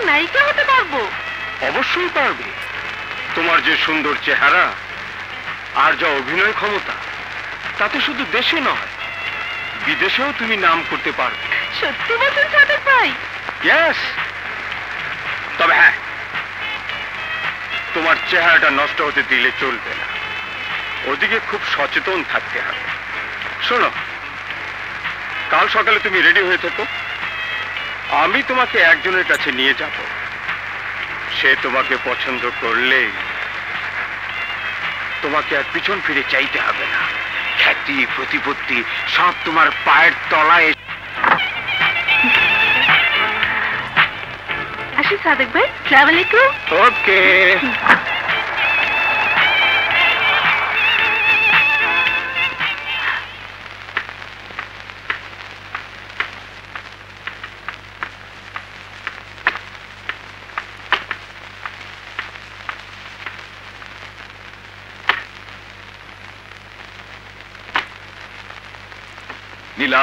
নায়িকা হতে পারবো? অবশ্যই পারবে। তোমার যে সুন্দর চেহারা আর যা অভিনয় ক্ষমতা, তাতে শুধু দেশে নয় বিদেশেও তুমি নাম করতে পারবে। সত্যি বলছেন সাদেক ভাই? ইয়েস। তবে হ্যাঁ, তোমার চেহারাটা নষ্ট হতে দিলে চলবে না, ওদিকে খুব সচেতন থাকতে হবে। শোনো, কাল সকালে তুমি রেডি হয়ে থেকো, আমি তোমাকে একজনের কাছে নিয়ে যাব। সে তোমাকে পছন্দ করলে তোমাকে আর পিছন ফিরে চাইতে হবে না। খ্যাতি প্রতিপত্তি সব তোমার পায়ের তলায়। আসি সাদেক ভাই, আসসালামু আলাইকুম। ওকে। নীলা,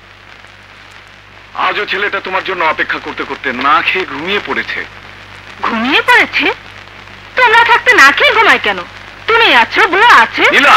আজও ছেলেটা তোমার জন্য অপেক্ষা করতে করতে না খেয়ে ঘুমিয়ে পড়েছে। ঘুমিয়ে পড়েছে? তোমরা থাকতে না খেয়ে ঘুমায় কেন? তুমি আছো, বুয়া আছে। নীলা,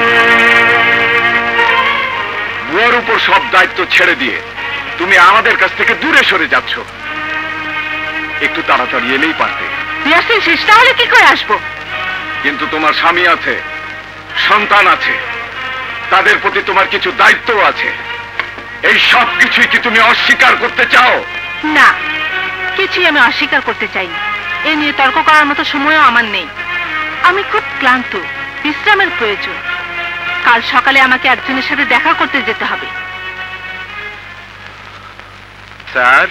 বুয়ার উপর সব দায়িত্ব ছেড়ে দিয়ে তুমি আমাদের কাছ থেকে দূরে সরে যাচ্ছ। একটু তাড়াতাড়ি এলেই পারতে। রিহার্সেল শেষ না হলে কি করে আসবো? কিন্তু তোমার স্বামী আছে, সন্তান আছে, তাদের প্রতি তোমার কিছু দায়িত্ব আছে। এই সব কিছুই কি তুমি অস্বীকার করতে চাও? না, কিছুই আমি অস্বীকার করতে চাই না। এ নিয়ে তর্ক করার মতো সময়ও আমার নেই। আমি খুব ক্লান্ত, বিশ্রামের প্রয়োজন। কাল সকালে আমাকে একজনের সাথে দেখা করতে যেতে হবে। স্যার,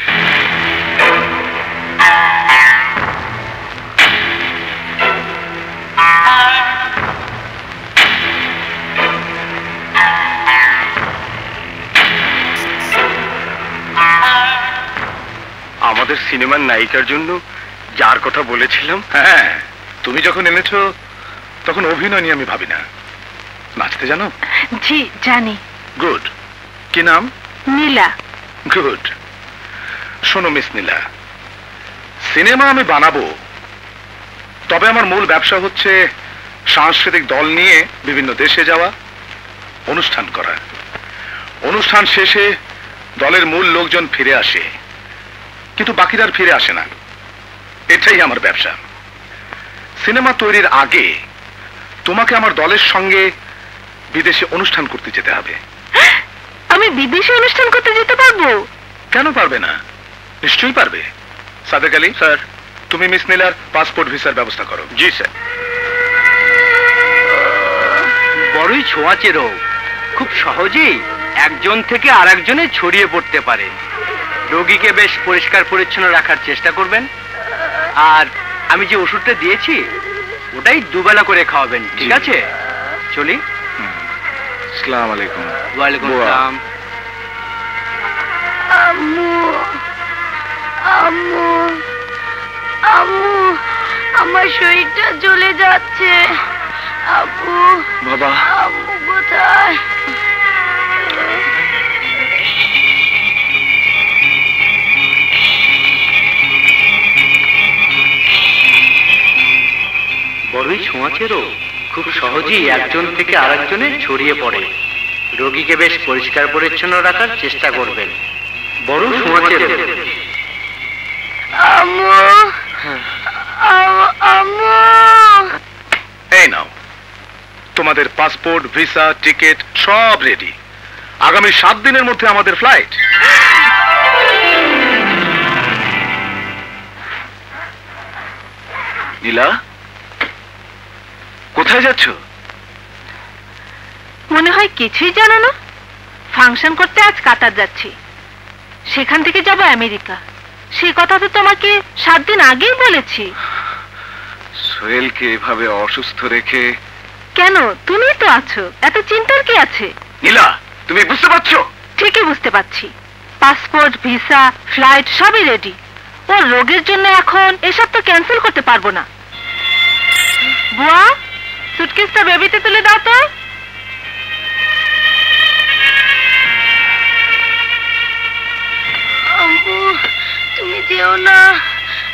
আমাদের সিনেমার নায়িকার জন্য যার কথা বলেছিলাম। হ্যাঁ, তুমি যখন এনেছো তখন অভিনয় নিয়ে আমি ভাবি না। নাচতে জানো? জি জানি। গুড। কি নাম? নীলা। গুড। শোনো মিস নীলা, সিনেমা আমি বানাবো, তবে আমার মূল ব্যবসা হচ্ছে সাংস্কৃতিক দল নিয়ে বিভিন্ন দেশে যাওয়া, অনুষ্ঠান করা। অনুষ্ঠান শেষে দলের মূল লোকজন ফিরে আসে, কিন্তু বাকিরা আর ফিরে আসে না। এটাই আমার ব্যবসা। সিনেমা তৈরির আগে তোমাকে আমার দলের সঙ্গে বিদেশে অনুষ্ঠান করতে যেতে হবে। আমি বিদেশে অনুষ্ঠান করতে যেতে পারবো? কেন পারবে না? নিশ্চয়ই পারবে। সাদেক আলী স্যার, তুমি মিস নীলার পাসপোর্ট ভিসার ব্যবস্থা করো। জি স্যার। বড়ই ছোঁয়াচে রোগ, খুব সহজেই একজন থেকে আরেকজনে ছড়িয়ে পড়তে পারে। রোগীকে বেশ পরিষ্কার পরিচ্ছন্ন রাখার চেষ্টা করবেন, আর আমি যে ওষুধটা দিয়েছি ওটাই দুবেলা করে খাওয়াবেন, ঠিক আছে? চলি। আসসালামু আলাইকুম। ওয়ালাইকুম আসসালাম। আম্মু, আম্মু, আম্মু, আমার শরীরটা জ্বলে যাচ্ছে। আব্বু, বাবা, আম্মু কোথায়? বড়ই ছোঁয়াচে রোগ, খুব সহজেই একজন থেকে আরেকজনে ছড়িয়ে পড়ে। রোগীকে বেশ পরিষ্কার পরিচ্ছন্ন রাখার চেষ্টা করবেন। বড় ছোঁয়াচে রোগ। আম্মু, আম্মু। এই নাও, তোমাদের পাসপোর্ট, ভিসা, টিকিট সব রেডি। আগামী 7 দিনের মধ্যে আমাদের ফ্লাইট। নীলা, কোথায় যাচ্ছ? মনে হয় কিছুই জানো না। ফাংশন করতে আজ কাতার যাচ্ছি, সেখান থেকে যাব আমেরিকা। সেই কথা তো তোমাকে 7 দিন আগেই বলেছি। সোহেলকে এভাবে অসুস্থ রেখে? কেন, তুমি তো আছো, এত চিন্তার কি আছে? নীলা, তুমি বুঝতে পারছো? ঠিকই বুঝতে পারছি। পাসপোর্ট, ভিসা, ফ্লাইট সবই রেডি। ওর রোগের জন্য এখন এসব তো ক্যান্সেল করতে পারবো না। বুয়া, সুটকেসটা বেবিতে তুলে দাও তো। আম্মু, তুমি যেও না,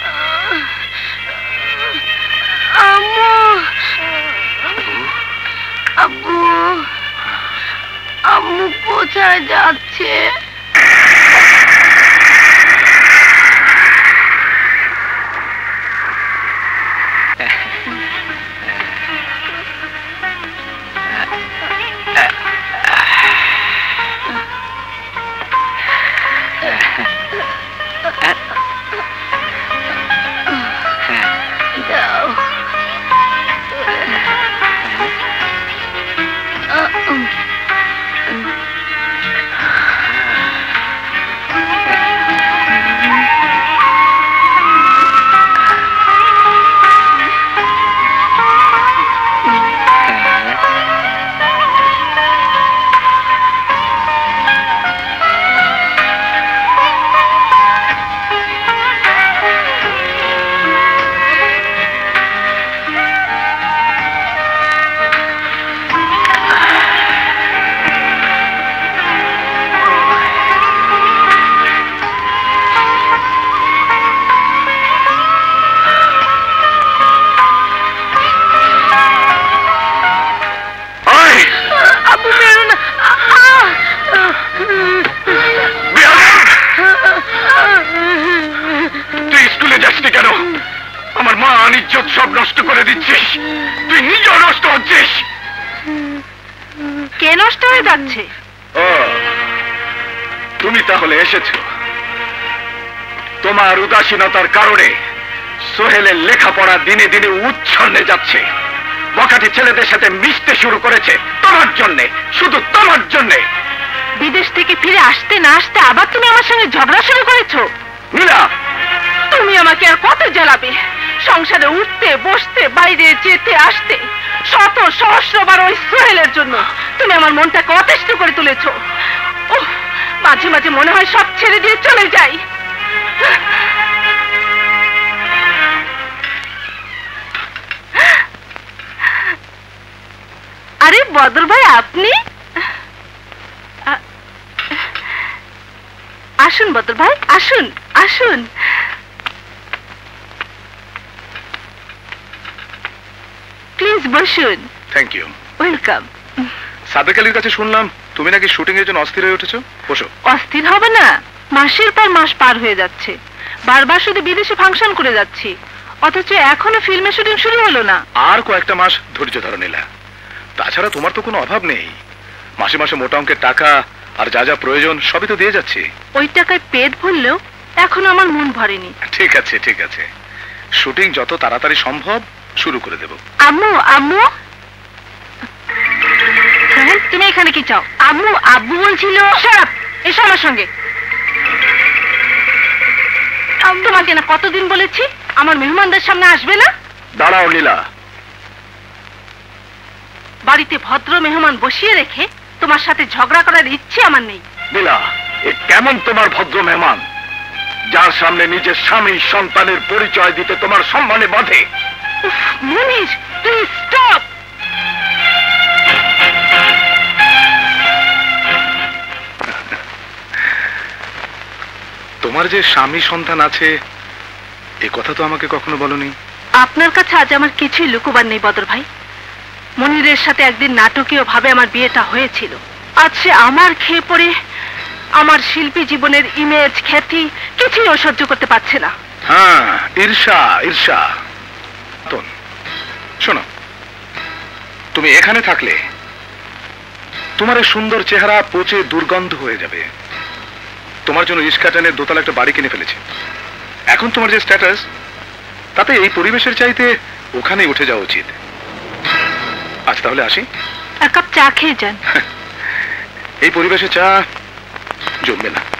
কোথায় যাচ্ছে? সব নষ্ট করে দিচ্ছিস, তুই নিজেও নষ্ট হচ্ছিস। কে নষ্ট হয়ে যাচ্ছে? ও, তুমি তাহলে এসেছো। তোমার উদাসীনতার কারণে সোহেলের লেখাপড়া দিনে দিনে উচ্ছন্নে যাচ্ছে। বখাটে ছেলেদের সাথে মিশতে শুরু করেছে তোমার জন্যে, শুধু তোমার জন্যে। বিদেশ থেকে ফিরে আসতে না আসতে আবার তুমি আমার সঙ্গে ঝগড়া শুরু করেছো। নীলা, তুমি আমাকে আর কত জ্বালাবে? সংসারে উঠতে বসতে, বাইরে যেতে আসতে, শত সহস্রবার ওই সোহেলের জন্য তুমি আমার মনটাকে অতিষ্ঠ করে তুলেছো। ওহ, মাঝে মাঝে মনে হয় সব ছেড়ে দিয়ে চলে যাই। আরে বদর ভাই, আপনি আসুন। বদর ভাই আসুন, আসুন। প্লিজ বসুন। Thank you. ওয়েলকাম। সাদেক আলীর কাছে শুনলাম তুমি নাকি শুটিং এর জন্য অস্থির হয়ে উঠেছো। বসো। অস্থির হবে না? মাসের পর মাস পার হয়ে যাচ্ছে, বারবার শুধু বিদেশে ফাংশন করে যাচ্ছি, অথচ এখনো ফিল্মের শুটিং শুরু হলো না। আর কয়েকটা মাস ধৈর্য ধরো নীলা। তাছাড়া তোমার তো কোনো অভাব নেই। মাসে মাসে মোটা অঙ্কের টাকা আর যা যা প্রয়োজন সবই তো দিয়ে যাচ্ছি। ওই টাকায় পেট ভরলেও এখনো আমার মন ভরেনি। ঠিক আছে, ঠিক আছে, শুটিং যত তাড়াতাড়ি সম্ভব শুরু করে দেব। আম্মু, আম্মু, তুমি এখানে কি চাও? আম্মু, আব্বু বলছিল। এসো আমার সঙ্গে। তোমাকে না কতদিন বলেছি আমার মেহমানদের সামনে আসবে না। দাঁড়াও নীলা। বাড়িতে ভদ্র মেহমান বসিয়ে রেখে তোমার সাথে ঝগড়া করার ইচ্ছে আমার নেই। নীলা, এ কেমন তোমার ভদ্র মেহমান, যার সামনে নিজের স্বামী সন্তানের পরিচয় দিতে তোমার সম্মানে বাঁধে? Munish, please stop. তোমার যে স্বামী সন্তান আছে এ কথা তো আমাকে কখনো বলনি। আপনার কাছে আজ আমার কিছুই লুকোবার নেই বদর ভাই। মনিরের সাথে একদিন নাটকীয় ভাবে আমার বিয়েটা হয়েছিল। আজ সে আমার খেয়ে পড়ে আমার শিল্পী জীবনের ইমেজ, খ্যাতি কিছুই ও সহ্য করতে পারছে না। হ্যাঁ, ঈর্ষা, ঈর্ষা। শোনো, তুমি এখানে থাকলে তোমার এই সুন্দর চেহারা পচে দুর্গন্ধ হয়ে যাবে। তোমার জন্য ইস্কাটানের দোতলা একটা বাড়ি কিনে ফেলেছে। এখন তোমার যে স্ট্যাটাস, তাতে এই পরিবেশের চাইতে ওখানেই উঠে যাওয়া উচিত। আজ তাহলে আসি। এক কাপ চা খেয়ে যান। এই পরিবেশে চা জমবে না।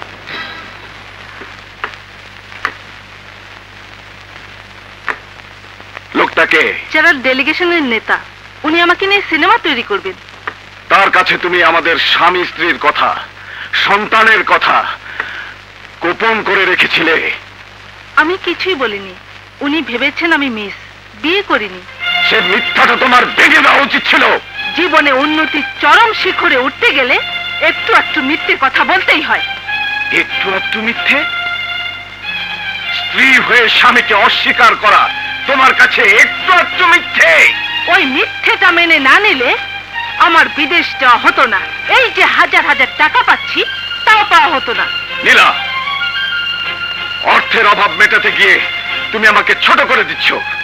লোকটাকে যারা ডেলিগেশনের নেতা, উনি আমাকে নিয়ে সিনেমা তৈরি করবেন। তার কাছে তুমি আমাদের স্বামী স্ত্রীর কথা, সন্তানের কথা গোপন করে রেখেছিলে। আমি কিছুই বলিনি। উনি ভেবেছেন আমি মিস, বিয়ে করিনি। সে মিথ্যাটা তোমার ভেঙে দেওয়া উচিত ছিল। জীবনে উন্নতির চরম শিখরে উঠতে গেলে একটু একটু মিথ্যে কথা বলতেই হয়। একটু একটু মিথ্যে? স্ত্রী হয়ে স্বামীকে অস্বীকার করা তোমার কাছে একটু একটু মিথ্যে? ওই মিথ্যেটা মেনে না নিলে আমার বিদেশ যাওয়া হতো না, এই যে হাজার হাজার টাকা পাচ্ছি তাও পাওয়া হতো না। নীলা, অর্থের অভাব মেটাতে গিয়ে তুমি আমাকে ছোট করে দিচ্ছ।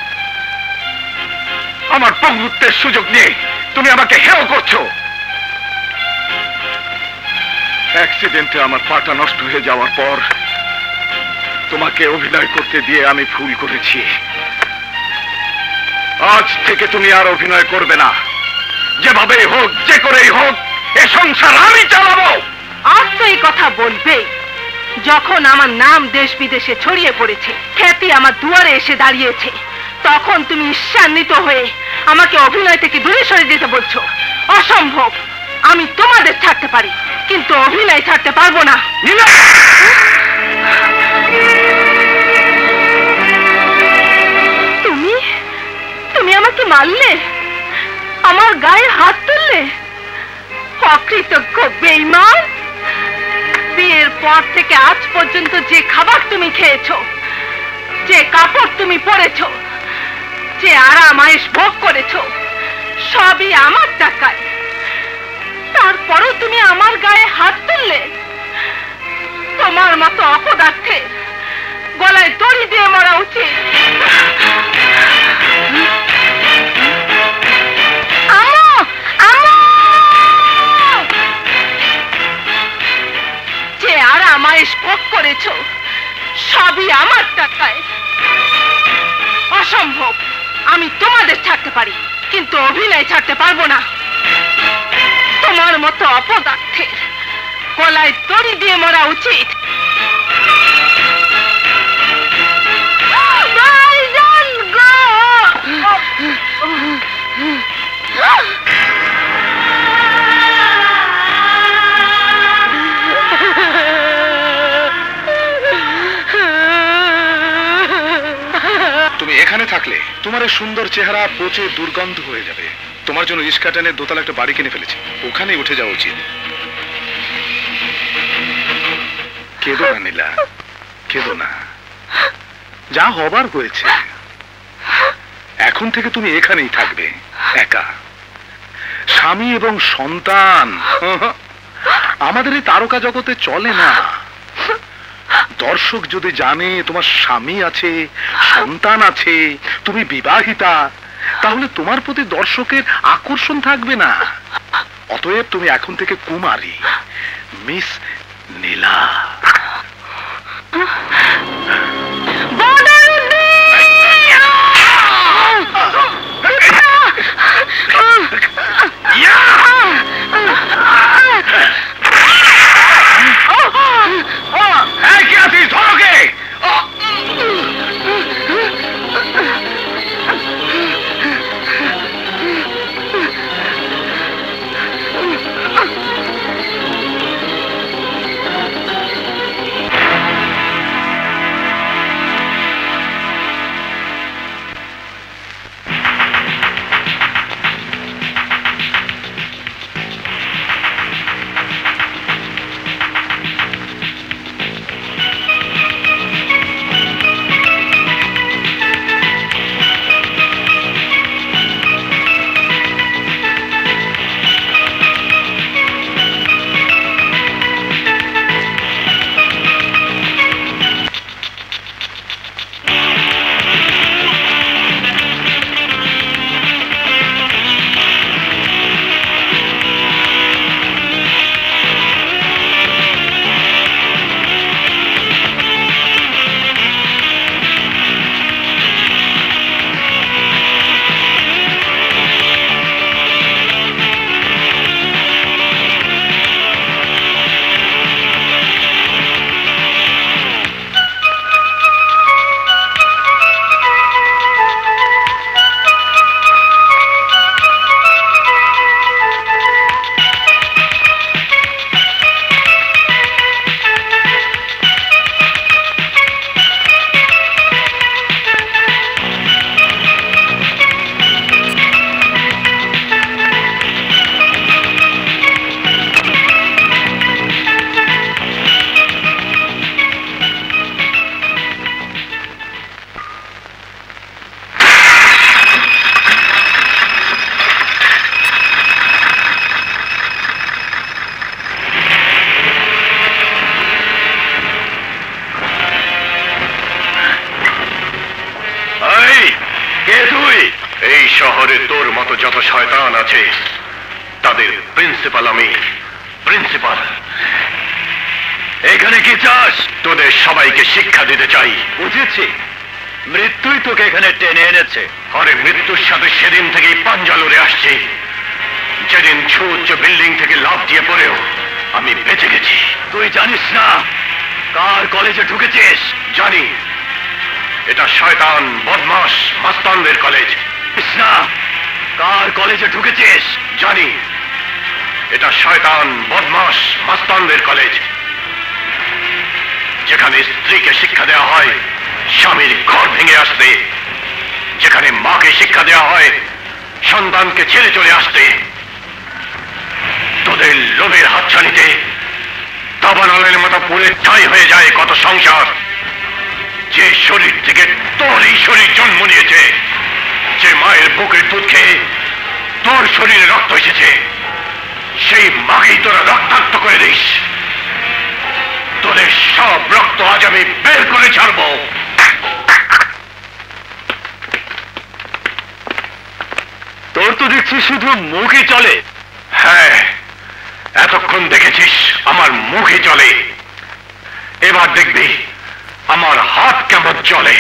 আমার পঙ্গুত্বের সুযোগ নিয়ে তুমি আমাকে হেয় করছো। অ্যাক্সিডেন্টে আমার পাটা নষ্ট হয়ে যাওয়ার পর তোমাকে অভিনয় করতে দিয়ে আমি ভুল করেছি। আজ থেকে তুমি আর অভিনয় করবে না। যেভাবেই হোক, যে করেই হোক, এ সংসার আমি চালাবো। আজ তো এই কথা বলবেই। যখন আমার নাম দেশ বিদেশে ছড়িয়ে পড়েছে, খ্যাতি আমার দুয়ারে এসে দাঁড়িয়েছে, তখন তুমি ঈর্ষান্বিত হয়ে আমাকে অভিনয় থেকে দূরে সরে যেতে বলছো। অসম্ভব। আমি তোমাদের ছাড়তে পারি, কিন্তু অভিনয় ছাড়তে পারবো না। তুমি তুমি আমাকে মারলে, আমার গায়ে হাত তুললে। অকৃতজ্ঞ বেঈমান। বিয়ের পর থেকে আজ পর্যন্ত যে খাবার তুমি খেয়েছো, যে কাপড় তুমি পরেছো, যে আরাম আয়েশ ভোগ করেছো, সবই আমার টাকায়। তারপরও তুমি আমার গায়ে হাত তুললে। তোমার মতো অপদার্থে গলায় দড়ি দিয়ে মরা উচিত। যে আরাম আয়েশ ভোগ করেছো, সবই আমার টাকায়। অসম্ভব। আমি তোমাদের ছাড়তে পারি, কিন্তু অভিনয় ছাড়তে পারবো না। তোমার মতো অপদার্থের গলায় দড়ি দিয়ে মরা উচিত। ভাইজান গো! তুমি এখানে থাকলে তোমার এই সুন্দর চেহারা পচে দুর্গন্ধ হয়ে যাবে। তোমার জন্য রিস্কা টেনে দোতলা একটা বাড়ি কিনে ফেলেছি, ওখানেই উঠে যাওয়া উচিত। কেঁদো না নীলা, কেঁদো না। যা হবার হয়েছে। এখন থেকে তুমি এখানেই থাকবে, একা। স্বামী এবং সন্তান আমাদের এই তারকা জগতে চলে না। দর্শক যদি জানে তোমার স্বামী আছে, সন্তান আছে, তুমি বিবাহিতা, তাহলে তোমার প্রতি দর্শকের আকর্ষণ থাকবে না। অতএব তুমি এখন থেকে কুমারী, মিস নীলা। কি আছিস? ধরোকে! শহরে তোর মতো যত শয়তান আছে তাদের প্রিন্সিপাল আমি। প্রিন্সিপাল, এখানে কি চাস? তোদের সবাইকে শিক্ষা দিতে চাই। বুঝেছি, মৃত্যুই তোকে এখানে টেনে এনেছে। আরে মৃত্যুর সাথে সেদিন থেকেই পাঞ্জা লড়ে আসছি। যেদিন সুউচ্চ বিল্ডিং থেকে লাফ দিয়ে পড়েও আমি বেঁচে গেছি। তুই জানিস না কার কলেজে ঢুকেছিস? জানি, এটা শয়তান বদমাস মাস্তানদের কলেজ। না, কার কলেজে ঢুকেছিস? জানি, এটা শয়তান বদমাস মাস্তানদের কলেজ, যেখানে স্ত্রীকে শিক্ষা দেওয়া হয় স্বামীর ঘর ভেঙে আসতে, যেখানে মাকে শিক্ষা দেওয়া হয় সন্তানকে ছেড়ে চলে আসতে। তোদের লোভের হাতছানিতে দাবানলের মতো পুড়ে ছাই হয়ে যায় কত সংসার। যে শরীর থেকে তোর এই শরীর জন্ম নিয়েছে, যে মায়ের বুকের দুধ খেয়ে তোর শরীরে রক্ত এসেছে, সেই মাকেই তোরা রক্তাক্ত করে দিস। তোদের সব রক্ত আজ আমি বের করে ছাড়বো। তোর তো দেখছি শুধু মুখে চলে। হ্যাঁ, এতক্ষণ দেখেছিস আমার মুখে চলে, এবার দেখবি আমার হাত কেমন চলে।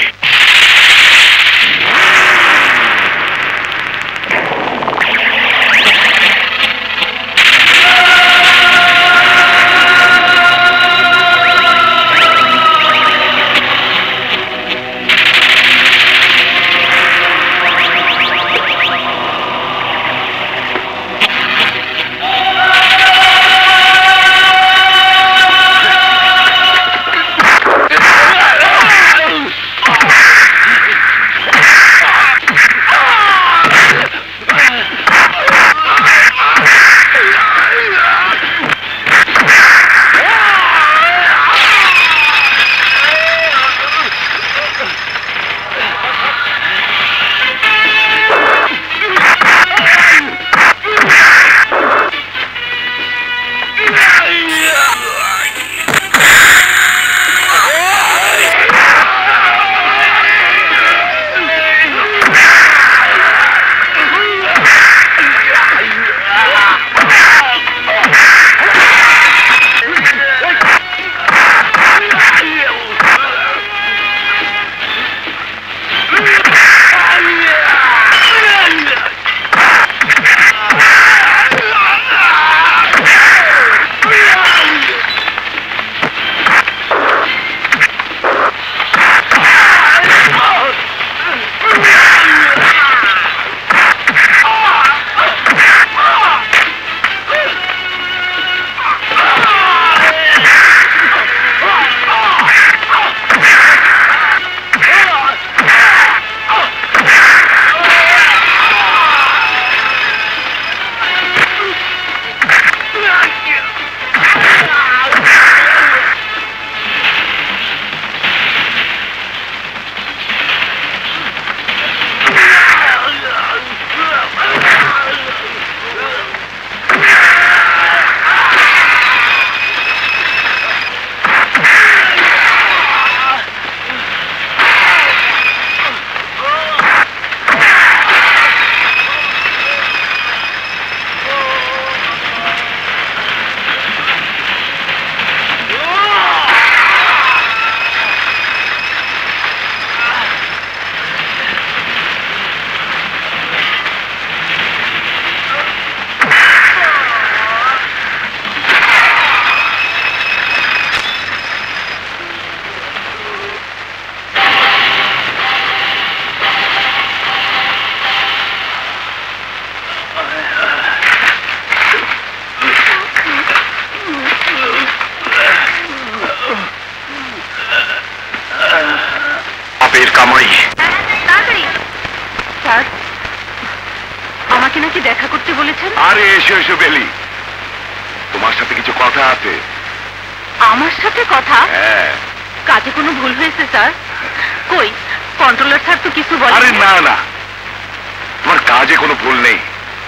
কামাই। স্যার, আমাকে নাকি দেখা করতে বলেছেন? আরে এসো এসো বেলি, তোমার সাথে কিছু কথা আছে। আমার সাথে কথা? হ্যাঁ। কাজে কোনো ভুল হয়েছে স্যার? কই, কন্ট্রোলার স্যার তো কিছু বলেন। আরে না না, তোমার কাজে কোনো ভুল নেই।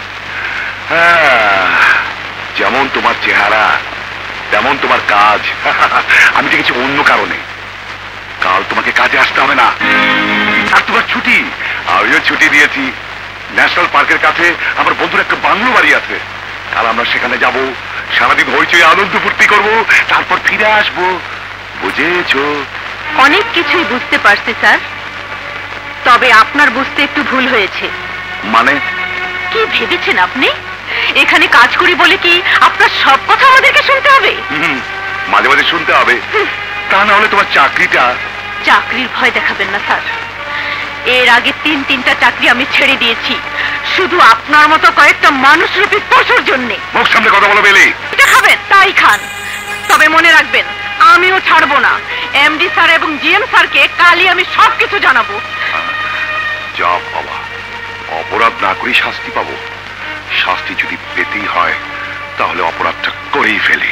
যেমন তোমার চেহারা তেমন তোমার কাজ। আমি দেখেছি অন্য কারণে। কাল তোমাকে কাজে আসতে হবে না, আর তোমার ছুটি, আমিও ছুটি দিয়েছি। ন্যাশনাল পার্কের কাছে আমার বন্ধুর একটা বাংলো বাড়ি আছে। কাল আমরা সেখানে যাব, সারাদিন হইচই আনন্দ ফুর্তি করবো, তারপর ফিরে আসবো। বুঝেছো? অনেক কিছুই বুঝতে পারছি স্যার, তবে আপনার বুঝতে একটু ভুল হয়েছে। মানে? কি ভেবেছেন আপনি এখানে কাজ করি বলে কি আপনার সব কথা আমাদেরকে শুনতে হবে? মাঝে মাঝে শুনতে হবে, তা না হলে তোমার চাকরিটা। চাকরির ভয় দেখাবেন না স্যার, এর আগে তিনটা চাকরি আমি ছেড়ে দিয়েছি শুধু আপনার মতো কয়েকটা মানুষরূপী পশুর জন্য। মুখ সামনে কথা বলো বেলি। এটা খাবেন তাই খান, তবে মনে রাখবেন আমিও ছাড়বো না। এমডি স্যার এবং জিএম স্যারকে কালই আমি সবকিছু জানাবো। যা বাবা, অপরাধ না করি শাস্তি পাবো। শাস্তি যদি পেতেই হয় তাহলে অপরাধটা করেই ফেলি।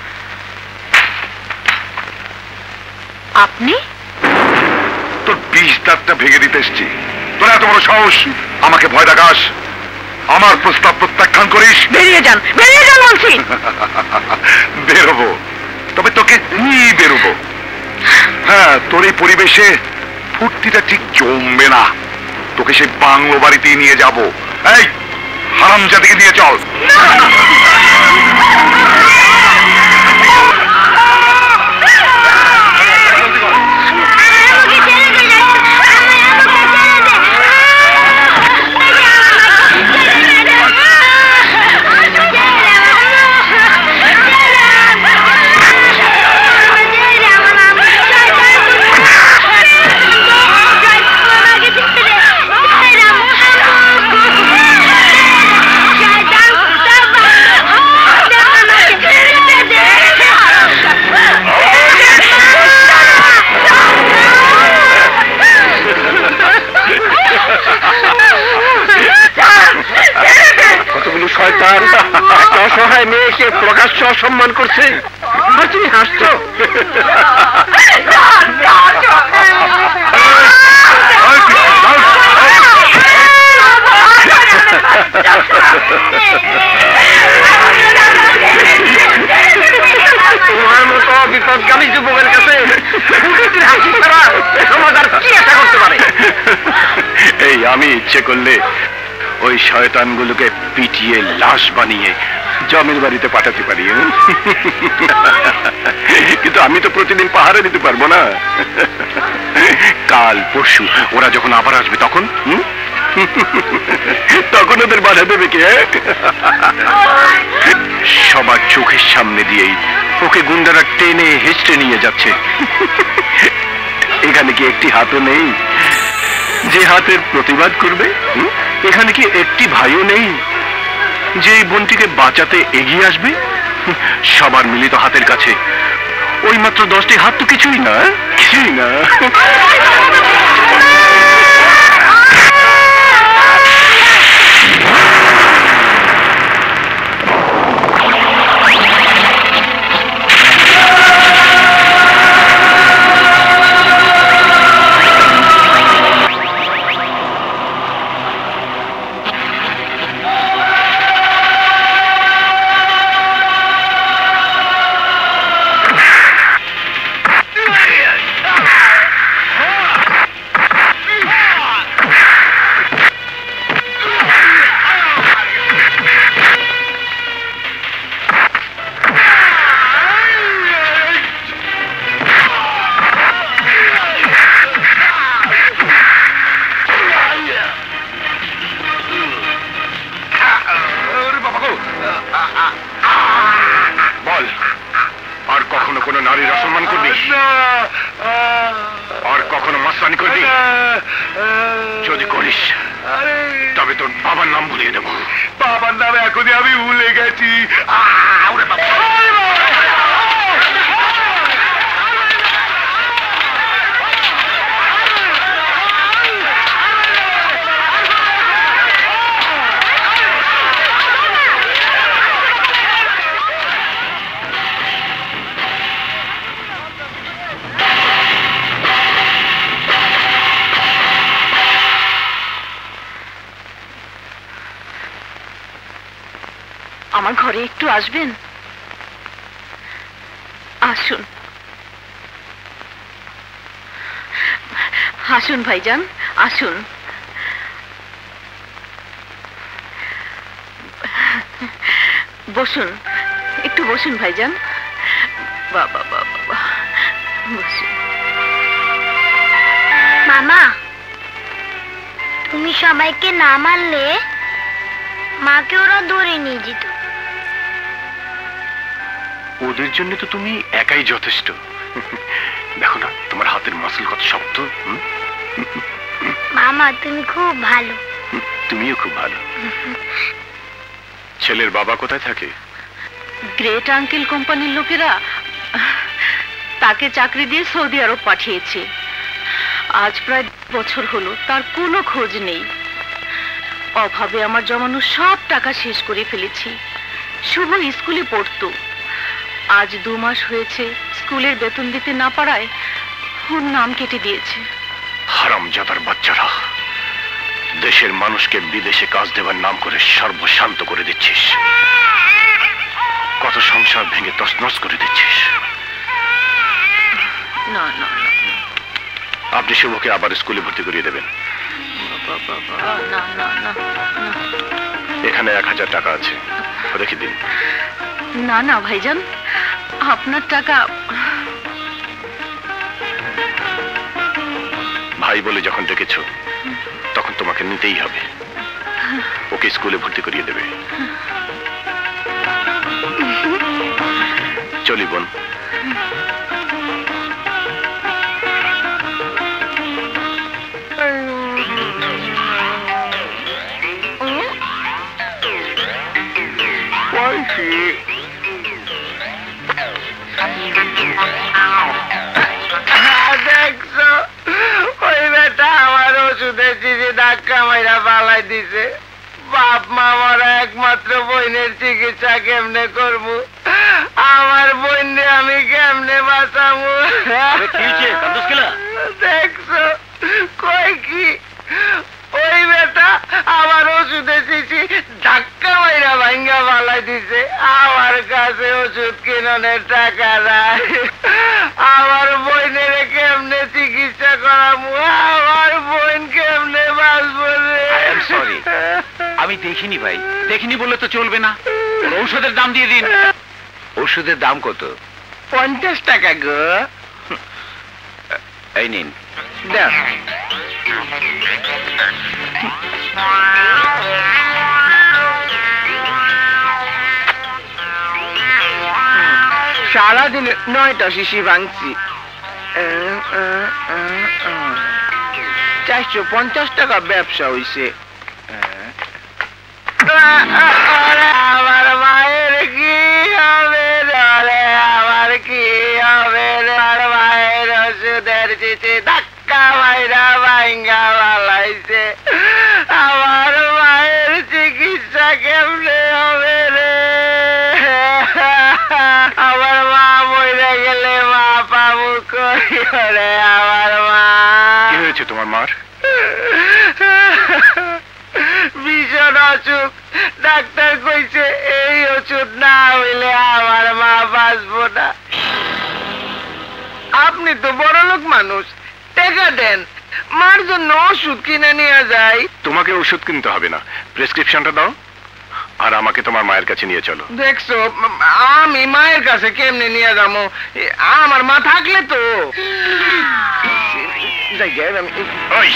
আপনি? তোর 20 দাঁতটা ভেঙে দিতে এসছি। তোর এত বড় সাহস আমাকে ভয় দেখাস? আমার প্রস্তাব প্রত্যাখ্যান করিস? বেরিয়ে যান, বেরিয়ে যান বলছি। বেরোবো, তবে তোকে নিয়ে বেরোবো। হ্যাঁ, তোর এই পরিবেশে ফুর্তিটা ঠিক জমবে না। তোকে সেই বাংলো বাড়িতেই নিয়ে যাব। এই হারামজাদিকে নিয়ে চল। কতগুলো শয়তান একটা অসহায় মেয়েকে প্রকাশ্য অসম্মান করছে, আর তুমি হাসছো। তোমার মতো বিপদগামী যুবকের কাছে হাসি ছাড়া সমাজ আর কি আশা করতে পারে? এই আমি ইচ্ছে করলে ওই শয়তানগুলোকে পিটিয়ে লাশ বানিয়ে জমের বাড়িতে পাঠাতে পারি, কিন্তু আমি তো প্রতিদিন পাহারা দিতে পারবো না। কাল পরশু ওরা যখন আবার আসবে তখন তখন ওদের বাধা দেবে কে? সবার চোখের সামনে দিয়েই ওকে গুন্ডারা টেনে হেঁচড়ে নিয়ে যাচ্ছে। এখানে কি একটি হাতও নেই যে হাতের প্রতিবাদ করবে? এখানে কি একটি ভাইও নেই যে এই বোনটিকে বাঁচাতে এগিয়ে আসবে? সবার মিলিত হাতের কাছে ওই মাত্র 10টি হাত তো কিছুই না, কিছুই না। বল, আর কখনো কোনো নারীর অসম্মান করবি? আর কখনো মাস্তানি করবি? যদি করিস তবে তোর বাবার নাম ভুলিয়ে দেবো। বাবার নাম এখনই আমি ভুলে গেছি। আমার ঘরে একটু আসবেন? আসুন আসুন ভাইজান, আসুন। বসুন, একটু বসুন ভাইজান। বাবা বাবা, বসুন। মামা, তুমি সবাইকে না মারলে মাকে ওরা ধরে নিয়ে যেত। ওদের জন্য তো তুমি একাই যথেষ্ট। দেখো না তোমার হাতের মাসল কত শক্ত। মামা তুমি খুব ভালো। তুমিও খুব ভালো। ছেলের বাবা কোথায় থাকে? গ্রেট আঙ্কেল কোম্পানির লোকেরা তাকে চাকরি দিয়ে সৌদি আরব পাঠিয়েছে। আজ প্রায় বছর হলো, তার কোনো খোঁজ নেই। অভাবে আমার জমানো সব টাকা শেষ করে ফেলেছি। শুভ স্কুলে পড়তো, আজ 2 মাস হয়েছে স্কুলের বেতন দিতে না পারায় ওর নাম কেটে দিয়েছে। হারামজাদার বাচ্চারা, দেশের মানুষকে বিদেশে কাজ দেবার নাম করে সর্বশান্ত করে দিচ্ছিস। কত সংসার ভেঙে তছনছ করে দিচ্ছিস। না না না, আপনি শুভকে আবার স্কুলে ভর্তি করিয়ে দেবেন। না না না, এখানে 1000 টাকা আছে, রেখে দিন। না না ভাইজান, আপনার টাকা। ভাই বলে যখন ডেকেছো তখন তোমাকে নিতেই হবে। ওকে স্কুলে ভর্তি করিয়ে দেবে। চলি বোন। দেখছো ওই বেটা আমার ওষুধের চিঠি ধাক্কা মাইরা পালাই দিছে। বাপ মা আমার একমাত্র বোনের চিকিৎসা কেমনে করবো? আমার বোনরে আমি কেমনে বাঁচাবো? দেখছো কই কি ওই বেটা আমার ওষুধের চিঠি ধাক্কা মাইরা ভাঙ্গা পালাই দিছে। আমার কাছে ওষুধ কিননের টাকা নাই। আমার বোনের কেমনে চিকিৎসা করাবো? আমার বোন কেমনে বাঁচবো রে? সরি, আমি দেখিনি ভাই। দেখিনি বললে তো চলবে না। ঔষধের দাম দিয়ে দিন। ওষুধের দাম কত? 50 টাকা গো। এই নিন। দেখ সারাদিনে 9টা শিশি ভাঙছি। 450 টাকা ব্যবসা হইছে। আমার মায়ের কি হবে রে? আমার কি হবে রে? আমার মায়ের ওষুধের চিঠি ধাক্কা মাইরা ভাঙ্গা পালাইছে। আমার মায়ের চিকিৎসা কেমনে হবে রে? আমার মা মরে গেলে মা পাবো কই রে? আমার মা। কি হয়েছে তোমার মার? ভীষণ অসুখ। ডাক্তার কইছে এই ওষুধ না হইলে আমার মা বাঁচবো না। আপনি তো বড় লোক মানুষ, টাকা দেন, মার জন্য ওষুধ কিনে নিয়ে যাই। তোমাকে ওষুধ কিনতে হবে না, প্রেসক্রিপশনটা দাও আর আমাকে তোমার মায়ের কাছে নিয়ে চলো। দেখছো আমি মায়ের কাছে কেমনে নিয়ে যাবো? আমার মা থাকলে তো। ওই,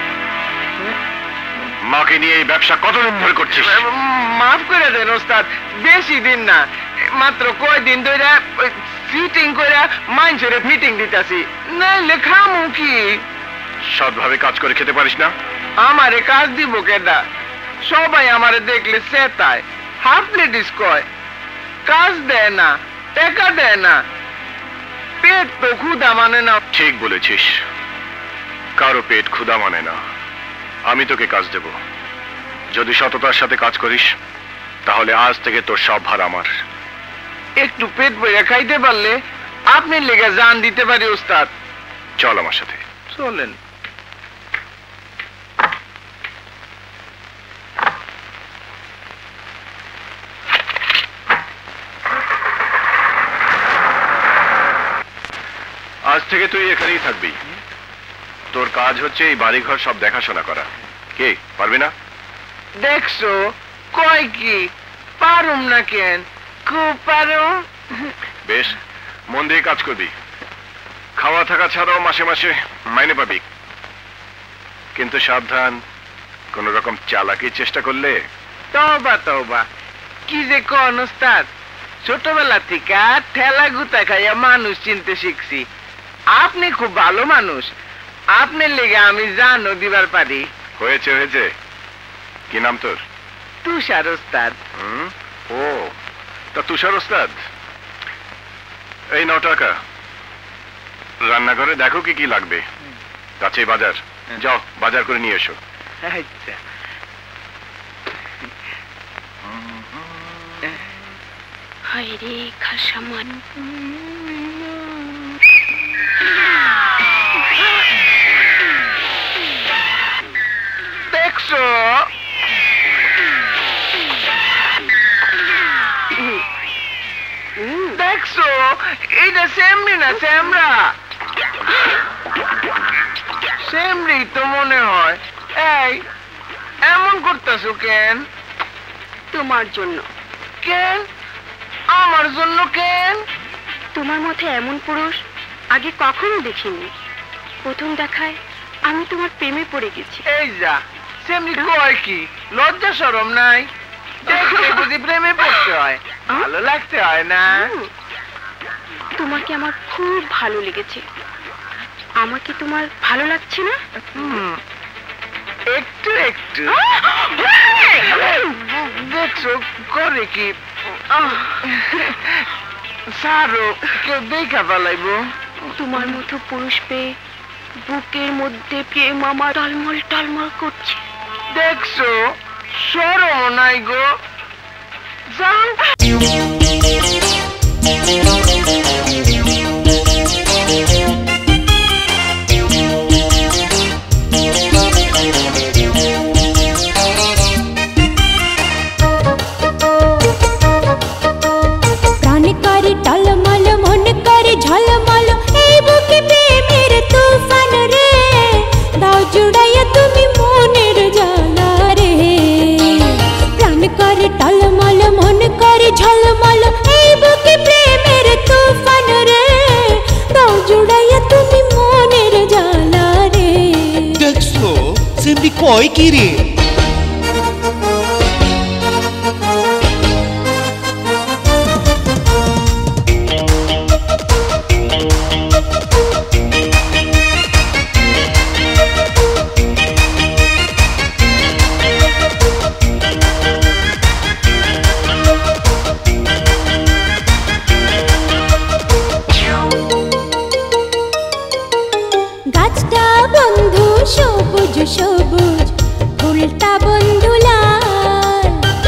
মাকে নিয়ে এই ব্যবসা কতদিন ধরে করছিস? মাফ করে দেন ওস্তাদ, বেশি দিন না, মাত্র কয়দিন ধরে সিটিং করে মানুষের মিটিং দিতেছি। নাইলে খামু কি? সৎভাবে কাজ করে খেতে পারিস না? আমারে কাজ দিব কেডা? সবাই আমারে দেখলে সেতায়, হাফ লেডিস কয়, কাজ দেয় না, টাকা দেয় না, পেট তো ক্ষুধা মানে না। ঠিক বলেছিস, কারো পেট ক্ষুধা মানে না। আমি তোকে কাজ দেব, যদি সততার সাথে কাজ করিস তাহলে আজ থেকে তোর সব ভার আমার। একটু পেট ভরে খাইতে পারলে আপনি লেগে জান দিতে পারি ওস্তাদ। চল আমার সাথে। চলেন। আজ থেকে তুই এখানেই থাকবি। তোর কাজ হচ্ছে এই বাড়িঘর সব দেখাশোনা করা। কে পারবি না? দেখছো কয় কি পারুম না কেন, খুব পারুম। বেশ, মন দিয়ে কাজ করবি, খাওয়া থাকা ছাড়াও মাসে মাসে মাইনে পাবি, কিন্তু সাবধান, কোন রকম চালাকির চেষ্টা করলে। তওবা তওবা, কি যে কোন ওস্তাদ, ছোটবেলা থেকে ঠেলা গুতা খাইয়া মানুষ চিনতে শিখছি। আপনি খুব ভালো মানুষ, আপনার লেগে আমি জানও দিবার পারি। হয়েছে হয়েছে, কি নাম তোর? তুষার ওস্তাদ। ও, তা তুষার ওস্তাদ, এই 9 টাকা, রান্নাঘরে দেখো কি কি লাগবে, কাছেই বাজার, যাও বাজার করে নিয়ে এসো। আচ্ছা। হায় রে খাসামান, দেখছো দেখছো, এটা সেমরি না শ্যামরা, সেমরি তো মনে হয়। এই এমন করতেছো কেন? তোমার জন্য। কেন আমার জন্য? কেন? তোমার মধ্যে এমন পুরুষ আগে কখনো দেখিনি। প্রথম দেখায় আমি তোমার প্রেমে পড়ে গেছি। এই যা, সেমনি কয় কি, লজ্জা শরম নাই? দেখলে বুঝি প্রেমে পড়তে হয়, ভালো লাগতে হয় না? তোমাকে আমার খুব ভালো লেগেছে। আমাকে তোমার ভালো লাগছে না? একটু একটু। দেখছো করে কি, সারো কেউ দেখা পালাইব। তোমার মতো পুরুষ পেয়ে বুকের মধ্যে প্রেম আমার টলমল টলমল করছে। দেখছো শরম নাই গো, যাও। কয় কি রে? গাছটা বন্ধু সবুজ সবুজ, ফুলটা বন্ধু লাল।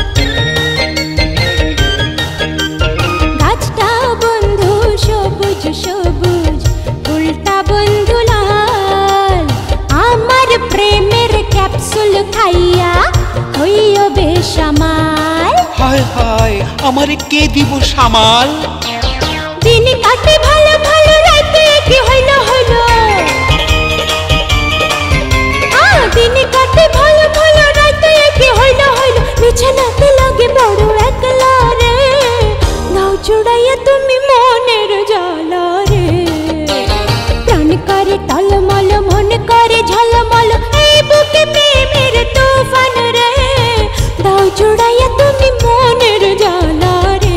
গাছটা বন্ধু সবুজ সবুজ, ফুলটা বন্ধু লাল। আমার প্রেমের ক্যাপসুল খাইয়া হইও বেসামাল। হায় হায়, আমারে কে দিব সামাল? দিন কাটে ভালো ভালো, রাতে কি হইল হইল। দিন কাটে ভালো ভালো, রাতে কি হইল হইল। বিছানাতে লাগে বড় একলা রে, নাও জুড়াইয়া তুমি মনের জ্বালা রে। প্রাণ করে টলমল, মন করে ঝলমল, এই বুকে প্রেমের তুফান রে। দাও জুড়াইয়া তুমি মনের জ্বালা রে।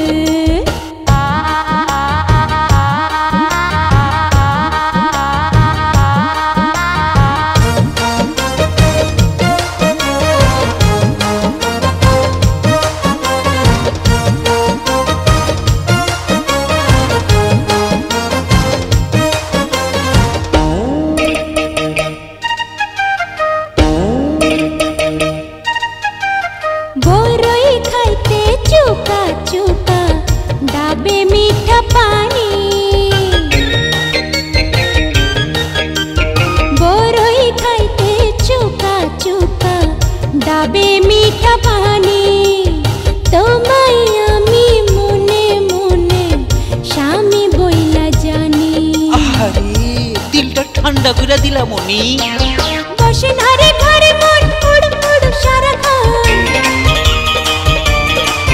বরই খাইতে চুকা চুকা, ডাবে মিঠা পানি। বরই খাইতে চুকা চুকা, ডাবে মিঠা পানি। তোমায় আমি মনে মনে স্বামী বইলা জানি। আরে দিলটা ঠান্ডা করে দিলাম মনি। বসে ধারে ঘরে মন উড় উড় সারাক্ষণ।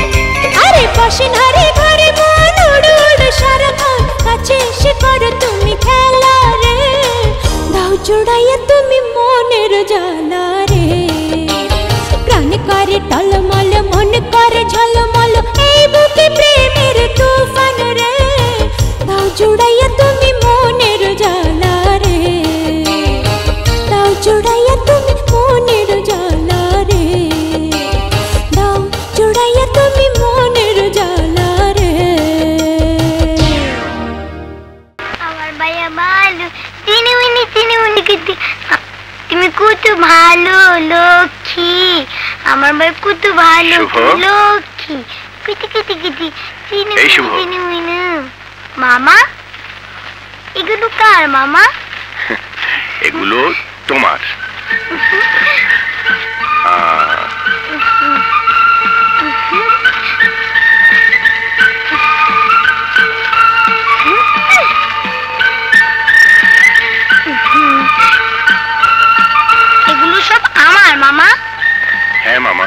ভালো লক্ষ্মী, আমার মায়ের কত ভালো শুভ। লক্ষ্মী। কিটি কিটি কিটি চিনি এই শুভ। চিনি মিনু। মামা, এগুলো কার মামা? এগুলো তোমার। এগুলো সব আমার মামা। হ্যাঁ মামা।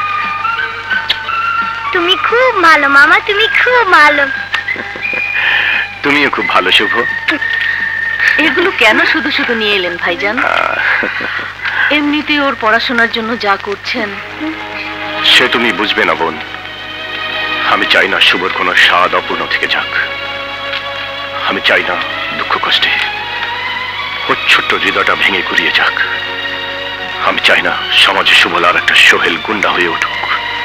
তুমি খুব ভালো মামা, তুমি খুব ভালো। তুমিও খুব ভালো শুভ। এগুলো কেন শুধু শুধু নিয়ে এলেন ভাইজান? এমনিতে ওর পড়াশোনার জন্য যা করছেন। সে তুমি বুঝবে না বোন। আমি চাই না শুভর কোনো স্বাদ অপূর্ণ থেকে যাক। আমি চাই না দুঃখ কষ্টে ওর ছোট্ট হৃদয়টা ভেঙে গুড়িয়ে যাক। আমি চাই না সমাজে শুভল আর একটা সোহেল গুন্ডা হয়ে উঠুক।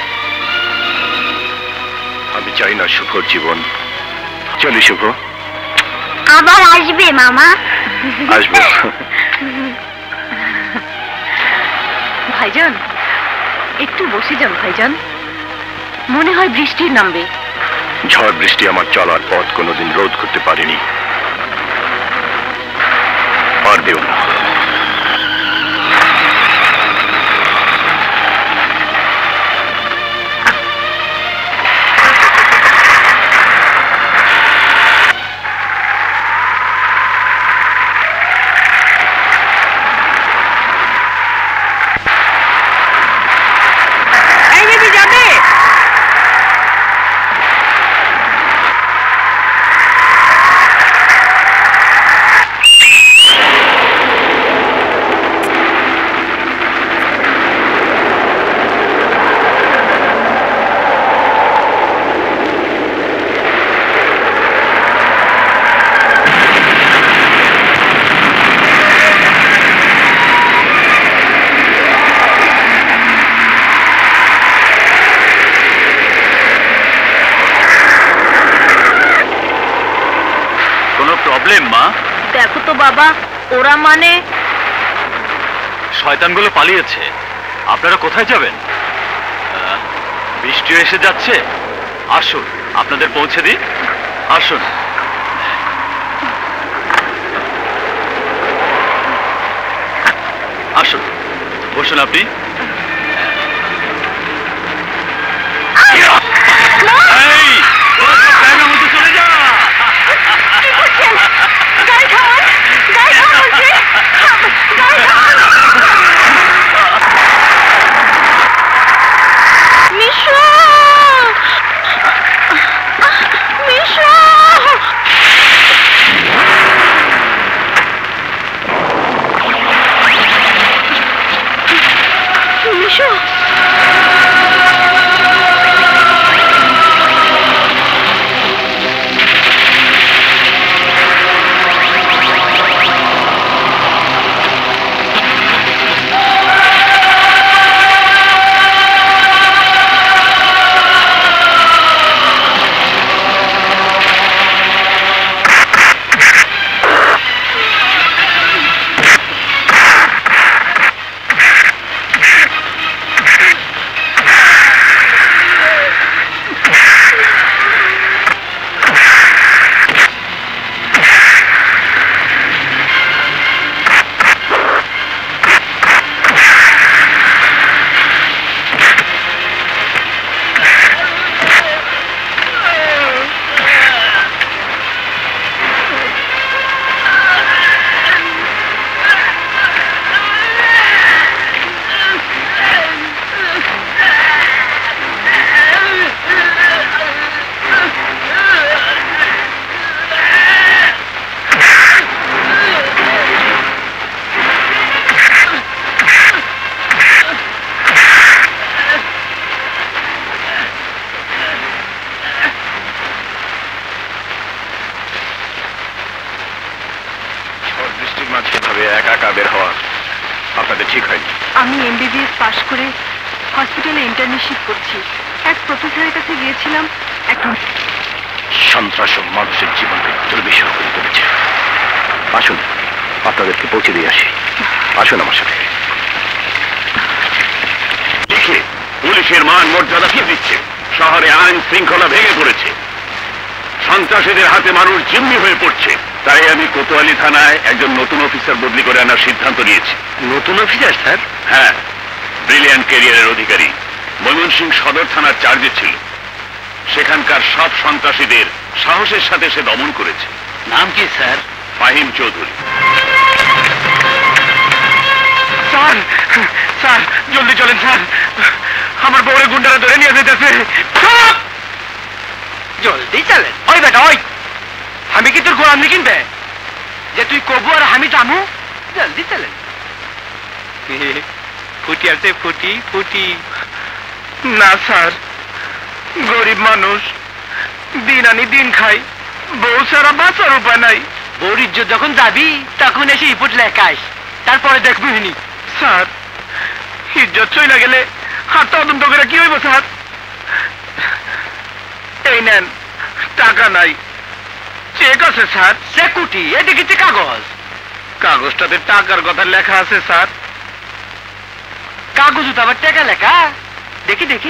আমি চাই না শুভর জীবন। চলি শুভ। আবার আসবে মামা। আসবো। ভাইজান, একটু বসে যান ভাইজান, মনে হয় বৃষ্টি নামবে। ঝড় বৃষ্টি আমার চলার পথ কোনোদিন রোধ করতে পারেনি, পারবেও না। দেখো তো বাবা, ওরা মানে শয়তানগুলো পালিয়েছে। আপনারা কোথায় যাবেন? বৃষ্টি এসে যাচ্ছে, আসুন আপনাদের পৌঁছে দিই। আসুন। আসুন, বসুন আপনি। এই, তোরা সব জায়গার মধ্যে চলে যা। আমি এমবিবিএস পাশ করে হসপিটালে ইন্টার্নশিপ করছি। এক প্রফেসরের কাছে গিয়েছিলাম। এখন সন্ত্রাস ও মানুষের জীবনকে দুর্বিষহ করে তুলেছে। আসুন আপনাদেরকে পৌঁছে দিয়ে আসি। আসুন আমার সাথে। পুলিশের মান মর্যাদা কি দিচ্ছে? শহরে আইন শৃঙ্খলা ভেঙে পড়েছে, সন্ত্রাসীদের হাতে মানুষ জিম্মি হয়ে পড়ছে। তাই আমি কোতোয়ালি থানায় একজন নতুন অফিসার বদলি করে আনার সিদ্ধান্ত নিয়েছি। নতুন অফিসার স্যার? হ্যাঁ, ব্রিলিয়ান্ট ক্যারিয়ারের অধিকারী। ময়মনসিংহ সদর থানার চার্জে ছিল। সেখানকার সব সন্ত্রাসীদের সাহসের সাথে সে দমন করেছে। নাম কি sir? Fahim Chowdhury. Sir, sir জলদি চলেন স্যার, আমার বউরে গুন্ডারা ধরে নিয়ে যেতেছে। জলদি চলেন। ওই বেটা ওই, আমি কি তোর গোলাম নি কিনবে যে তুই কবু আর আমি জানু? জলদি চলেন। ফুটি আছে, ফুটি ফুটি। না স্যার, গরিব মানুষ, দিন আনি দিন খাই, বউ সারা বাঁচার উপায় নাই। বউর ইজ্জত যখন যাবি তখন এসে রিপোর্ট লেখাস, তারপরে দেখবি নি। স্যার, ইজ্জত চইলা গেলে হাত তদন্ত করে কি হইব স্যার? এই নেন, টাকা নাই, চেক আছে স্যার। চেকুটি এদিকে কাগজ, কাগজটাতে টাকার কথা লেখা আছে স্যার। কাগজ তো আবার টাকা লেখা? দেখি দেখি।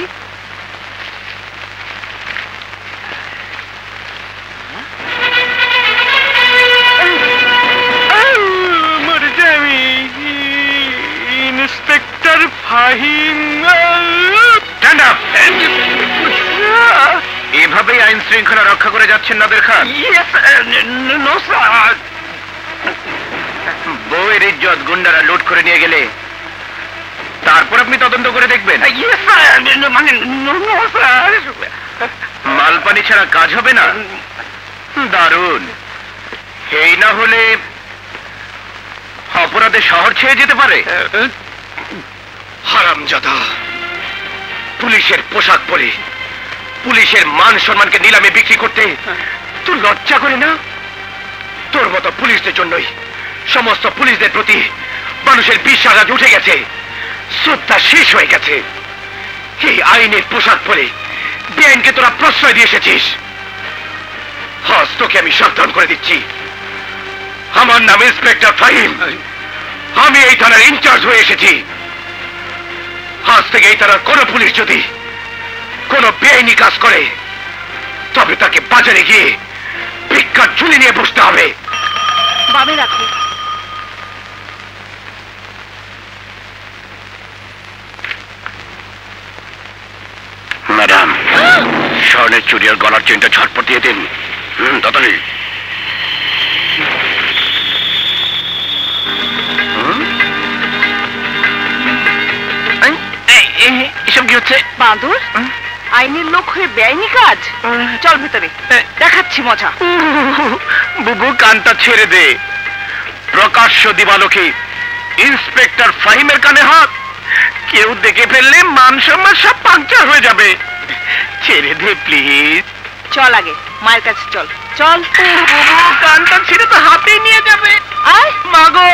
ইন্সপেক্টর ফাহিম। এভাবেই আইন শৃঙ্খলা রক্ষা করে যাচ্ছেন নাদের খান? বউয়ের ইজ্জত গুন্ডারা লুট করে নিয়ে গেলে তারপর আপনি তদন্ত করে দেখবেন? মালপানি ছাড়া কাজ হবে না? দারুণ। এই না হলে অপরাধে শহর ছেড়ে যেতে পারে। হারামজাদা, পুলিশের পোশাক পরে পুলিশের মান সম্মানকে নিলামে বিক্রি করতে তোর লজ্জা করে না? তোর মতো পুলিশদের জন্যই সমস্ত পুলিশদের প্রতি মানুষের বিশ্বাস আজ উঠে গেছে, শ্রদ্ধা শেষ হয়ে গেছে। এই আইনের পোশাক পরে বেআইনকে তোরা প্রশ্রয় দিয়ে এসেছিস। আজ তোকে আমি সাবধান করে দিচ্ছি, আমার নাম ইন্সপেক্টর ফাহিম, আমি এই থানার ইনচার্জ হয়ে এসেছি। আজ থেকে এই থানার কোন পুলিশ যদি কোন বেআইনি কাজ করে তবে তাকে বাজারে গিয়ে ভিক্ষার ঝুলি নিয়ে বসতে হবে। বামে রাখো। ম্যাডাম, স্বর্ণের চুরি আর গলার চেনটা ঝটপট দিয়ে দিন। তাড়াতাড়ি। এসব কি হচ্ছে? বাঁদর, আইনের লোক হয়ে বেআইনি কাজ? চল ভিতরে, দেখাচ্ছি মজা। বুবু, কানটা ছেড়ে দে। প্রকাশ্য দিবালোকে ইন্সপেক্টর ফাহিমের কানে হাত, কেউ দেখে ফেললে মান সম্মান সব পাংচার হয়ে যাবে। ছেড়ে দে প্লিজ। চল আগে মায়ের কাছে চল। চল। বুবু, কানটা ছেড়ে তো হাতে নিয়ে যাবে। আয় মাগো।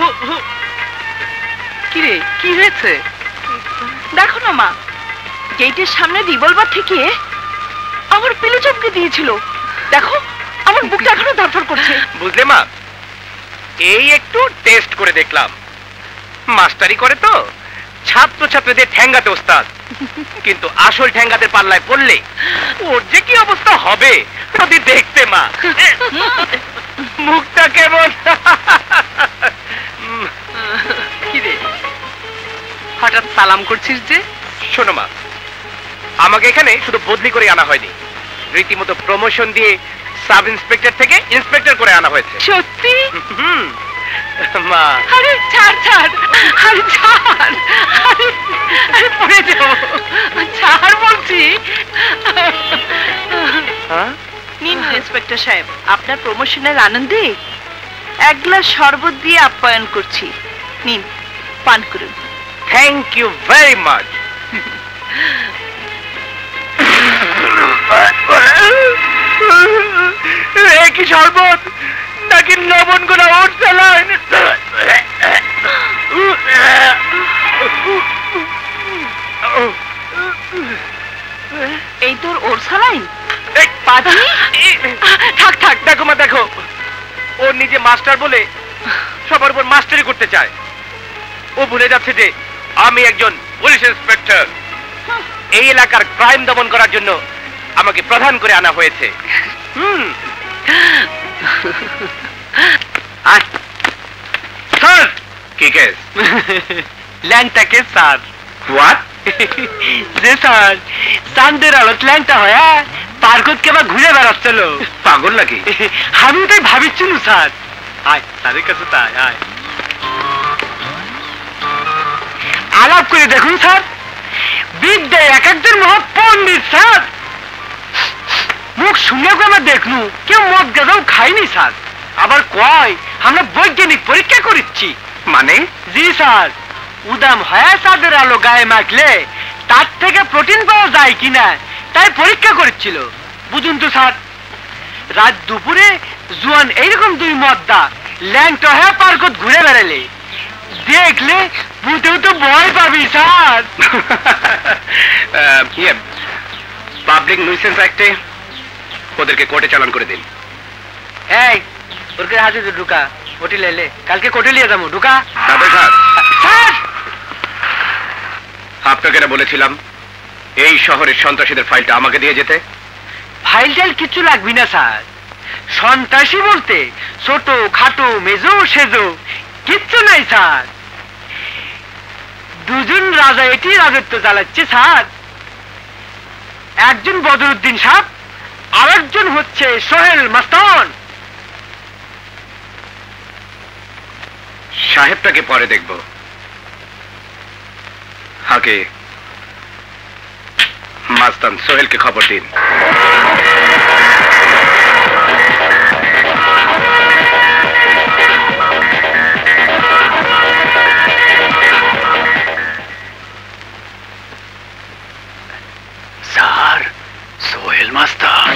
কিরে, কি হয়েছে? দেখো না মা, গেটের সামনে রিভলভার ঠেকিয়ে আমার পিলে চমকে দিয়েছিল। দেখো, আমার বুকটা এখনো ধরফর করছে। বুঝলে মা, এই একটু টেস্ট করে দেখলাম। মাস্টারি করে তো ছাত্র ছাত্রীদের ঠ্যাঙ্গাতে ওস্তাদ, কিন্তু আসল ঠ্যাঙ্গাতে পাল্লায় পড়লে ওর যে কি অবস্থা হবে যদি দেখতে। মা, মুখটা কেমন? কি রে, হঠাৎ সালাম করছিস যে? শোনো মা, আমাকে এখানে শুধু বদলি করে আনা হয়নি, রীতিমতো প্রমোশন দিয়ে সাব ইন্সপেক্টর থেকে ইন্সপেক্টর করে আনা হয়েছে। সত্যি? মা, আরে ছাড় ছাড়, আরে ছাড়, আরে পড়ে যাও, ছাড় বলছি। নিন ইন্সপেক্টর সাহেব, আপনার প্রমোশনের আনন্দে এক গ্লাস শরবত দিয়ে আপ্যায়ন করছি। নিন, পান করুন। Thank you very much. কি শরবত নাকি লবণ গুলা ওর চালান? এই তোর ওর সালাইন? থাক থাক, দেখো মা দেখো, ও নিজে মাস্টার বলে সবার উপর মাস্টারি করতে চায়। ও ভুলে যাচ্ছে যে আমি একজন পুলিশ ইন্সপেক্টর। এই এলাকার ক্রাইম দমন করার জন্য আমাকে প্রধান করে আনা হয়েছে। স্যার, কি কেস? ল্যাংটা কেস স্যার। হোয়াট? যে স্যার, চাঁদের আলোত ল্যাংটা হয় পার্কত কেবা ঘুরে বেড়াচ্ছিল। পাগল নাকি? আমি তাই ভাবিছিল স্যার। আয় স্যারের কাছে তাই আয়, আলাপ করে দেখুন স্যার। বিদ্যায় এক একজন মহাপণ্ডিত স্যার। মুখ শুনেও আমরা দেখনু কেউ মদ গাঁজাও খাইনি স্যার। আবার কয় আমরা বৈজ্ঞানিক পরীক্ষা করিচ্ছি। মানে? জি স্যার, উদাম হয় চাঁদের আলো গায়ে মাখলে তার থেকে প্রোটিন পাওয়া যায় কিনা তাই পরীক্ষা করেছিল। বুঝুন তো স্যার, রাত দুপুরে জুয়ান এইরকম দুই মদ্দা ল্যাংটা হয়ে পার্কত ঘুরে বেড়ালে দেখলে বুঝেও তো ভয় পাবি স্যার। পাবলিক নিউসেন্স অ্যাক্টে ওদেরকে কোর্টে চালান করে দিন। এই ওরকে হাতে ঢুকা, ওটি লেলে কালকে কোর্টে নিয়ে যাবো। ঢুকা। স্যার, আপনাকে না বলেছিলাম এই শহরের সন্ত্রাসীদের ফাইলটা আমাকে দিয়ে যেতে? ফাইল টাইল কিছু লাগবি না স্যার। সন্ত্রাসী বলতে ছোট খাটো মেজো সেজো কিচ্ছু নাই স্যার। দুজন রাজা এটি রাজত্ব চালাচ্ছে স্যার। একজন বদরুদ্দিন সাহেব, আর একজন হচ্ছে সোহেল মাস্তান। সাহেবটাকে পরে দেখব, আগে মাস্তান সোহেলকে খবর দিন। স্যার, সোহেল মাস্তান।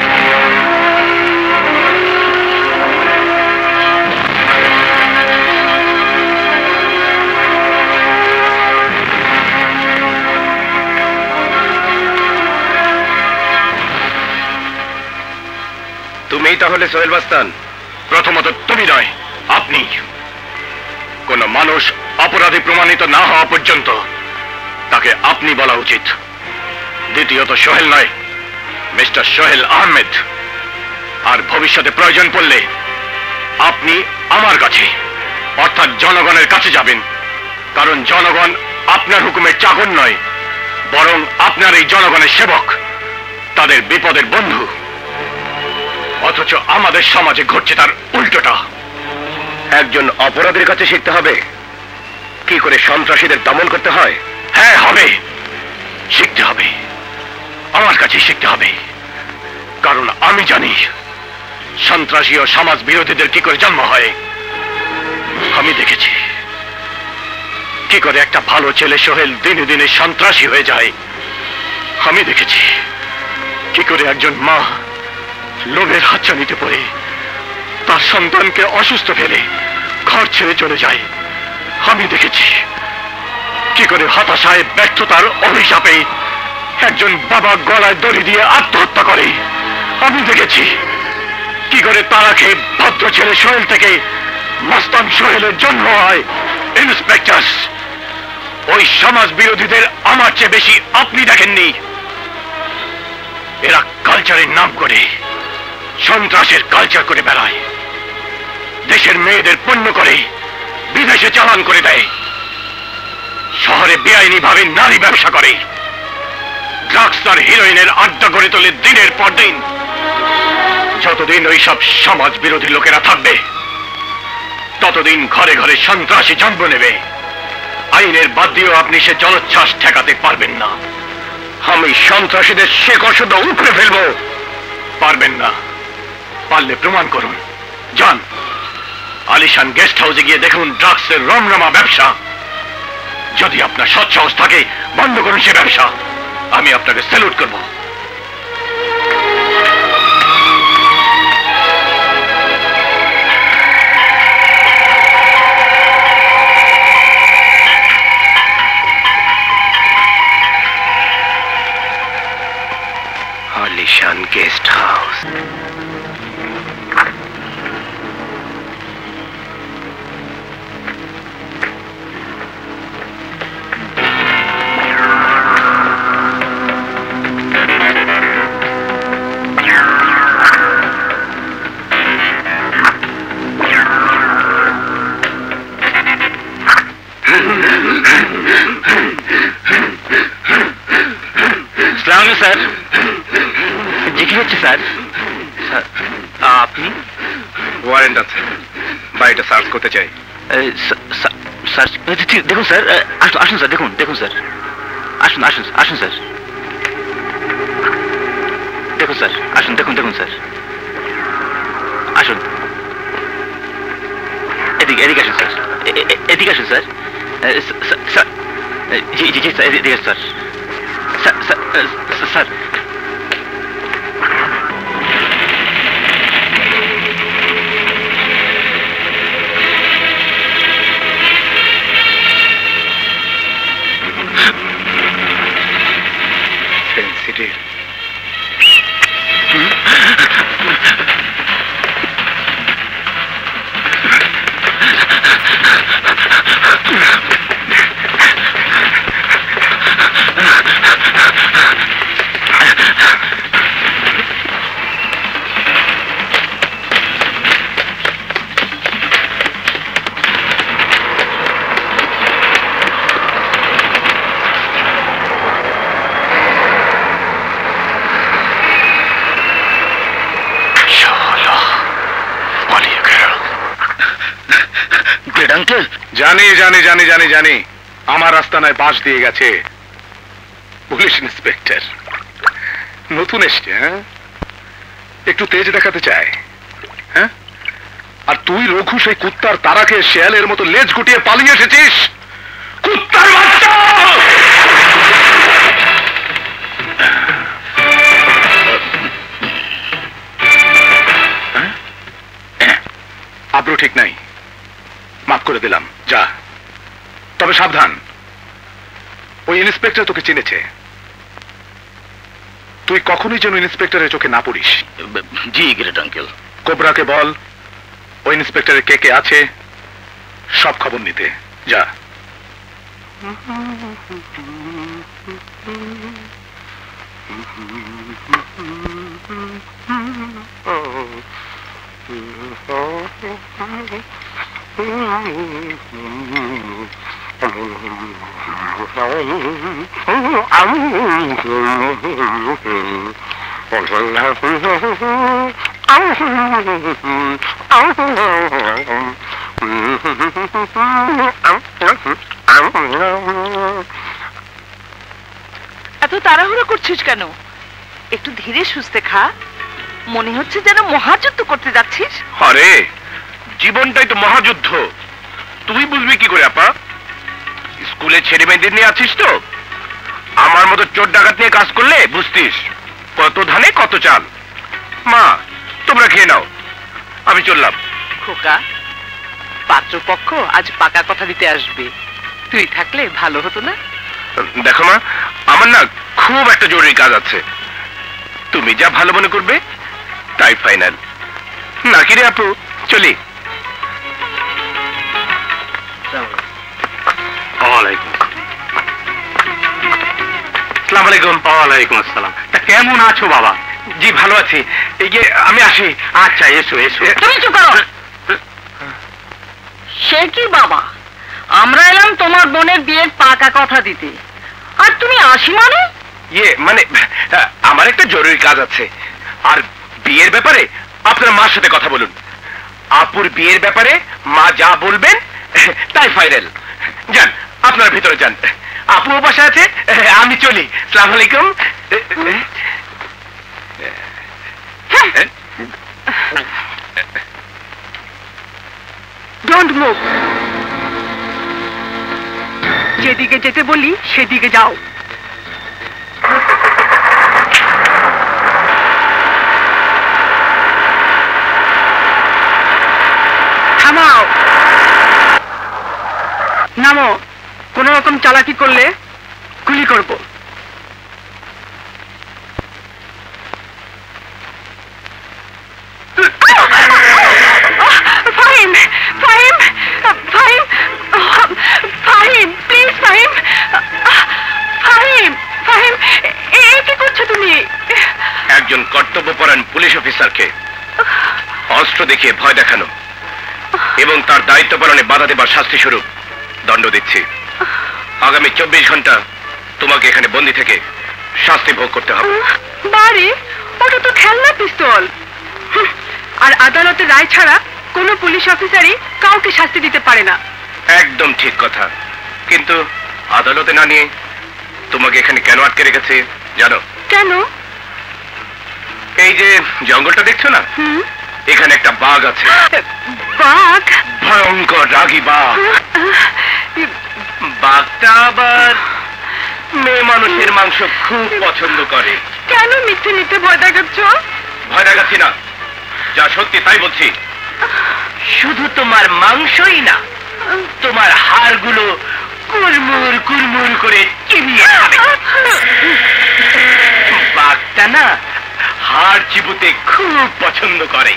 তুমিই তাহলে সোহেল মাস্তান? প্রথমত তুমি নয়, আপনি। কোন মানুষ অপরাধী প্রমাণিত না হওয়া পর্যন্ত তাকে আপনি বলা উচিত। দ্বিতীয়ত সোহেল নয়, মিস্টার সোহেল আহমেদ। আর ভবিষ্যতে প্রয়োজন পড়লে আপনি আমার কাছে অর্থাৎ জনগণের কাছে যাবেন, কারণ জনগণ আপনার হুকুমের চাকর নয়, বরং আপনার এই জনগণের সেবক, তাদের বিপদের বন্ধু। অথচ আমাদের সমাজে ঘটছে তার উল্টোটা। একজন অপরাধীর কাছে শিখতে হবে কি করে সন্ত্রাসীদের দমন করতে হয়। হ্যাঁ, হবে, শিখতে হবে। আমার কাছে শিখতে হবে, কারণ আমি জানি সন্ত্রাসী ও সমাজ বিরোধীদের কি করে জন্ম হয়। আমি দেখেছি কি করে একটা ভালো ছেলে সোহেল দিনে দিনে সন্ত্রাসী হয়ে যায়। আমি দেখেছি কি করে একজন মা লোভের হাতছানিতে পড়ে তার সন্তানকে অসুস্থ ফেলে ঘর ছেড়ে চলে যায়। আমি দেখেছি কি করে হতাশায় ব্যর্থতার অভিশাপে একজন বাবা গলায় দড়ি দিয়ে আত্মহত্যা করে। আমি দেখেছি কি করে তারা খেয়ে ভদ্র ছেলে সোহেল থেকে মাস্তান সোহেলের জন্ম হয়। ইন্সপেক্টর, ওই সমাজ বিরোধীদের আমার চেয়ে বেশি আপনি দেখেননি। এরা কালচারের নাম করে সন্ত্রাসের কালচার করে বেড়ায়, দেশের মেয়েদের পণ্য করে বিদেশে চালান করে দেয়, শহরে বেআইনি ভাবে নারী ব্যবসা করে, ড্রাগস আর হিরোইনের আড্ডা গড়ে তোলে দিনের পর দিন। যতদিন ওই সব সমাজ বিরোধী লোকেরা থাকবে ততদিন ঘরে ঘরে সন্ত্রাসী জন্ম নেবে। আইনের বাদ দিয়েও আপনি সে জলোচ্ছ্বাস ঠেকাতে পারবেন না। আমি সন্ত্রাসীদের শেকড় শুদ্ধ উপড়ে ফেলবো। পারবেন না, পারলে প্রমাণ করুন। যান আলিশান গেস্ট হাউসে গিয়ে দেখুন ড্রাগসের রমরমা ব্যবসা। যদি আপনার সৎসাহস থাকে বন্ধ করুন সে ব্যবসা, আমি আপনাকে স্যালুট করব। আলিশান গেস্ট হাউস। আচ্ছা স্যার, আপনি? ওয়ারেন্ট আছে, বাড়িটা সার্চ করতে চাই। স্যার ঠিক, দেখুন স্যার, আসুন স্যার, দেখুন স্যার, আসুন স্যার, দেখুন স্যার, আসুন, দেখুন স্যার, আসুন, এদিকে আসুন স্যার, এদিকে আসুন স্যার, স্যার, জি স্যার, এদিকে স্যার, স্যার, সেন্সিটিভ। জানি আমার রাস্তায় বাঁশ দিয়ে গেছে পুলিশ ইন্সপেক্টর, নতুন এসছে। হ্যাঁ, একটু তেজ দেখাতে চায়। হ্যাঁ, আর তুই রঘু সেই কুত্তার তারাকে শেয়ালের মতো লেজ গুটিয়ে পালিয়ে এসেছিস। কুত্তার বাচ্চা! আব্রু ঠিক নাই, মাফ করে দিলাম, যা। তবে সাবধান, ওই ইন্সপেক্টর তোকে চিনেছে। তুই কখনোই যেন ইন্সপেক্টরের চোখে না পড়িস। জি গ্রেট আঙ্কেল। কোবরাকে বল ওই ইন্সপেক্টরের কে কে আছে সব খবর নিতে, যা। এত তাড়াহুড়ো করছিস কেন? একটু ধীরে সুস্থে খা, মনে হচ্ছে যেন মহাযুদ্ধ করতে যাচ্ছিস। আরে জীবনটাই তো মহাযুদ্ধ, তুই বুঝবি কি করে আপা? স্কুলে ছেলে মেয়েদের নিয়ে আছিস তো, আমার মতো চোর ডাকাত নিয়ে কাজ করলে বুঝতিস কত ধানে কত চাল। মা তোমরা খেয়ে নাও, আমি চললাম। খোকা, পাত্রপক্ষ আজ পাকা কথা দিতে আসবে, তুই থাকলে ভালো হতো না? দেখো মা, আমার না খুব একটা জরুরি কাজ আছে, তুমি যা ভালো মনে করবে তাই ফাইনাল। নাকি রে আপু, চলি। ওয়ালাইকুম আসসালাম। তা কেমন আছো বাবা? জি ভালো আছি, এই যে আমি আসি। আচ্ছা, এসো এসো। তুমি চুপ করো। সে কি বাবা, আমরা এলাম তোমার বোনের বিয়ের পাকা কথা দিতে, আর তুমি আসি মানে? মানে আমার একটা জরুরি কাজ আছে, আর বিয়ের ব্যাপারে আপনার মার সাথে কথা বলুন। আপুর বিয়ের ব্যাপারে মা যা বলবেন তাই ফাইনাল। যান, আপনার ভিতরে যান, আপু বাসা আছে, আমি চলি। আসসালামু আলাইকুম। ডোন্ট মুভ, যেদিকে যেতে বলি সেদিকে যাও। থামাও, নামো। কোন রকম চালাকি করলে গুলি করব। ফাহিম, ফাহিম, ফাহিম, ফাহিম, প্লিজ ফাহিম, ফাহিম, ফাহিম, কি করছো তুমি? একজন কর্তব্যপরায়ণ পুলিশ অফিসারকে অস্ত্র দেখিয়ে ভয় দেখানো এবং তার দায়িত্ব পালনে বাধা দেবার শাস্তি স্বরূপ দণ্ড দিচ্ছি। আগামী 24 ঘন্টা তোমাকে এখানে বন্দী থেকে শাস্তি ভোগ করতে হবে। বাড়ি ওটা তো খেলনা পিস্তল। আর আদালতের রায় ছাড়া কোনো পুলিশ অফিসারই কাউকে শাস্তি দিতে পারে না। একদম ঠিক কথা, কিন্তু আদালতে না নিয়ে তোমাকে এখানে কেন আটকে রেখেছে জানো? কেন? এই যে জঙ্গলটা দেখছো না, এখানে একটা বাঘ আছে। বাঘ? ভয়ঙ্কর রাগী বাঘ। বাঘটা আবার মেয়ে মানুষের মাংস খুব পছন্দ করে। কেন মিথ্যে মিথ্যে ভয় দেখাচ্ছ? ভয় দেখাচ্ছি না, যা সত্যি তাই বলছি। শুধু তোমার মাংসই না, তোমার হাড়গুলো কুরমুর কুরমুর করে চিবিয়ে খাবে। বাঘটা না হাড় চিবুতে খুব পছন্দ করে।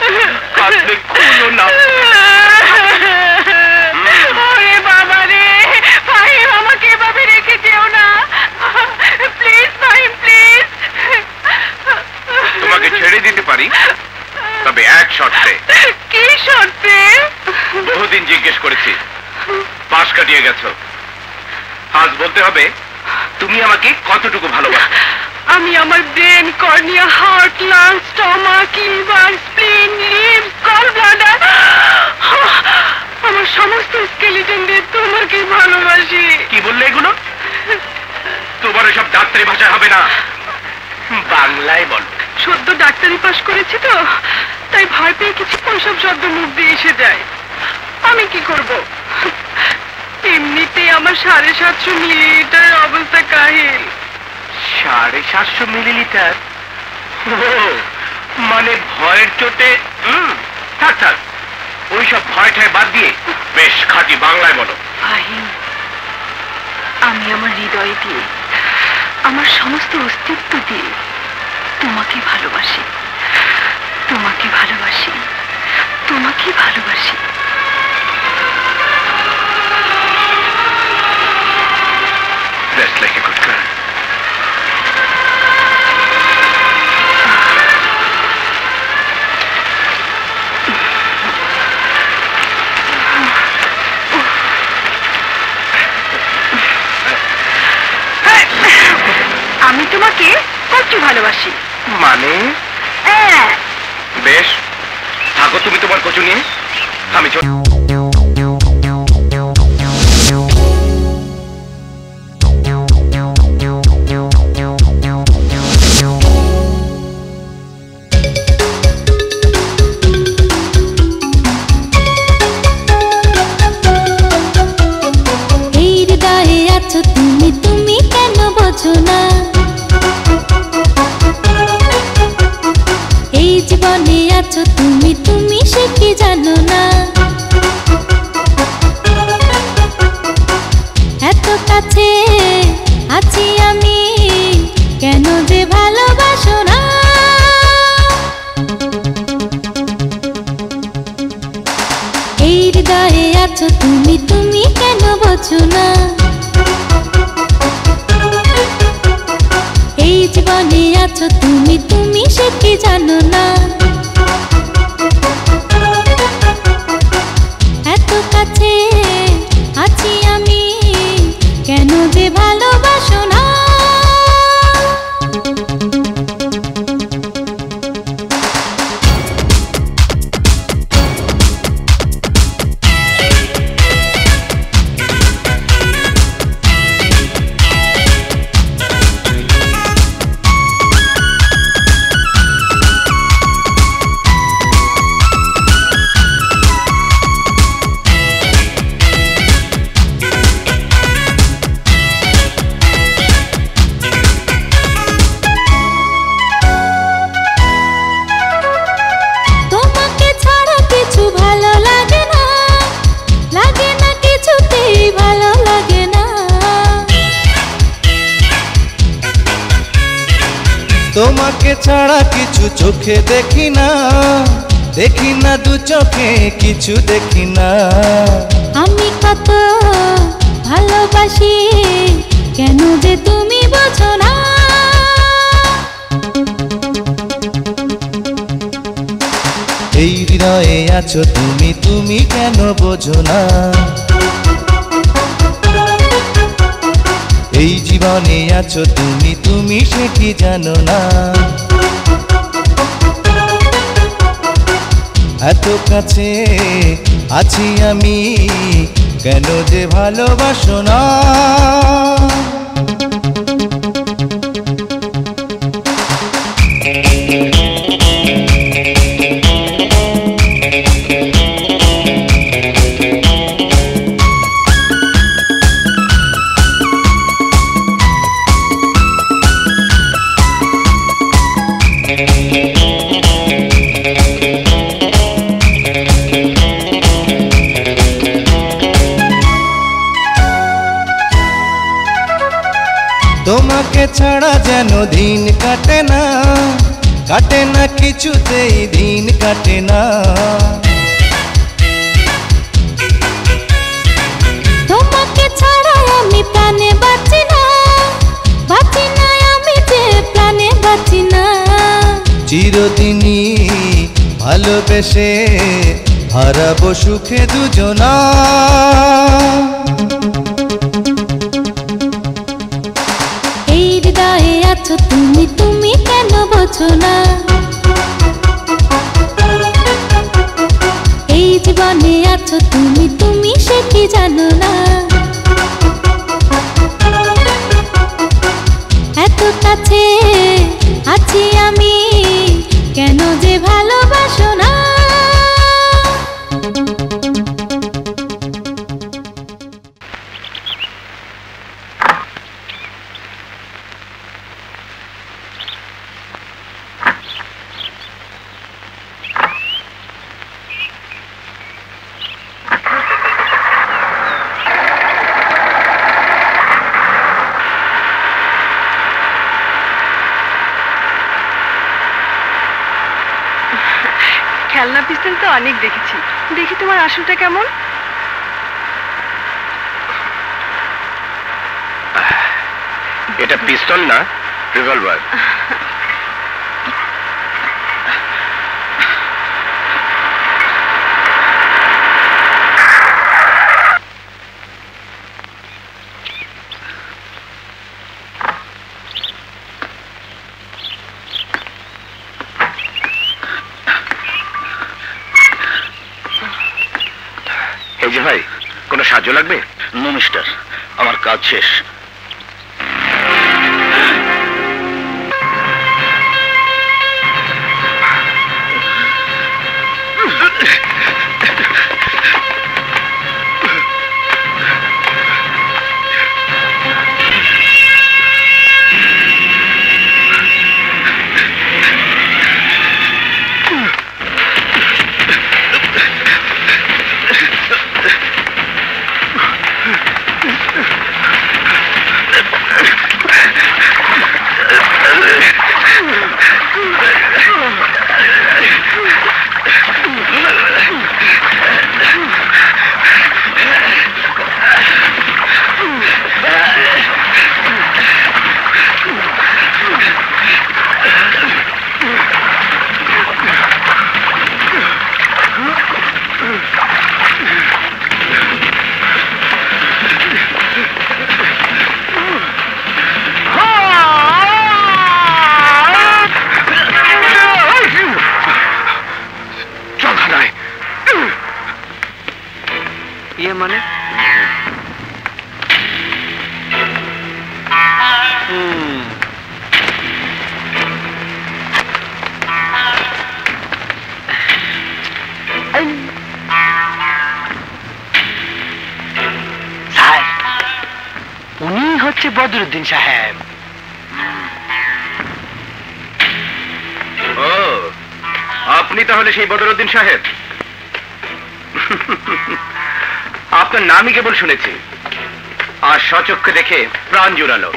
ওরে বাবা রে, ভাই আমাকে এভাবে রেখে যেও না প্লিজ, ভাই প্লিজ। তোমাকে ছেড়ে দিতে পারি, তবে এক শর্তে। কি শর্তে? বহুদিন জিজ্ঞেস করেছি, পাশ কাটিয়ে গেছো, আজ বলতে হবে তুমি আমাকে কতটুকু ভালোবাসো। আমি আমার brain, cornea, heart, lungs, stomach, liver, spleen, lives, gall bladder, আমার সমস্ত স্কেলিটন দিয়ে তোমাকে ভালোবাসি। কি বললে এগুলো? তোমার এসব ডাক্তারি ভাষায় হবে না, বাংলায় বলো। সদ্য ডাক্তারি পাশ করেছি তো, তাই ভয় পেয়ে কিছু ওইসব শব্দ মুখ দিয়ে এসে যায়। আমি কি করব? এমনিতেই আমার 750 মিলিলিটারের অবস্থা কাহিল। 750 মিলিলিটার? মানে ভয়ের চোটে? থাক থাক, ওইসব ভয় ঠায় বাদ দিয়ে বেশ খাঁটি বাংলায় বলো। ফাহিম, আমি আমার হৃদয় দিয়ে, আমার সমস্ত অস্তিত্ব দিয়ে তোমাকে ভালোবাসি, তোমাকে ভালোবাসি, তোমাকে ভালোবাসি। That's like a good girl. আমি তোমাকে কত ভালোবাসি। মানে? বেশ, থাকো তুমি তোমার কচু নিয়ে, আমি তুমি তুমি কেন বোঝো না, এই জীবনে আছো তুমি তুমি সে কি জানো না। এত কাছে আছি আমি, কেন যে ভালোবাসো না। এই হৃদয়ে আছো তুমি তুমি কেন বোঝো না, এই জীবনে আছো তুমি তুমি সে কি জানো না। এত কাছে আছি আমি, কেন যে ভালোবাসো না। তোমাকে ছাড়া কিছু চোখে দেখি না, দেখি না দু চোখে কিছু দেখি না। আমি কত ভালোবাসি, কেন যে তুমি বোঝো না। এই হৃদয়ে আছো তুমি তুমি কেন বোঝো না। এই জীবনে আছো তুমি তুমি সে কি জানো না। এত কাছে আছি আমি, কেন যে ভালোবাসো না। তোমাকে ছাড়া যেন দিন কাটে না, কাটে না কিছুতেই দিন কাটে না। তোমাকে ছাড়া আমি প্রাণে বাঁচি না, বাঁচি না আমি যে প্রাণে বাঁচি না। চিরদিনই ভালোবেসে হারাবো সুখে দুজনা। এই হৃদয়ে আছো তুমি, তুমি কেন বোঝো না। এই জীবনে আছো তুমি, তুমি সে কি জানো না। এত কাছে আছি আমি, কেন যে ভালোবাসো না। খেলনা পিস্তল তো অনেক দেখেছি, দেখি তোমার আসলটা কেমন। এটা পিস্তল না, রিভলভার। এই যে ভাই, কোনো সাহায্য লাগবে? নো মিস্টার, আমার কাজ শেষ। মানে স্যার, উনি হচ্ছে বদরুদ্দিন সাহেব। ও, আপনি তাহলে সেই বদরুদ্দিন সাহেব? আপনার নামই কেবল শুনেছি, আর সচক্ষে দেখে প্রাণ জুড়ালো।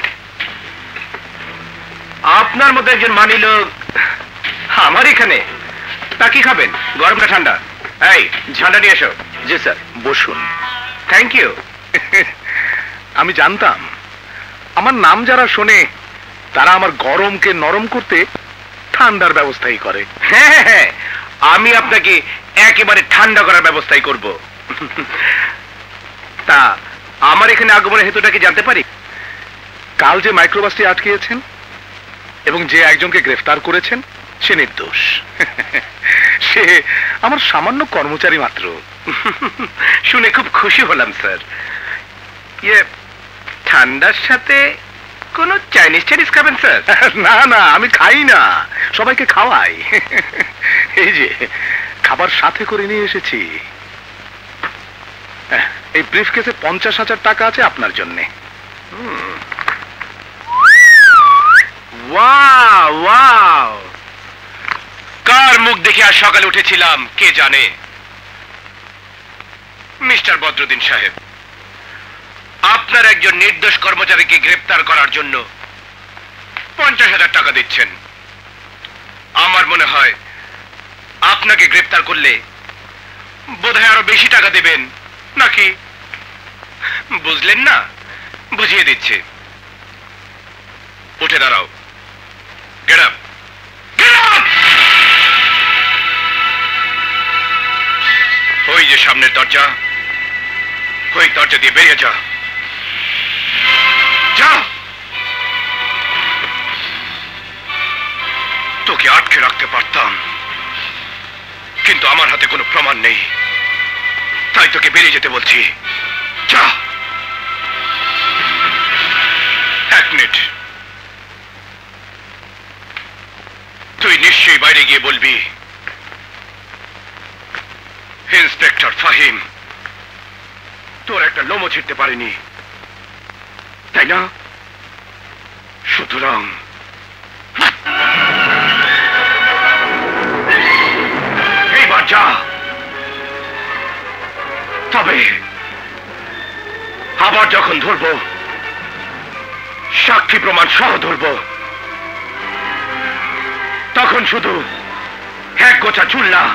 আপনার মতো একজন মানি লোক আমার এখানে, তা কি খাবেন, গরম না ঠান্ডা? এই ঝান্ডা নিয়ে এসো। জি স্যার, বসুন। Thank you. আমি জানতাম আমার নাম যারা শোনে তারা আমার গরমকে নরম করতে ঠান্ডার ব্যবস্থাই করে। হ্যাঁ হ্যাঁ, আমি আপনাকে একেবারে ঠান্ডা করার ব্যবস্থাই করব। তা আমার এখানে আগমনের হেতুটা কি জানতে পারি? কাল যে মাইক্রোবাসটি আটকিয়েছেন এবং যে একজনকে গ্রেফতার করেছেন সে নির্দোষ। সে আমার সামান্য কর্মচারী মাত্র। শুনে খুব খুশি হলাম স্যার। ইয়ে, ঠান্ডার সাথে কোনো চাইনিজ খাবেন স্যার? না না, আমি খাই না, সবাইকে খাওয়াই। এই যে খাবার সাথে করে নিয়ে এসেছি। এই ব্রিফকেসে 50,000 টাকা আছে আপনার জন্য। ওয়াও ওয়াও, কার মুখ দেখে আজ সকালে উঠেছিলাম কে জানে। মিস্টার বদরুদ্দিন সাহেব, আপনার একজন নির্দোষ কর্মচারীকে গ্রেপ্তার করার জন্য 50,000 টাকা দিচ্ছেন। আমার মনে হয় আপনাকে গ্রেপ্তার করলে বোধহয় আরো বেশি টাকা দেবেন, নাকি? বুঝলেন না? বুঝিয়ে দিচ্ছে। উঠে দাঁড়াও। Get up, get up. ওই যে সামনের দরজা, ওই দরজা দিয়ে বেরিয়ে যা। যা। তোকে আটকে রাখতে পারতাম, কিন্তু আমার হাতে কোনো প্রমাণ নেই, তাই তোকে বেরিয়ে যেতে বলছি। যা। 1 মিনিট। তুই নিশ্চয়ই বাইরে গিয়ে বলবি ইন্সপেক্টর ফাহিম তোর একটা লোমও ছিঁড়তে পারেনি, তাই না? সুতরাং এইবার যা। তবে আবার যখন ধরবো, সাক্ষী প্রমাণ সহ ধরবো, তখন শুধু এক গোছা চুল না,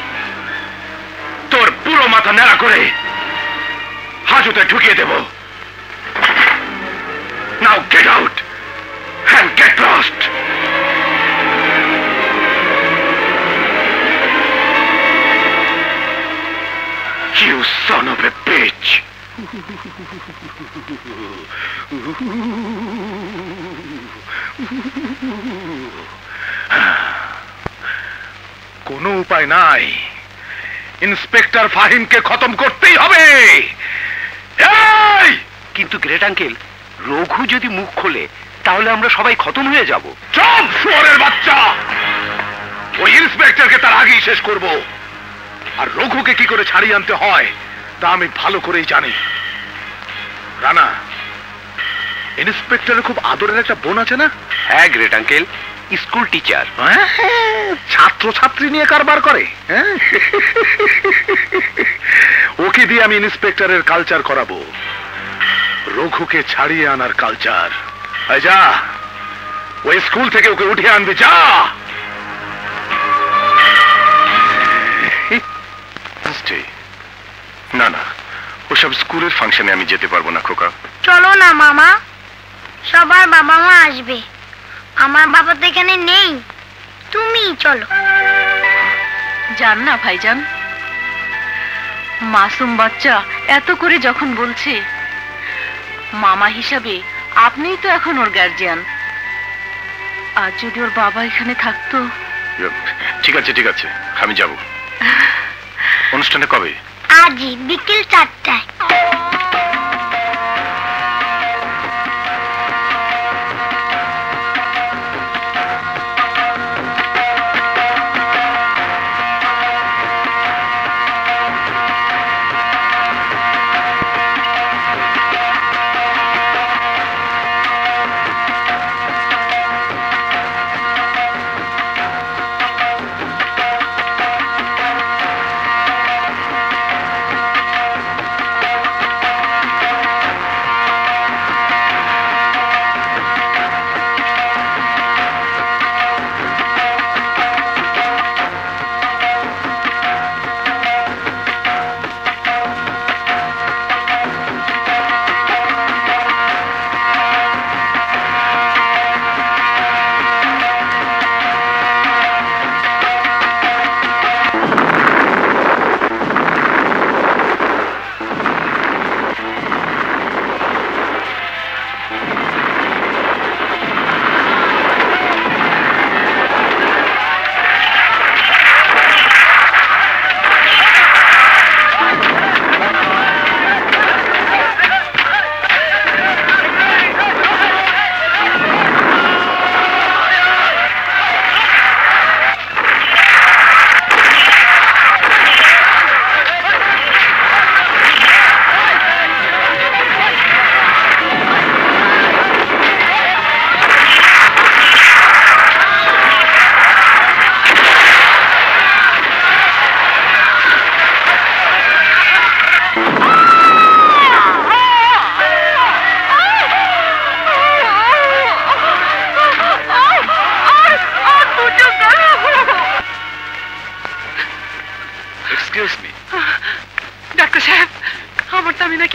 তোর পুরো মাথা ন্যাড়া করে হাজতে ঢুকিয়ে দেব। Now get out and get lost. You son of a bitch. কোনো উপায় নাই, ইন্সপেক্টর ফাহিমকে খতম করতেই হবে। কিন্তু গ্রেট আঙ্কেল, রঘু যদি মুখ খোলে তাহলে আমরা সবাই খতম হয়ে যাব। চুপ শুয়োরের বাচ্চা! ওই ইন্সপেক্টরকে তার আগেই শেষ করব, আর রঘুকে কি করে ছাড়িয়ে আনতে হয় তা আমি ভালো করেই জানি। রানা, ইন্সপেক্টরের খুব আদরের একটা বোন আছে না? হ্যাঁ গ্রেট আঙ্কেল, স্কুল টিচার। ছাত্র ছাত্রী নিয়ে কারবার করে। ওকে দিয়ে আমি ইন্সপেক্টরের কালচার করাবো, রঘুকে ছাড়িয়ে আনার কালচার। যা, ওই স্কুল থেকে ওকে উঠিয়ে আনবি, যা। না না, ওসব স্কুলের ফাংশনে আমি যেতে পারবো না খোকা। চলো না মামা, সবার বাবা মা আসবে, আমার বাবা তো এখানে নেই, তুমি চলো। যান না ভাইজান, মাসুম বাচ্চা এত করে যখন বলছে, মামা হিসাবে আপনিই তো এখন ওর গার্জিয়ান। আর যদি ওর বাবা এখানে থাকতো। ঠিক আছে ঠিক আছে, আমি যাব। অনুষ্ঠানটা কবে? আজই বিকেল 4টায়।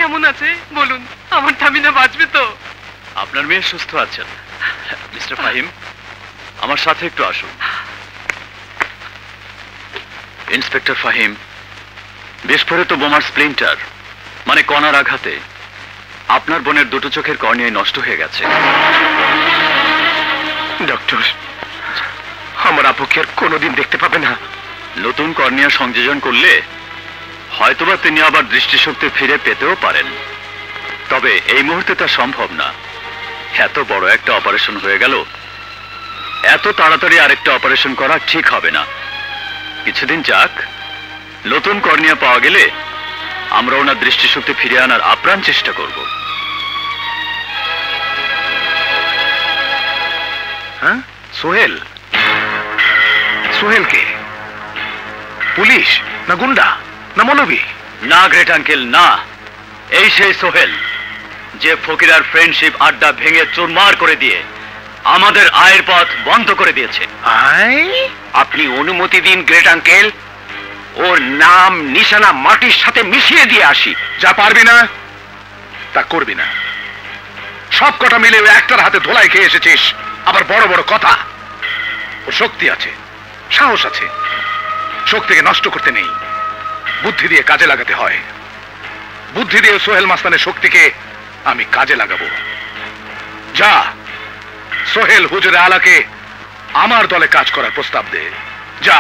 কেমন আছে বলুন, আমার তামিনা বাঁচবে তো? আপনার মেয়ে সুস্থ আছেন। মিস্টার ফাহিম, আমার সাথে একটু আসুন। ইন্সপেক্টর ফাহিম, বিস্ফোরিত বোমার স্প্লিন্টার মানে কণার আঘাতে আপনার বোনের দুটো চোখের কর্নিয়ায় নষ্ট হয়ে গেছে। ডক্টর, আমার আপুকে আর কোনোদিন দেখতে পাবে না। নতুন কর্নিয়া সংযোজন করলে হয়তোবা তিনি আবার দৃষ্টিশক্তি ফিরে পেতেও পারেন, তবে এই মুহূর্তে তা সম্ভব না। এত বড় একটা অপারেশন হয়ে গেল, এত তাড়াতাড়ি আরেকটা অপারেশন করা ঠিক হবে না। কিছুদিন যাক, নতুন কর্নিয়া পাওয়া গেলে আমরা ওনার দৃষ্টিশক্তি ফিরে আনার আপ্রাণ চেষ্টা করব। হ্যাঁ, সোহেল? সোহেল কে? পুলিশ না গুন্ডা না মৌলবী? না গ্রেট আঙ্কেল, না। এই সেই সোহেল যে ফকিরার ফ্রেন্ডশিপ আড্ডা ভেঙে চুরমার করে দিয়ে আমাদের আয়ের পথ বন্ধ করে দিয়েছে। আপনি অনুমতি দিন গ্রেট আঙ্কেল, ওর নাম নিশানা মাটির সাথে মিশিয়ে দিয়ে আসি। যা পারবি না তা করবি না। সব কটা মিলে ওই একটার হাতে ধোলাই খেয়ে এসেছিস, আবার বড় বড় কথা। ওর শক্তি আছে, সাহস আছে। শক্তিকে নষ্ট করতে নেই, বুদ্ধি দিয়ে কাজে লাগাতে হয়। বুদ্ধি দিয়ে সোহেল মাস্তানের শক্তিকে আমি কাজে লাগাবো। যা, সোহেল হুজুরে আলাকে আমার দলে কাজ করার প্রস্তাব দে। যা।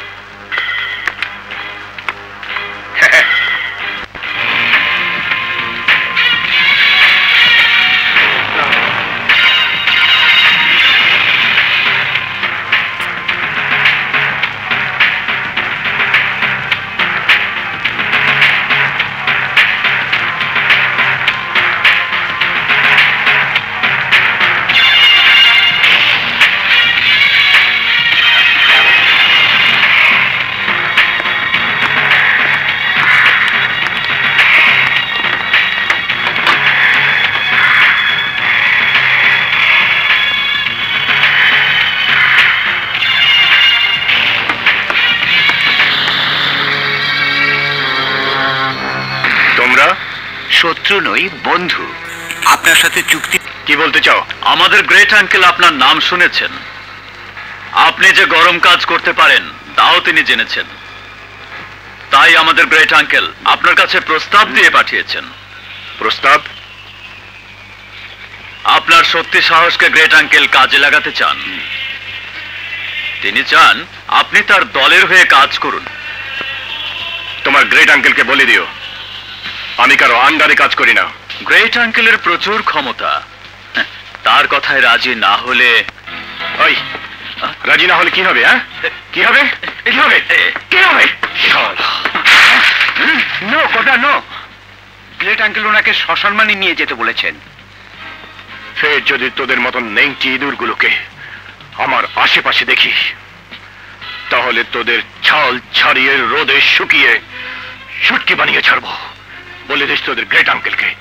শত্রু নই, বন্ধু। আপনার সাথে চুক্তি। কি বলতে চাও? আমাদের গ্রেট আঙ্কেল আপনার নাম শুনেছেন। আপনি যে গরম কাজ করতে পারেন তাও তিনি জেনেছেন। তাই আমাদের গ্রেট আঙ্কেল আপনার কাছে প্রস্তাব দিয়ে পাঠিয়েছেন। প্রস্তাব? আপনার শক্তি সাহসকে গ্রেট আঙ্কেল কাজে লাগাতে চান। তিনি চান আপনি তার দলের হয়ে কাজ করুন। তোমার গ্রেট আঙ্কেলকে বলে দিও আমি কারো আন্ডারে কাজ করি না। গ্রেট আঙ্কেলের প্রচুর ক্ষমতা, তার কথায় রাজি না হলে। ওই রাজি না হলে কি হবে? হ্যাঁ, কি হবে? কি হবে? কি হবে? নো কথা, নো। গ্রেট আঙ্কেল ওনাকে সসম্মানে নিয়ে যেতে বলেছেন। ফের যদি তোদের মতন নেংটি ইঁদুরগুলোকে আমার আশেপাশে দেখি, তাহলে তোদের ছাল ছাড়িয়ে রোদে শুকিয়ে শুটকি বানিয়ে ছাড়বো। বলে দিস তোদের গ্রেট আঙ্কেলকে।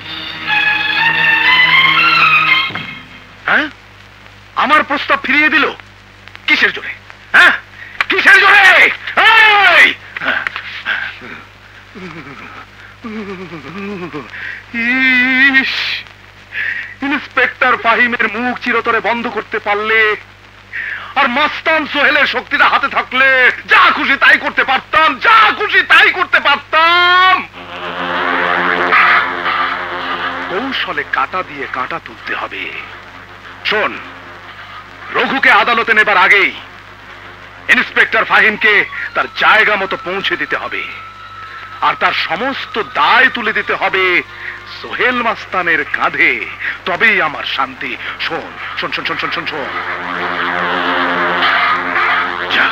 হ্যাঁ, আমার প্রস্তাব ফিরিয়ে দিল কিসের জোরে? হ্যাঁ, কিসের জোরে? ইন্সপেক্টর ফাহিমের মুখ চিরতরে বন্ধ করতে পারলে, আর মাস্তান সোহেলের শক্তিটা হাতে থাকলে যা খুশি তাই করতে পারতাম, যা খুশি তাই করতে পারতাম। কৌশলে কাঁটা দিয়ে কাঁটা তুলতে হবে। শোন, রঘুকে আদালতে নেবার আগেই ইন্সপেক্টর ফাহিমকে তার জায়গা মতো পৌঁছে দিতে হবে, আর তার সমস্ত দায় তুলে দিতে হবে সোহেল মাস্তানের কাঁধে। তবেই আমার শান্তি। শোন শোন শোন শোন শোন শোন শোন যা।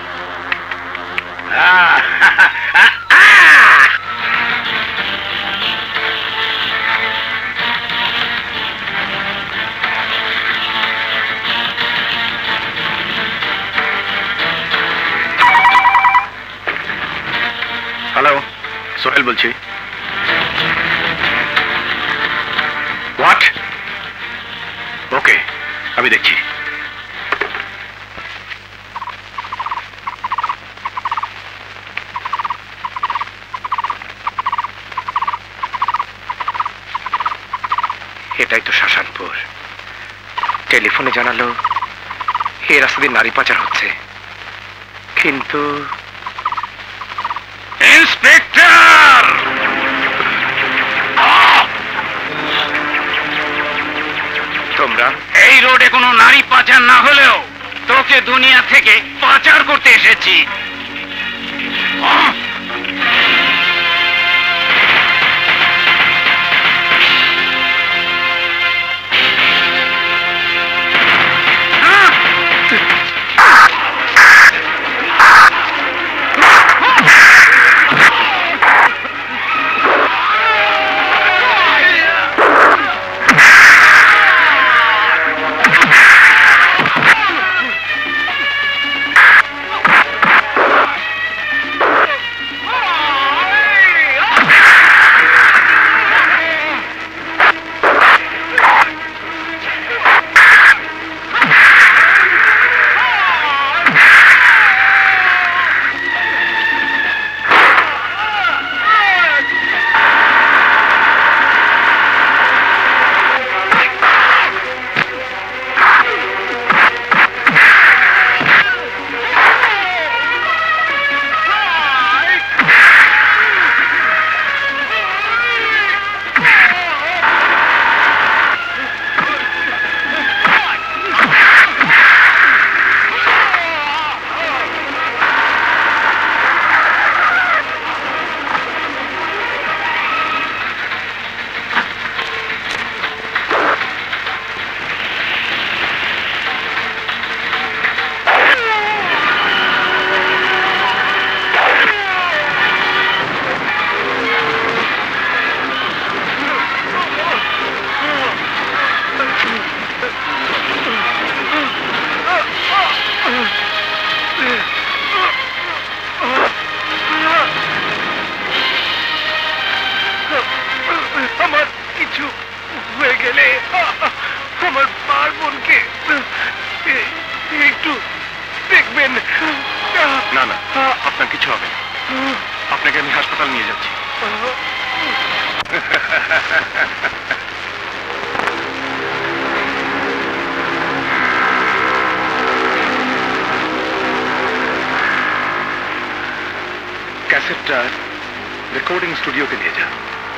হ্যালো, সোহেল বলছি। হোয়াট? ওকে, আমি দেখছি। টেলিফোনে জানালো এই রাস্তা দিয়ে নারী পাচার হচ্ছে, কিন্তু ইন্সপেক্টর, তোমরা এই রোডে কোনো নারী পাচার না হলেও তোকে দুনিয়া থেকে পাচার করতে এসেছি। ক্যাসেটটা রেকর্ডিং স্টুডিওতে নিয়ে যা।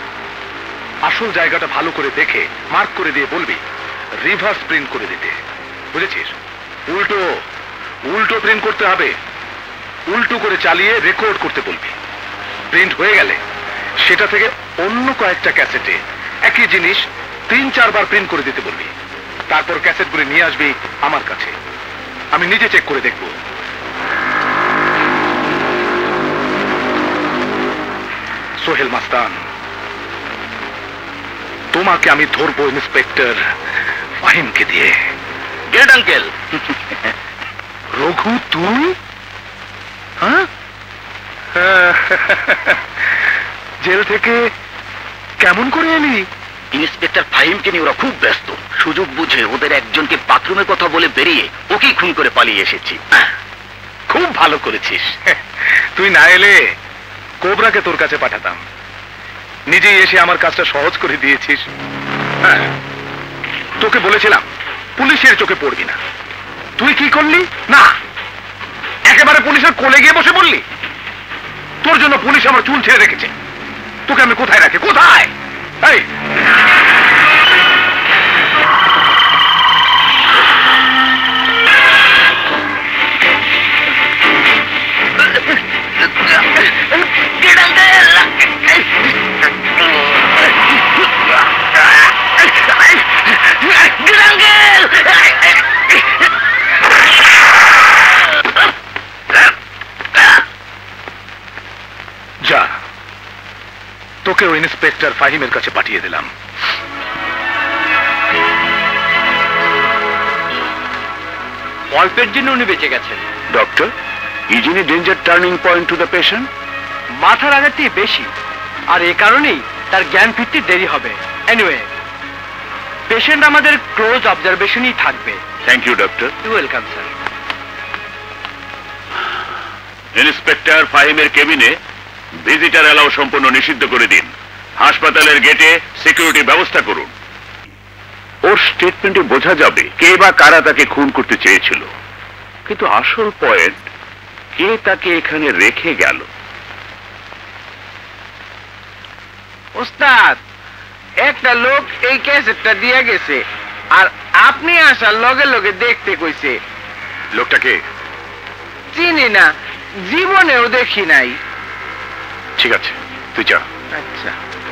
আসল জায়গাটা ভালো করে দেখে মার্ক করে দিয়ে বলবি রিভার্স প্রিন্ট করে দিতে, বুঝেছিস? উল্টো উল্টো প্রিন্ট করতে হবে, উল্টো করে চালিয়ে রেকর্ড করতে বলবি। প্রিন্ট হয়ে গেলে সেটা থেকে অন্য কয়েকটা ক্যাসেটে একই জিনিস 3-4 বার প্রিন্ট করে দিতে বলবি। তারপর ক্যাসেটগুলো নিয়ে আসবি আমার কাছে, আমি নিজে চেক করে দেখব। সোহেল মাস্তান, তোমাকে আমি ধরবো ইন্সপেক্টর ফাহিমকে দিয়ে। Great uncle. রঘু, তুই? হ্যাঁ, জেল থেকে কেমন করে এলি? ইন্সপেক্টর ফাহিমকে নিয়ে ওরা খুব ব্যস্ত, সুযোগ বুঝে ওদের একজনকে বাথরুমের কথা বলে বেরিয়ে ওকেই খুন করে পালিয়ে এসেছি। খুব ভালো করেছিস। তুই না এলে কোবরাকে তোর কাছে পাঠাতাম, নিজেই এসে আমার কাজটা সহজ করে দিয়েছিস। হ্যাঁ, তোকে বলেছিলাম পুলিশের চোখে পড়বি না, তুই কি করলি? না, একেবারে পুলিশের কোলে গিয়ে বসে বললি। তোর জন্য পুলিশ আমার চুল ছেড়ে রেখেছে, তোকে আমি কোথায় রাখি? কোথায়? এই যা, তোকে ওই ইন্সপেক্টর ফাহিমের কাছে পাঠিয়ে দিলাম। অল্পের জন্য উনি বেঁচে গেছেন। Doctor, is any danger turning point to the patient? মাথার আঘাতই বেশি, আর এ কারণেই তার জ্ঞান ফিরতে দেরি হবে। এনিওয়ে, পেশেন্ট আমাদের ক্লোজ অবজারভেশনই থাকবে। Thank you doctor. You welcome sir. Inspector ফাহিমের কেবিনে ভিজিটার অ্যালাউ সম্পূর্ণ নিষিদ্ধ করে দিন। হাসপাতালের গেটে সিকিউরিটি ব্যবস্থা করুন। ওর স্টেটমেন্টে বোঝা যাবে কে বা কারা তাকে খুন করতে চেয়েছিল, কিন্তু আসল পয়েন্ট কে তাকে এখানে রেখে গেল। ওস্তাদ, একটা লোক এই ক্যাসেটটা দিয়ে গেছে, আর আপনি আসার লগে লগে দেখতে কইছে। লোকটাকে চিনি না, জীবনেও দেখি নাই। ঠিক আছে, তুই যা। আচ্ছা।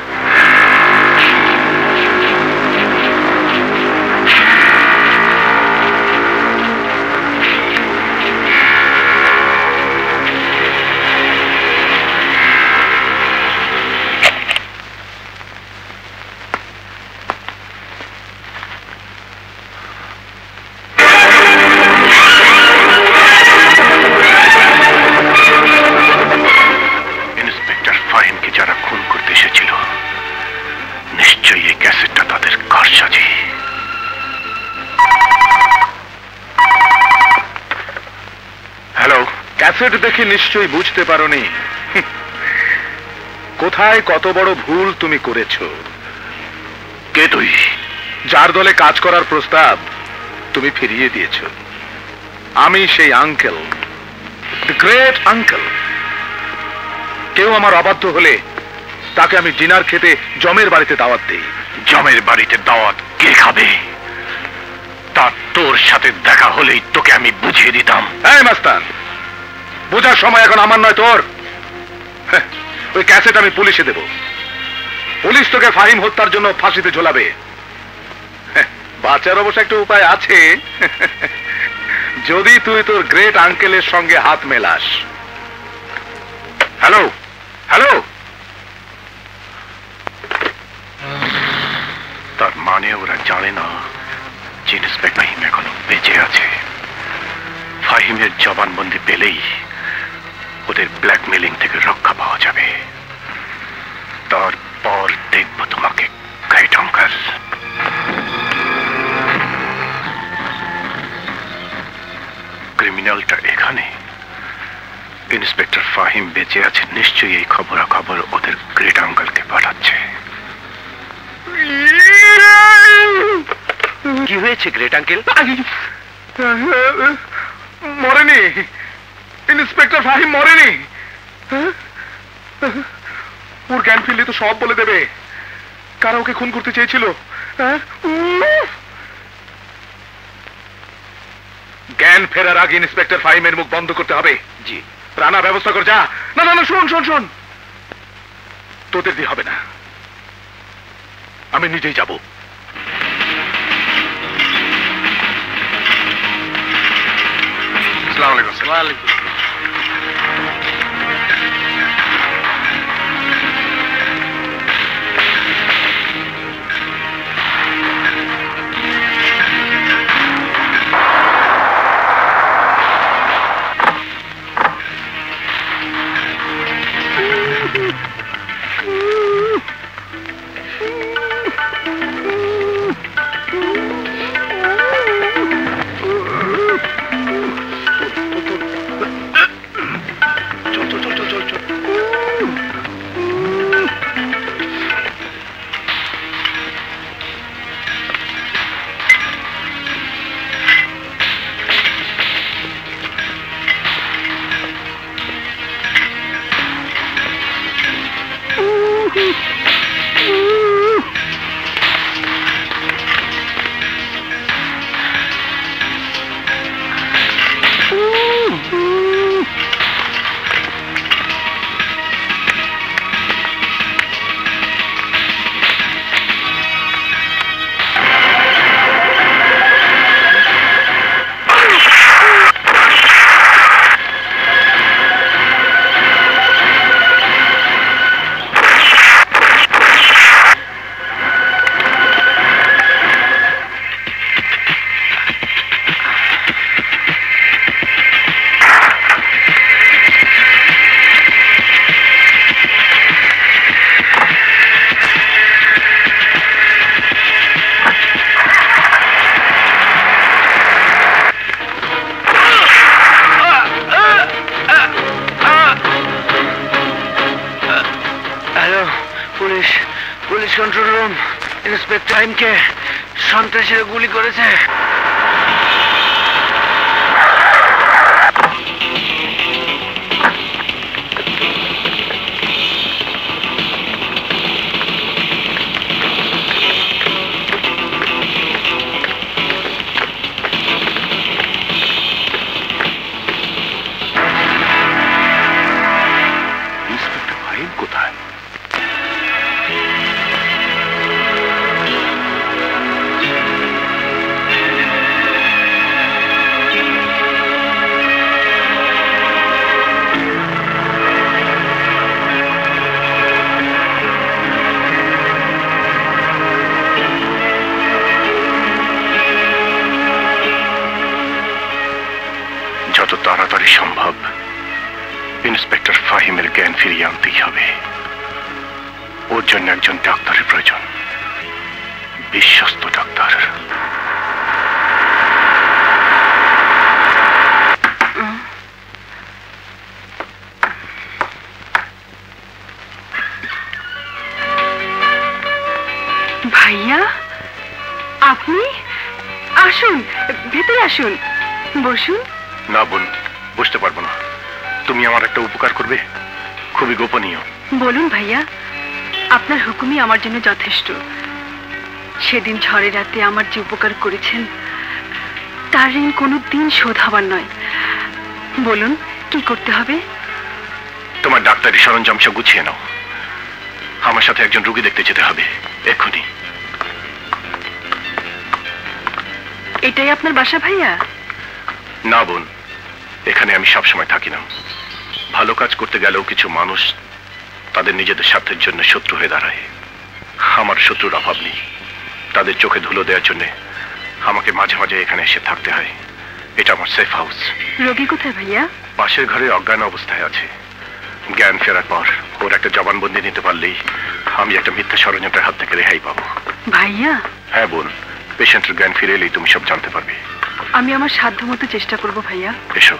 ক্যাসেট দেখে নিশ্চয়ই বুঝতে পারোনি কোথায় কত বড় ভুল তুমি করেছো। কে তুই? যার দলে কাজ করার প্রস্তাব তুমি ফিরিয়ে দিয়েছো। আমি সেই আঙ্কেল, দ্য গ্রেট আঙ্কেল। কেউ আমার অবাধ্য হলে তাকে আমি ডিনার খেতে জমের বাড়িতে দাওয়াত দিই। জমের বাড়িতে দাওয়াত কে খাবে? তা তোর সাথে দেখা হলেই তোকে আমি বুঝিয়ে দিতাম। এই মাস্তান, বোঝার সময় এখন আমার নয় তোর। ওই ক্যাসেট আমি পুলিশে দেব। পুলিশ তোকে ফাহিম হত্যার জন্য ফাঁসিতে ঝোলাবে। বাঁচার অবশ্য একটা উপায় আছে, যদি তুই তোর গ্রেট আঙ্কেলের সঙ্গে হাত মেলাস। Hello hello. তার মানে ওরা জানে না যে ইন্সপেক্টর ফাহিম এখনো বেঁচে আছে। ফাহিমের জবানবন্দি পেলেই ওদের ব্ল্যাকমেলিং থেকে রক্ষা পাওয়া যাবে। তারপর দেখব তোমাকে গ্রেট আঙ্কেল। ক্রিমিনালটা এখানে, ইন্সপেক্টর ফাহিম বেঁচে আছে, নিশ্চয়ই এই খবরাখবর ওদের গ্রেট আঙ্কেলকে পাঠাচ্ছে। কি হয়েছে গ্রেট আঙ্কেল? মরেনি, ইন্সপেক্টর ফাহিম মরেনি। ওর জ্ঞান ফিরলে তো সব বলে দেবে। কারা ওকে খুন করতে চেয়েছিল? জ্ঞান ফেরার আগে ইন্সপেক্টর ফাহিমের মুখ বন্ধ করতে হবে। জি। রানা ব্যবস্থা কর, যা। না না না, শোন শোন শোন, তোদের দিয়ে হবে না, আমি নিজেই যাব। আসসালামু আলাইকুম। ওয়ালাইকুম। পুলিশ কন্ট্রোল রুম, ইন্সপেক্টর ফাহিমকে সন্ত্রাসীরা গুলি করেছে। ইন্সপেক্টর ফাহিম কোথায়? যত তাড়াতাড়ি সম্ভব ইন্সপেক্টর ফাহিমের জ্ঞান ফিরিয়ে আনতেই হবে। ওর জন্য একজন ডাক্তারের প্রয়োজন, বিশ্বস্ত ডাক্তার। ভাইয়া, আপনি আসুন, ভেতরে আসুন, বসুন। না বোন, বুঝতে পারবো না। তুমি আমার একটা উপকার করবে, খুবই গোপনীয়। বলুন ভাইয়া, আপনার হুকুমই আমার জন্য যথেষ্ট। সেদিন ঝড়ের রাতে আমার যে উপকার করেছেন তার ঋণ কোনো দিন শোধ হবার নয়। বলুন কি করতে হবে। তোমার ডাক্তারি সরঞ্জাম সব গুছিয়ে নাও, আমার সাথে একজন রোগী দেখতে যেতে হবে এক্ষুনি। এটাই আপনার বাসা ভাইয়া? না বোন, এখানে আমি সবসময় থাকি না। ভালো কাজ করতে গেলেও কিছু মানুষ তাদের নিজেদের স্বার্থের জন্য শত্রু হয়ে দাঁড়ায়। আমার শত্রুর অভাব নেই, তাদের চোখে ধুলো দেওয়ার জন্য আমাকে মাঝে মাঝে এখানে এসে থাকতে হয়। এটা আমার সেফ হাউস। রোগী কোথায় ভাইয়া? পাশের ঘরে অজ্ঞান অবস্থায় আছে। জ্ঞান ফেরার পর ওর একটা জবানবন্দি নিতে পারলেই আমি একটা মিথ্যা ষড়যন্ত্রের হাত থেকে রেহাই পাবো। ভাইয়া? হ্যাঁ বোন, পেশেন্টের জ্ঞান ফিরে এলেই তুমি সব জানতে পারবে। আমি আমার সাধ্য মতো চেষ্টা করব ভাইয়া। এসো।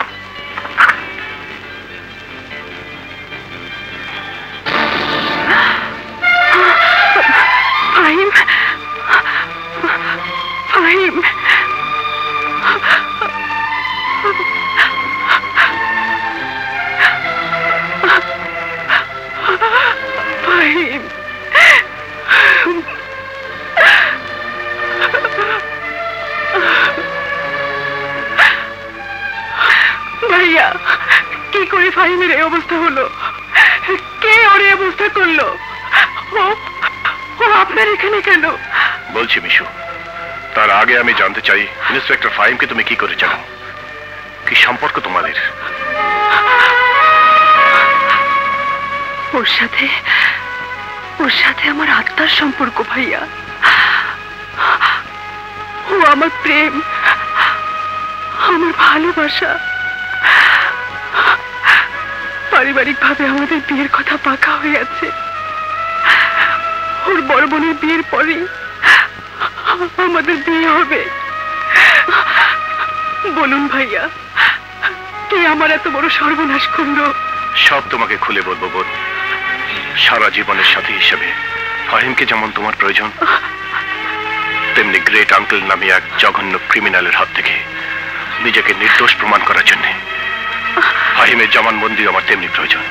ফাহিম, ফাহিম, ফাহিম, ভাইয়া কি করে ফাহিমের এই অবস্থা হলো? কে ওর এই অবস্থা করলো? ও আপনার এখানে কেন? বলছি মিশু, তার আগে আমি জানতে চাই ইন্সপেক্টর ফাহিমকে তুমি কি করে জানো? কি সম্পর্ক তোমাদের? ওর সাথে আমার আত্মার সম্পর্ক ভাইয়া। ও আমার প্রেম, আমার ভালোবাসা। পারিবারিক ভাবে আমাদের বিয়ের কথা পাকা হয়ে আছে। ওর বড় বোনের বিয়ের পরে আমাদের বিয়ে হবে। বলুন ভাইয়া, কে আমার এত বড় সর্বনাশ করলো? সব তোমাকে খুলে বলবো বোন। সারা জীবনের সাথী হিসেবে ফাহিমকে যেমন তোমার প্রয়োজন, তেমনি গ্রেট আঙ্কেল নামে এক জঘন্য ক্রিমিনালের হাত থেকে নিজেকে নির্দোষ প্রমাণ করার জন্য ফাহিমের জবানবন্দি আমার তেমনি প্রয়োজন।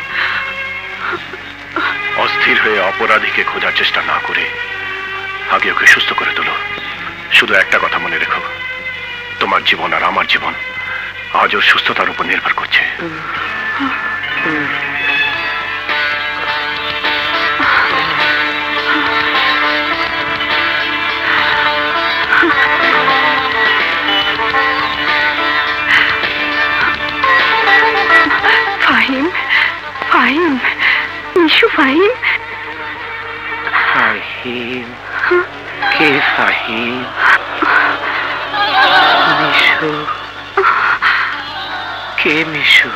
অস্থির হয়ে অপরাধীকে খোঁজার চেষ্টা না করে আগে ওকে সুস্থ করে তোলো। শুধু একটা কথা মনে রেখো, তোমার জীবন আর আমার জীবন আজ ওর সুস্থতার উপর নির্ভর করছে। ফাহিম, ফাহিম, মিশু ফাহিম। ফাহিম? কে ফাহিম? মিশু? কে মিশু?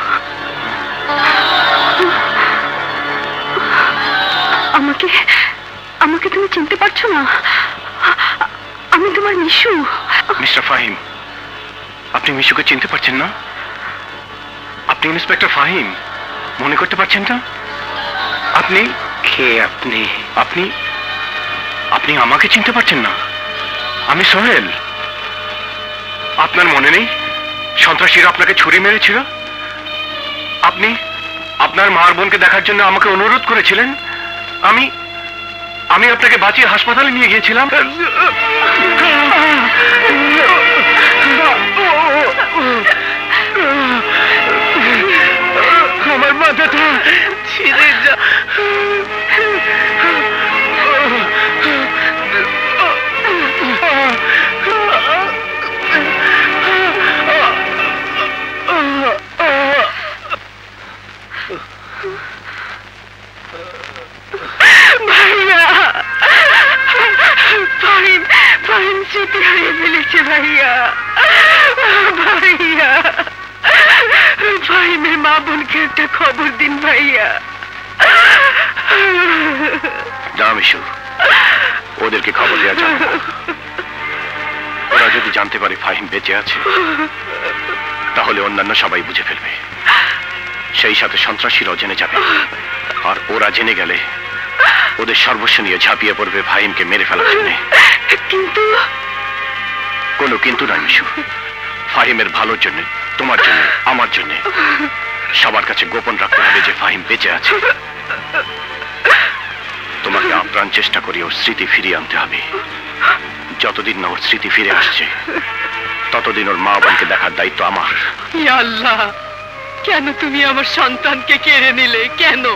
আমাকে তুমি চিনতে পারছো না? আমি তোমার মিশু। মিস্টার ফাহিম, আপনি মিশুকে চিনতে পারছেন না? আপনি ইন্সপেক্টর ফাহিম মনে করতে পারছেন না? আপনি কে? আপনি আপনি আপনি আমাকে চিনতে পারছেন না? আমি সোহেল। আপনার মনে নেই সন্ত্রাসীরা আপনাকে ছুরি মেরেছিল? আপনি আপনার মার বোনকে দেখার জন্য আমাকে অনুরোধ করেছিলেন। আমি আমি আপনাকে বাঁচিয়ে হাসপাতালে নিয়ে গিয়েছিলাম। আমার মাথাটা ছিঁড়ে যা। ভাইয়া ফাহিম স্মৃতি হারিয়ে ফেলেছে ভাইয়া। ভাইয়া ফাহিমের মা বোনকে একটা খবর দিন ভাইয়া। না মিশু, ওদেরকে খবর দেওয়া যাবে না। ওরা যদি জানতে পারে ফাহিম বেঁচে আছে তাহলে অন্যান্য সবাই বুঝে ফেলবে, সেই সাথে সন্ত্রাসীরাও জেনে যাবে। আর ওরা জেনে গেলে ওদের সর্বস্ব নিয়ে ঝাঁপিয়ে পড়বে ফাহিমকে মেরে ফেলার জন্য। কিন্তু কোনো কিন্তু নয় মিশু, ফাহিমের ভালোর জন্য, তোমার জন্য, আমার জন্য সবার কাছে গোপন রাখতে হবে যে ফাহিম বেঁচে আছে। তোমাকে আপ্রাণ চেষ্টা করি ওর স্মৃতি ফিরিয়ে আনতে হবে। যতদিন না ওর স্মৃতি ফিরে আসছে ততদিন ওর মা বোনকে দেখার দায়িত্ব আমার। ইয়া আল্লাহ, কেন তুমি আমার সন্তানকে কেড়ে নিলে? কেন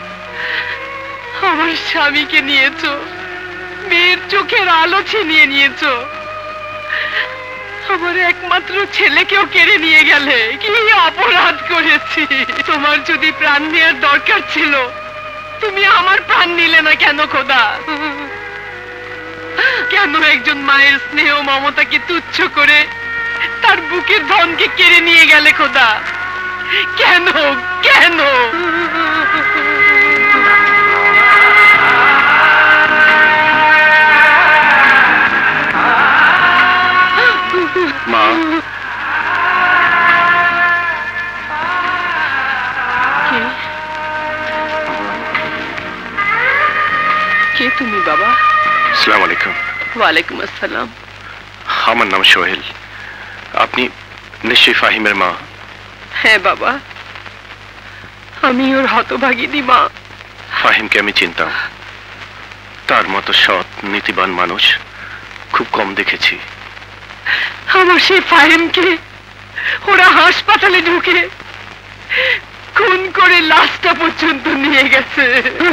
আমার স্বামীকে নিয়েছো? মেয়ের চোখের আলো ছিনিয়ে নিয়েছো। আমার একমাত্র ছেলেকেও কেড়ে নিয়ে গেলে। কি অপরাধ করেছি? তোমার যদি প্রাণ নেওয়ার দরকার ছিল তুমি আমার প্রাণ নিলে না কেন খোদা? কেন একজন মায়ের স্নেহ মমতাকে তুচ্ছ করে তার বুকের ধনকে কেড়ে নিয়ে গেলে খোদা? কেন কেন? মা, কে তুমি বাবা? আসসালামু আলাইকুম। ওয়ালাইকুম আসসালাম। আমার নাম সোহেল। আপনি নিশ্চয়ই ফাহিমের মা? হ্যাঁ বাবা, আমি ওর হতভাগিনী মা। ফাহিমকে আমি চিনতাম। তার মতো সৎ নীতিবান মানুষ খুব কম দেখেছি। আমার সেই ফাহিমকে ওরা হাসপাতালে ঢুকে খুন করে লাশটা পর্যন্ত নিয়ে গেছে।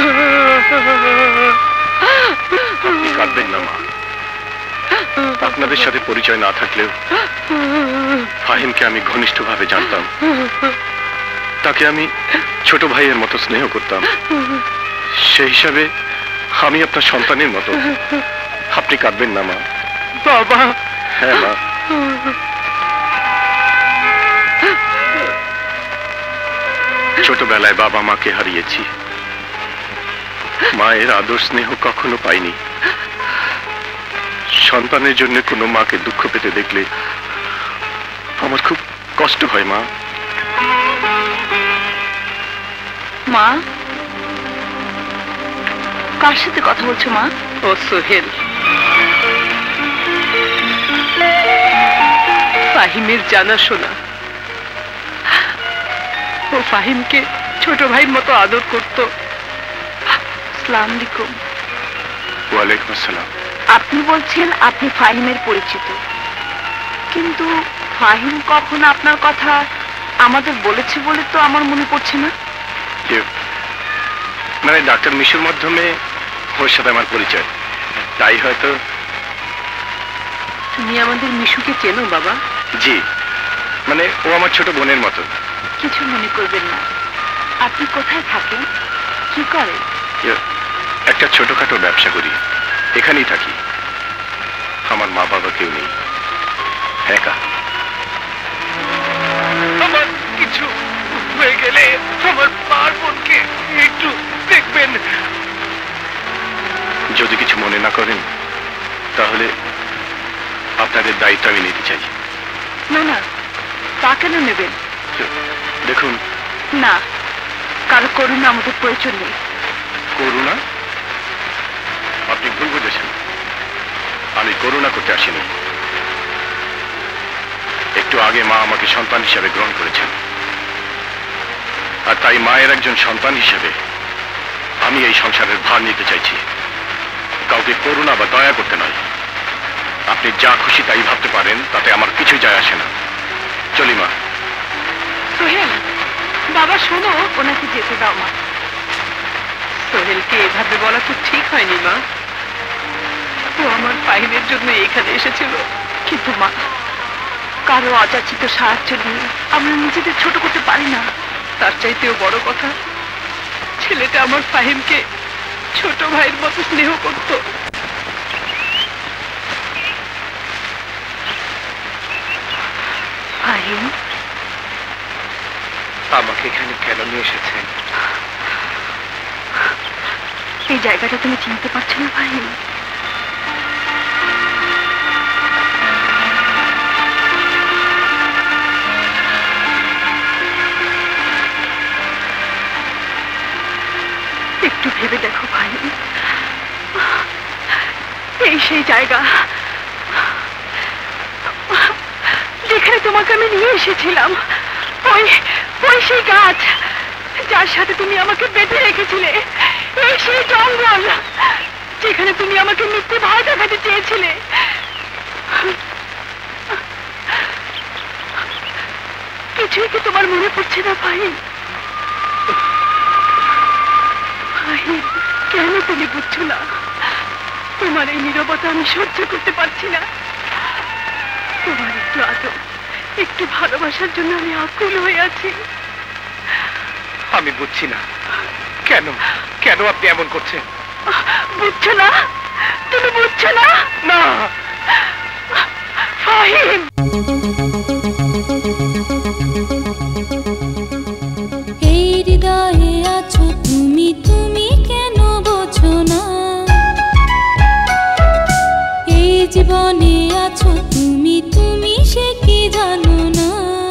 আপনি কাঁদবেন না মা। আপনাদের সাথে পরিচয় না থাকলেও ফাহিমকে আমি ঘনিষ্ঠভাবে জানতাম। তাকে আমি ছোট ভাইয়ের মতো স্নেহ করতাম। সেই হিসাবে আমি আপনার সন্তানের মতো। আপনি কাঁদবেন না মা। বাবা। হ্যাঁ মা। ছোটবেলায় বাবা মাকে হারিয়েছি। মায়ের আদর স্নেহ কখনো পাইনি। সন্তানের জন্য কোনো মাকে দুঃখ পেতে দেখলে আমার খুব কষ্ট হয় মা। মা, কার সাথে কথা বলছো মা? ও সোহেল। ফাহিমের জানাশোনা। ও ফাহিমকে ছোট ভাইয়ের মতো আদর করতো। আসসালামু আলাইকুম। ওয়ালাইকুম আসসালাম। আপনি বলছেন আপনি ফাহিমের পরিচিত, কিন্তু ফাহিম কখন আপনার কথা আমাদের বলেছে বলে তো আমার মনে পড়ছে না। মানে ডাক্তার মিশুর মাধ্যমে ওর সাথে আমার পরিচয়, তাই হয়তো। তুমি আমাদের মিশুকে চেনো বাবা? জি, মানে ও আমার ছোট বোনের মতো। কিছু মনে করবেন না। আপনি কোথায় থাকেন, কি করেন? একটা ছোটখাটো ব্যবসা করি, এখানেই থাকি। আমার মা বাবা কেউ নেই, একা। আমার কিছু হয়ে গেলে আমার মার বোনকে একটু দেখবেন। যদি কিছু মনে না করেন তাহলে আপনাদের দায়িত্ব আমি নিতে চাই। না না, তা কেন নেবেন? দেখুন না, কারো করুণা আমাদের প্রয়োজন নেই। করুণা? আপনি ভুল বুঝেছেন। আমি করুণা করতে আসিনি। একটু আগে মা আমাকে সন্তান হিসেবে গ্রহণ করেছেন, আর তাই মায়ের একজন সন্তান হিসেবে আমি এই সংসারের ভার নিতে চাইছি, কাউকে করুণা বা দয়া করতে নয়। আপনি যা খুশি তাই ভাবতে পারেন, তাতে আমার কিছু যায় আসে না। চলি মা। সোহেল, বাবা শোনো, ওনাকে যেতে দাও মা। সোহেলকে এভাবে বলা তো ঠিক হয়নি মা। ও আমার ফাহিমের জন্য এখানে এসেছিল, কিন্তু মা, কারো অযাচিত সাহায্য নিয়ে আমরা নিজেদের ছোট করতে পারি না। তার চাইতেও বড় কথা, ছেলেটা আমার ফাহিমকে ছোট ভাইয়ের মতো স্নেহ করত। ফাহিম, আমাকে এখানে কেন নিয়ে এসেছেন? এই জায়গাটা তুমি চিনতে পারছো না ফাহিম? একটু ভেবে দেখো ভাই, এই সেই জায়গা যেখানে তোমাকে আমি নিয়ে এসেছিলাম। ওই ওই সেই গাছ যার সাথে তুমি আমাকে বেঁধে রেখেছিলে। এই সেই জঙ্গল যেখানে তুমি আমাকে মিথ্যে ভয় দেখাতে চেয়েছিলে। কিছুই কি তোমার মনে পড়ছে না ভাই? কেন তুমি বুঝছো না? তোমার এই নীরবতা আমি সহ্য করতে পারছি না। তোমার একটু আদর, একটু ভালোবাসার জন্য আমি আকুল হয়ে আছি। আমি বুঝছি না কেন কেন আপনি এমন করছেন। বুঝছো না? তুমি বুঝছো না? না ফাহিম, এই হৃদয়ে আছো তুমি, তুমি কেন বোঝো না? এই জীবনে আছো তুমি, তুমি সে কি জানো না?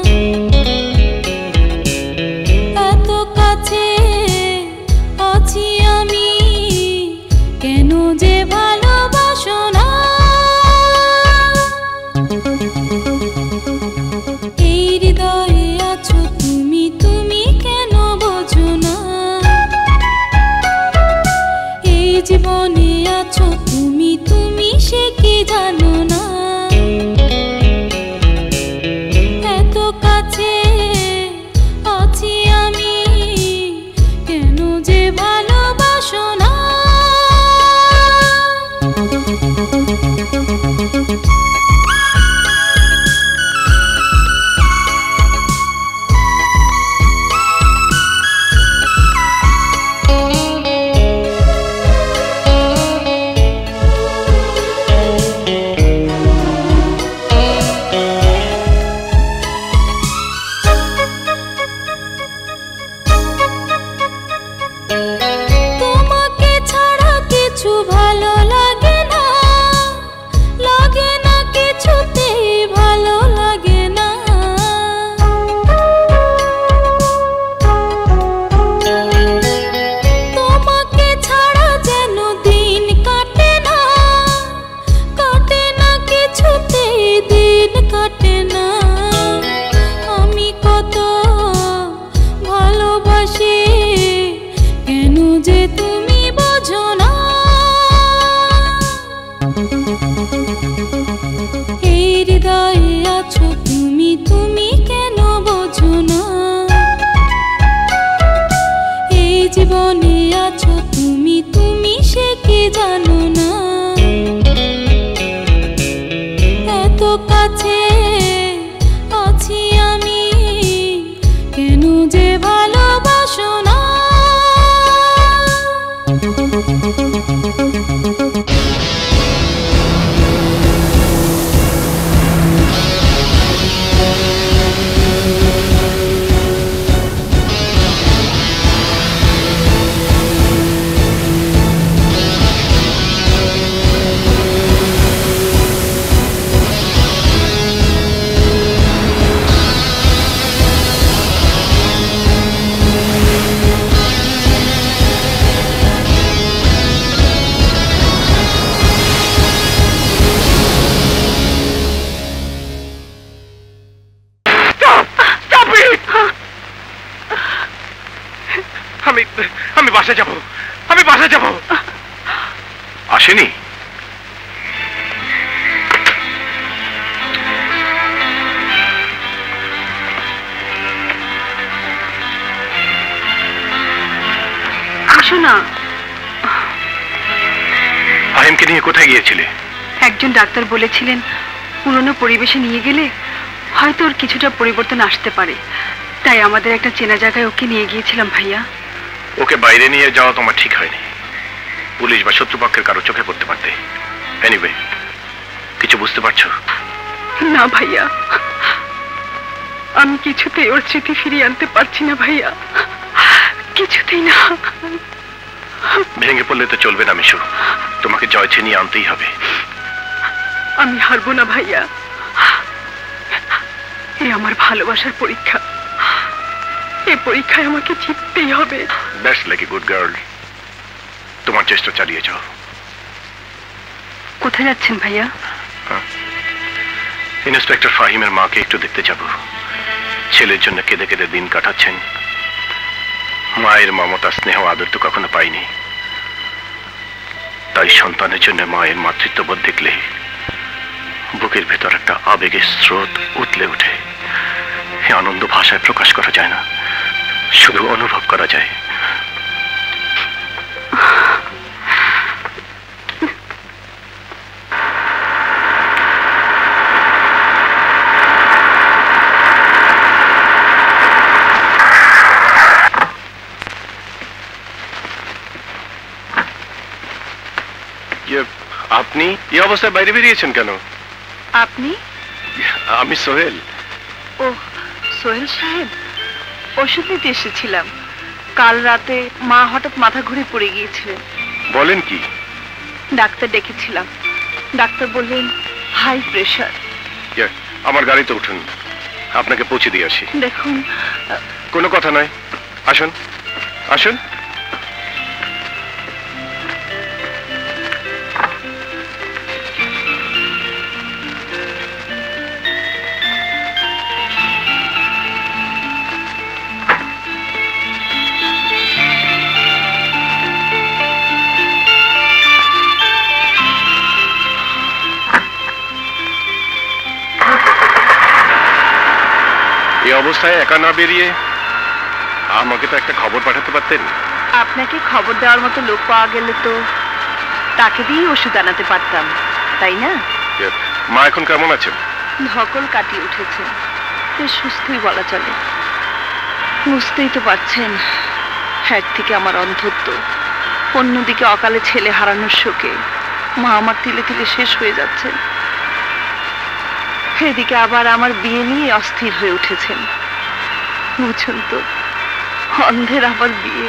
এত কাছে আছি আমি, কেন যে ভালোবাসো না? এই হৃদয়ে আছো তুমি, তুমি কেন বোঝো না? এই জীবনে আছো তুমি, তুমি সে কি জানো না? এত কাছে আছি আমি, কেন যে ভালোবাসো না? তোমাকে ছাড়া কিছু ভালো লাগে না, লাগে না কিছুতেই ভালো লাগে না। তোমাকে ছাড়া যেন দিন কাটে না, কাটে না কিছুতেই দিন কাটে না। আমি কত ভালোবাসি, কেন যে তুমি বোঝো না? এই হৃদয়ে আছো তুমি, তুমি কেন বোঝো না? এই জীবনে আছো তুমি, তুমি সে কি জানো না? এত কাছে আছি আমি, কেন যে ভালোবাসো না? আমি বাসা যাব, আমি বাসা যাব। আসেনি? আসো না। ফাহিমকে নিয়ে কোথায় গিয়েছিলে? একজন ডাক্তার বলেছিলেন পুরনো পরিবেশে নিয়ে গেলে হয়তো ওর কিছুটা পরিবর্তন আসতে পারে, তাই আমাদের একটা চেনা জায়গায় ওকে নিয়ে গিয়েছিলাম ভাইয়া। ওকে বাইরে নিয়ে যাওয়া তোমার ঠিক হয়নি। পুলিশ বা শত্রুপক্ষের কারো চোখে পড়তে পারতে। এনিওয়ে, কিছু বুঝতে পারছো? না ভাইয়া, আমি কিছুতেই ওর স্মৃতি ফিরিয়ে আনতে পারছি না ভাইয়া, কিছুতেই না। ভেঙে পড়লে তো চলবে না মিশু, তোমাকে জয় ছিনিয়ে আনতেই হবে। আমি হারবো না ভাইয়া, এ আমার ভালোবাসার পরীক্ষা, এই পরীক্ষায় আমাকে জিততেই হবে। That's like a good girl, তোমার চেষ্টা চালিয়ে যাও। কোথায় যাচ্ছেন ভাইয়া? ইন্সপেক্টর ফাহিমের মাকে একটু দেখতে যাব। ছেলের জন্য কেঁদে কেঁদে দিন কাটাচ্ছেন। মায়ের মমতা স্নেহ আদর তো কখনো পাইনি, তাই সন্তানের জন্য মায়ের মাতৃত্ববোধ দেখলে বুকের ভেতর একটা আবেগের স্রোত উতলে ওঠে। এই আনন্দ ভাষায় প্রকাশ করা যায় না, শুধু অনুভব করা যায়। আপনি এই অবস্থায় বাইরে বেরিয়েছেন কেন? আপনি? আমি সোহেল। ও সোহেল সাহেব, ওষুধ নিতে এসেছিলাম। কাল রাতে মা হঠাৎ মাথা ঘুরে পড়ে গিয়েছিলেন। বলেন কি? ডাক্তার ডেকেছিলাম, ডাক্তার বললেন হাই প্রেশার। আমার গাড়িতে উঠুন, আপনাকে পৌঁছে দিয়ে আসি। দেখুন, কোনো কথা নয়, আসুন আসুন। এই অবস্থায় একা না বেরিয়ে আমাকে তো একটা খবর পাঠাতে পারতেন। আপনাকে খবর দেওয়ার মতো লোক পাওয়া গেলে তো তাকে দিয়েই ওষুধ আনাতে পারতাম, তাই না? মা এখন কেমন আছেন? ধকল কাটিয়ে উঠেছে, বেশ সুস্থই বলা চলে। বুঝতেই তো পারছেন, একদিকে আমার অন্ধত্ব, অন্যদিকে অকালে ছেলে হারানোর শোকে মা আমার তিলে তিলে শেষ হয়ে যাচ্ছেন। এদিকে আবার আমার বিয়ে নিয়ে অস্থির হয়ে উঠেছেন। বুঝুন তো, অন্ধের আবার বিয়ে।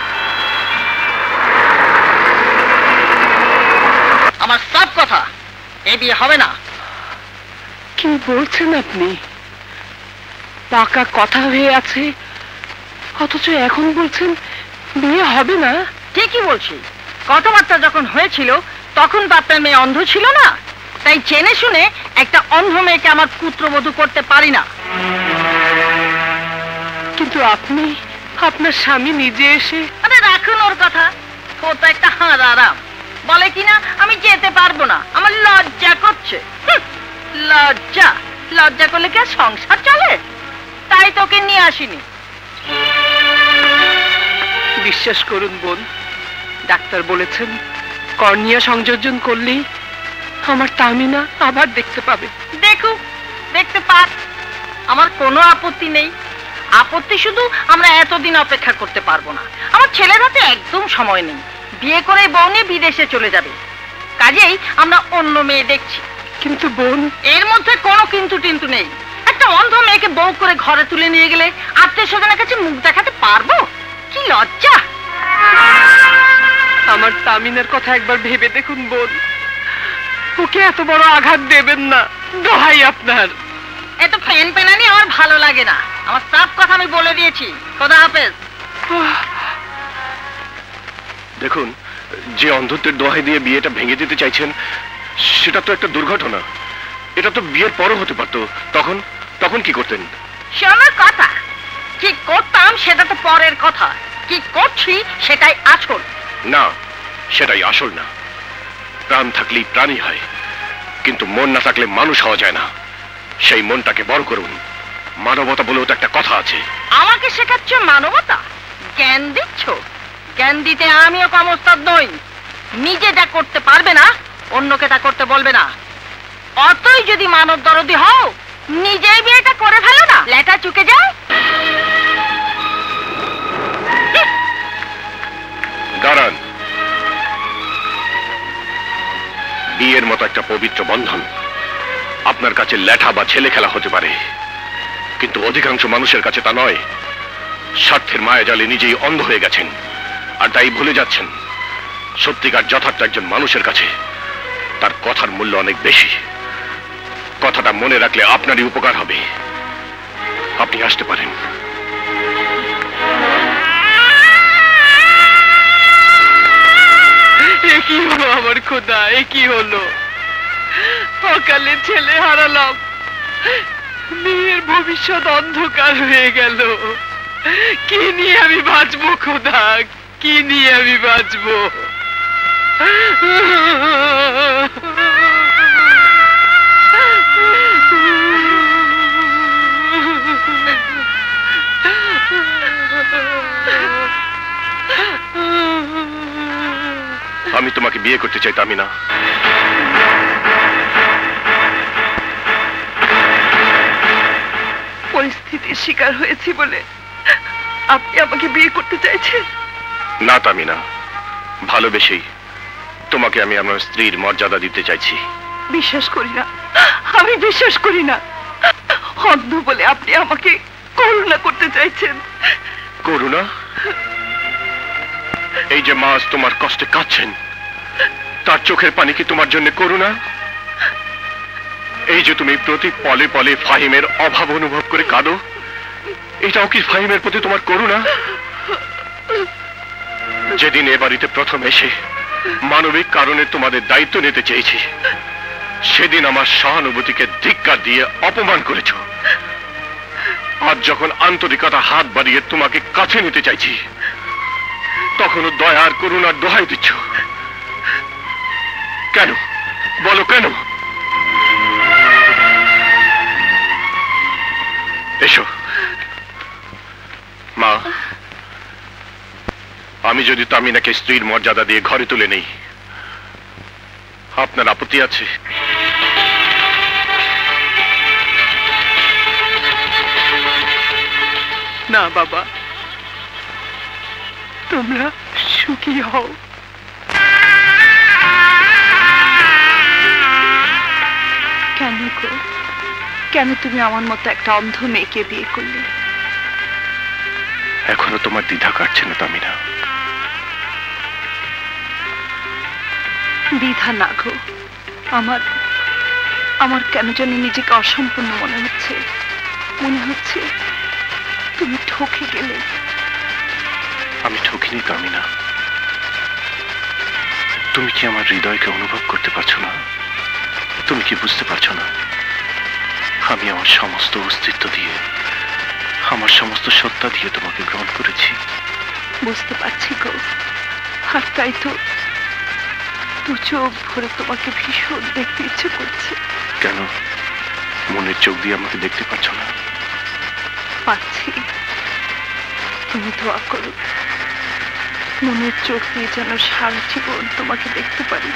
আমার সব কথা, এই বিয়ে হবে না। কি বলছেন আপনি? পাকা কথা হয়ে আছে, অথচ এখন বলছেন বিয়ে হবে না? ঠিকই বলছি, কথাবার্তা যখন হয়েছিল তখন তো আপনার মেয়ে অন্ধ ছিল না, তাই জেনে শুনে একটা অন্ধ মেয়েকে আমার পুত্রবধূ করতে পারি না। কিন্তু আপনি, আপনার স্বামী নিজে এসে। আরে রাখুন ওর কথা, ও তো একটা হারারাম। বলে কিনা আমি যেতে পারবো না, আমার লজ্জা করছে। লজ্জা লজ্জা করলে কি আর সংসার চলে? তাই তোকে নিয়ে আসিনি। বিশ্বাস করুন বোন, ডাক্তার বলেছেন কর্নিয়া সংযোজন করলেই আমার তামিনা আবার দেখতে পাবে। দেখুক, দেখতে পাক, আমার কোনো আপত্তি নেই। আপত্তি শুধু আমরা এতদিন অপেক্ষা করতে পারবো না। আমার ছেলের হাতে একদম সময় নেই, বিয়ে করে বউ নিয়ে বিদেশে চলে যাবে। কাজেই আমরা অন্য মেয়ে দেখছি। কিন্তু বোন, এর মধ্যে কোনো কিন্তু টিন্তু নেই। একটা অন্ধ মেয়েকে বউ করে ঘরে তুলে নিয়ে গেলে আত্মীয় স্বজনের কাছে মুখ দেখাতে পারবো? কি লজ্জা! আমার তামিনার কথা একবার ভেবে দেখুন বোন, ওকে এত বড় আঘাত দেবেন না, দোহাই আপনার। এত ফ্যান প্যানানি আমার ভালো লাগে না। আমার সব কথা আমি বলে দিয়েছি। খোদা হাফেজ। দেখুন, যে অন্ধত্বের দোহাই দিয়ে বিয়েটা ভেঙে দিতে চাইছেন সেটা তো একটা দুর্ঘটনা। এটা তো বিয়ের পরও হতে পারতো। তখন তখন কি করতেন? সে আমার কথা, কি করতাম সেটা তো পরের কথা। কি করছি সেটাই আসল। না, সেটাই আসল না। প্রাণ থাকলেই প্রাণী হয়, কিন্তু মন না থাকলে মানুষ হওয়া যায় না। সেই মনটাকে বড় করুন। মানবতা বলেও তো একটা কথা আছে। আমাকে শেখাচ্ছ মানবতা? জ্ঞান দিচ্ছ? জ্ঞান দিতে আমিও কম ওস্তাদ নই। নিজে যা করতে পারবে না অন্যকে তা করতে বলবে না। অতই যদি মানব দরদি হও, নিজেই বিয়েটা করে ফেলো না, লেটা চুকে যায়। দাঁড়ান। বিয়ের মতো একটা পবিত্র বন্ধন আপনার কাছে ল্যাঠা বা ছেলে খেলা হতে পারে, কিন্তু অধিকাংশ মানুষের কাছে তা নয়। স্বার্থের মায়াজালে নিজেই অন্ধ হয়ে গেছেন, আর তাই ভুলে যাচ্ছেন সত্যিকার যথার্থ একজন মানুষের কাছে তার কথার মূল্য অনেক বেশি। কথাটা মনে রাখলে আপনারই উপকার হবে। আপনি আসতে পারেন। এ কি হলো আমার খোদা, এ কি হলো? অকালে ছেলে হারালাম, মেয়ের ভবিষ্যৎ অন্ধকার হয়ে গেল। কি নিয়ে আমি বাঁচবো খোদা, কি নিয়ে আমি বাঁচবো? আমি তোমাকে বিয়ে করতে চাই তামিনা। পরিস্থিতির শিকার হয়েছি বলে আপনি আমাকে বিয়ে করতে চাইছেন? না তামিনা, ভালোবেসেই তোমাকে আমি আমার স্ত্রীর মর্যাদা দিতে চাইছি। বিশ্বাস করি না, আমি বিশ্বাস করি না। অন্ধ বলে আপনি আমাকে করুণা করতে চাইছেন। করুণা? এই যে মা তোমার কষ্টে কাঁদছেন, তার চোখের পানি কি তোমার জন্য করুণা? এই যে তুমি প্রতি পলে পলে ফাহিমের অভাব অনুভব করে কাঁদো, এটাও কি ফাহিমের প্রতি তোমার করুণা? যেদিন এ বাড়িতে প্রথম এসে মানবিক কারণে তোমাদের দায়িত্ব নিতে চেয়েছি, সেদিন আমার সহানুভূতিকে ধিক্কার দিয়ে অপমান করেছ। আজ যখন আন্তরিকতা হাত বাড়িয়ে তোমাকে কাছে নিতে চাইছি, তখনও দয়া আর করুণার দোহাই দিচ্ছ। কেন বলো, কেন? এসো মা, আমি যদি তামিনাকে স্ত্রীর মর্যাদা দিয়ে ঘরে তুলে নেই, আপনার আপত্তি আছে? না বাবা, তোমরা সুখী হও। কেন গো, কেন তুমি আমার মতো একটা অন্ধ মেয়েকে বিয়ে করলে? এখনো তোমার দ্বিধা কাটছে না তামিনা? দ্বিধা না গো, আমার কেন যেন নিজেকে অসম্পূর্ণ মনে হচ্ছে। মনে হচ্ছে তুমি ঠকে গেলে। আমি ঠকিনি তামিনা। তুমি কি আমার হৃদয়কে অনুভব করতে পারছো না? তুমি কি বুঝতে পারছো না আমি আমার সমস্ত অস্তিত্ব দিয়ে, আমার সমস্ত সত্তা দিয়ে তোমাকে গ্রহণ করেছি? বুঝতে পারছি গো, আর তাই তো দু চোখ ভরে তোমাকে ভীষণ দেখতে ইচ্ছে করছে। কেন মনের চোখ দিয়ে আমাকে দেখতে পাচ্ছ না? পাচ্ছি, তুমি দোয়া করো মনের চোখ দিয়ে যেন সারা জীবন তোমাকে দেখতে পারি।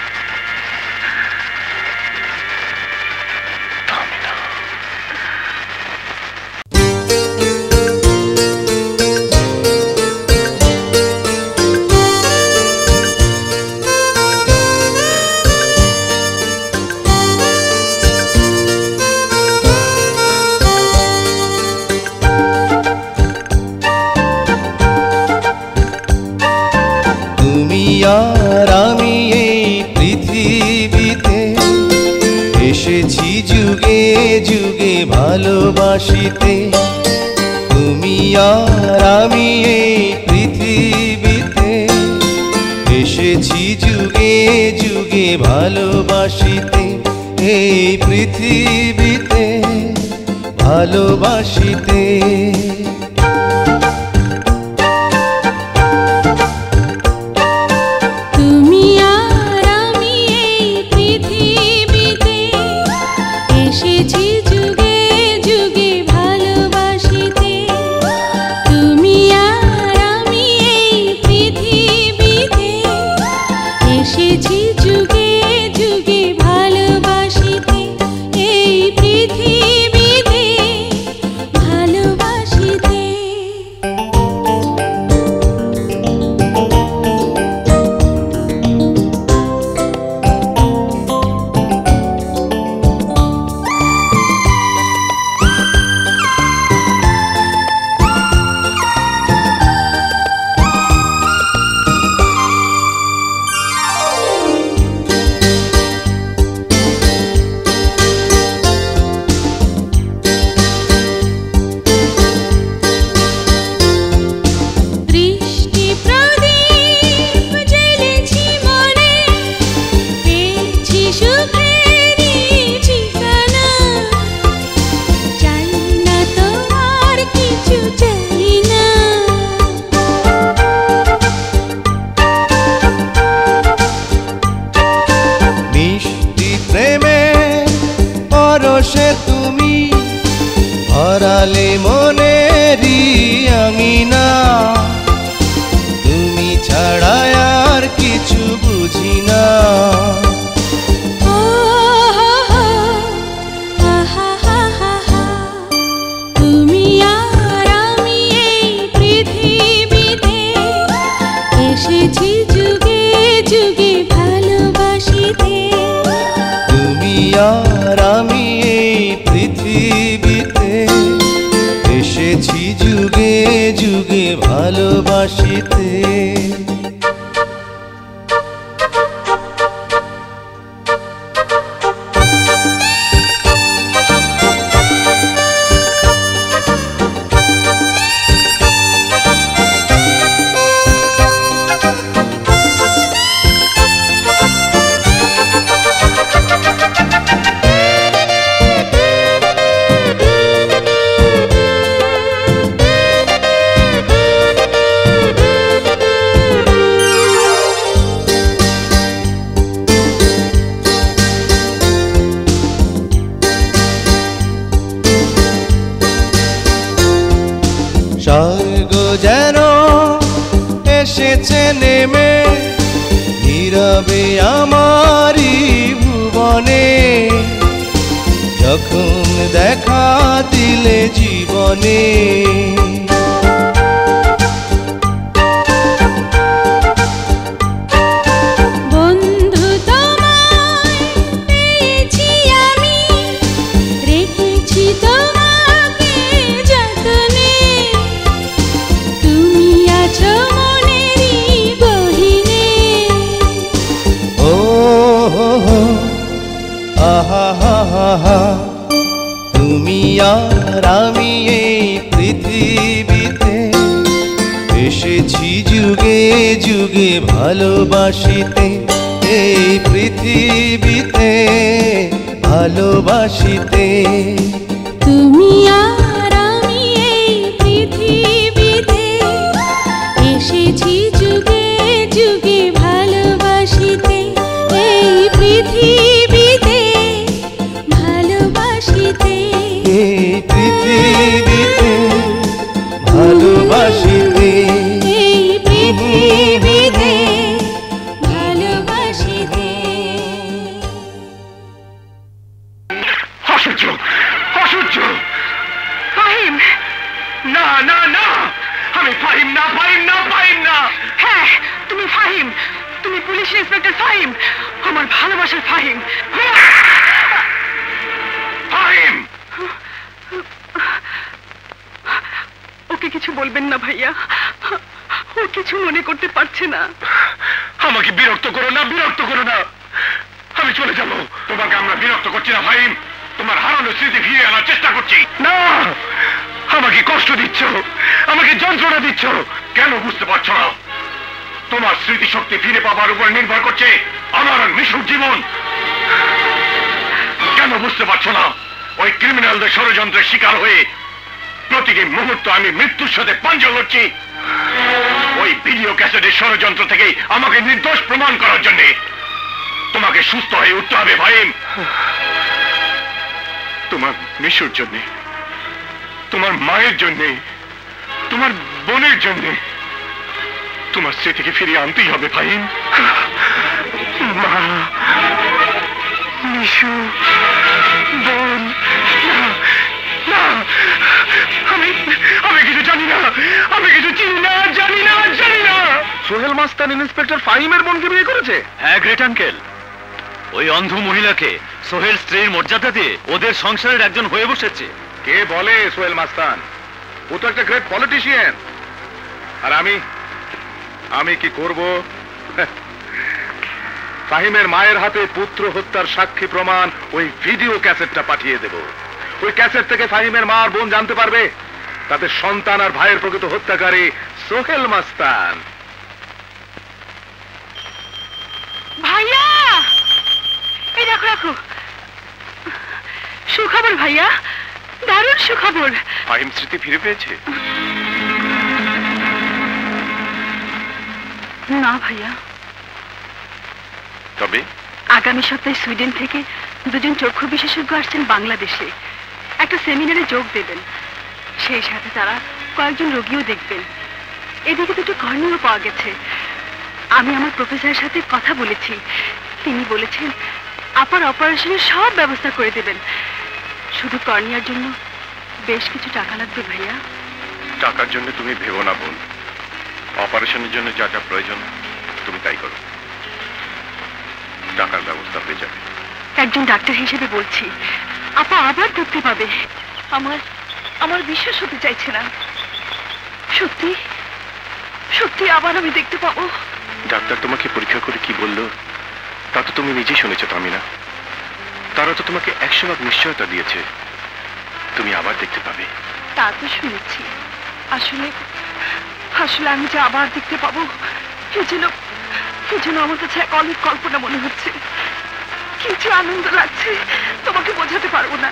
আর আমি এই পৃথিবীতে এসেছি যুগে যুগে ভালোবাসিতে। তুমি আর আমি এই পৃথিবীতে এসেছি যুগে যুগে ভালোবাসিতে। এই পৃথিবীতে ভালোবাসিতে। হারালে মনেরই আঙিনা, তুমি ছাড়া আর কিছু বুঝি না। তুমি আর আমি এই পৃথিবীতে এসেছি যুগে যুগে ভালোবাসিতে। তুমি আর আমি এই পৃথিবীতে এসেছি যুগে যুগে ভালোবাসিতে। স্বর্গ যেন এসেছে নেমে নীরবে আমারি ভুবনে, যখন দেখা দিলে জীবনে। বন্ধু তোমায় পেয়েছি আমি, রেখেছি তোমাকে যতনে। তুমি আছো মনেরই গহীনে। ও হো হো, আহা হা হা হা, তুমি আর আমি এই পৃথিবীতে এসেছি যুগে যুগে ভালোবাসিতে। এই পৃথিবীতে ভালোবাসিতে। তুমি আর আমি এই পৃথিবীতে এসেছি যুগে যুগে ভালোবাসিতে। এই পৃথিবীতে ভালোবাসিতে। এই পৃথিবীতে ভালোবাসিতে। এই পৃথিবীতে ভালোবাসিতে। অসহ্য, অসহ্য। ফাহিম, না না না, আমি ফাহিম না, ফাহিম না, ফাহিম না। হ্যাঁ তুমি ফাহিম, তুমি পুলিশ ইন্সপেক্টর ফাহিম, আমার ভালোবাসার ফাহিম। ফাহিম, ওকে কিছু বলবেন না ভাইয়া, ও কিছু মনে করতে পারছে না। আমাকে বিরক্ত করো না, বিরক্ত করো না। আমি চলে যাব। তোমাকে আমরা বিরক্ত করছি না ফাহিম, তোমার হারানো স্মৃতি ফিরে আনার চেষ্টা করছি। না, আমাকে কষ্ট দিচ্ছ, আমাকে যন্ত্রণা দিচ্ছ। কেন বুঝতে পারছো না? তোমার স্মৃতিশক্তি ফিরে পাবার উপর নির্ভর করছে আমার আর মিশুর জীবন। কেন বুঝতে পারছো না? ওই ক্রিমিনালদের ষড়যন্ত্রের শিকার হয়ে প্রতিটি মুহূর্ত আমি মৃত্যুর সাথে পাঞ্জা লড়ছি। ওই ভিডিও ক্যাসেটের ষড়যন্ত্র থেকে আমাকে নির্দোষ প্রমাণ করার জন্য তোমাকে সুস্থ হয়ে উঠতে হবে ফাহিম। তোমার মিশুর জন্য, তোমার মায়ের জন্য, তোমার বোনের জন্য তোমার স্মৃতিকে ফিরিয়ে আনতেই হবে ফাহিম। মা, মিশু, বোন, না না, আমি কিছু জানি না, আমি কিছু চিনি না, জানি না, জানি না। সোহেল মাস্তান ইন্সপেক্টর ফাহিমের বোনকে বিয়ে করেছে? হ্যাঁ গ্রেট আঙ্কেল, ওই অন্ধ মহিলাকে সোহেল স্ত্রীর মর্যাদা দিয়ে ওদের সংসারের একজন হয়ে বসেছে। কে বলে সোহেল মাস্তান? ও তো একটা গ্রেট পলিটিশিয়ান। আর আমি কি করব? ফাহিমের মায়ের হাতে পুত্র হত্যার সাক্ষী প্রমাণ ওই ভিডিও ক্যাসেটটা পাঠিয়ে দেব। ওই ক্যাসেট থেকে ফাহিমের মা আর বোন জানতে পারবে তাদের সন্তান আর ভাইয়ের প্রকৃত হত্যাকারী সোহেল মাস্তান। ভাইয়া, এই দেখো দেখো, সুখবর ভাইয়া, দারুণ সুখবর। ফাহিম স্মৃতি ফিরে পেয়েছে? না ভাইয়া। তবে আগামী সপ্তাহে সুইডেন থেকে দুজন চক্ষু বিশেষজ্ঞ আসছেন বাংলাদেশে, একটা সেমিনারে যোগ দেবেন। সেই সাথে তারা কয়েকজন রোগীও দেখবেন। এদিকে দুটো কর্নিয়াও পাওয়া গেছে। আমি আমার প্রফেসরের সাথে কথা বলেছি, তিনি বলেছেন আপার অপারেশনের সব ব্যবস্থা করে দেবেন। শুধু কর্নিয়ার জন্য বেশ কিছু টাকা লাগবে ভাইয়া। টাকার জন্য তুমি ভেবো না বোন, অপারেশনের জন্য যা যা প্রয়োজন তুমি তাই করো, টাকার ব্যবস্থা হয়ে যাবে। একজন ডাক্তার হিসেবে বলছি, আপা আবার দেখতে পাবে। আমার বিশ্বাস হতে চাইছে না। সত্যি সত্যি আবার আমি দেখতে পাবো? ডাক্তার তোমাকে পরীক্ষা করে কি বললো তা তো তুমি নিজেই শুনেছো তামিনা। তারা তো তোমাকে 100% নিশ্চয়তা দিয়েছে তুমি আবার দেখতে পাবে। তা তো শুনেছি, আসলে আসলে আমি যে আবার দেখতে পাবো এ যেন আমার কাছে এক অনেক কল্পনা মনে হচ্ছে। কি যে আনন্দ লাগছে তোমাকে বোঝাতে পারবো না।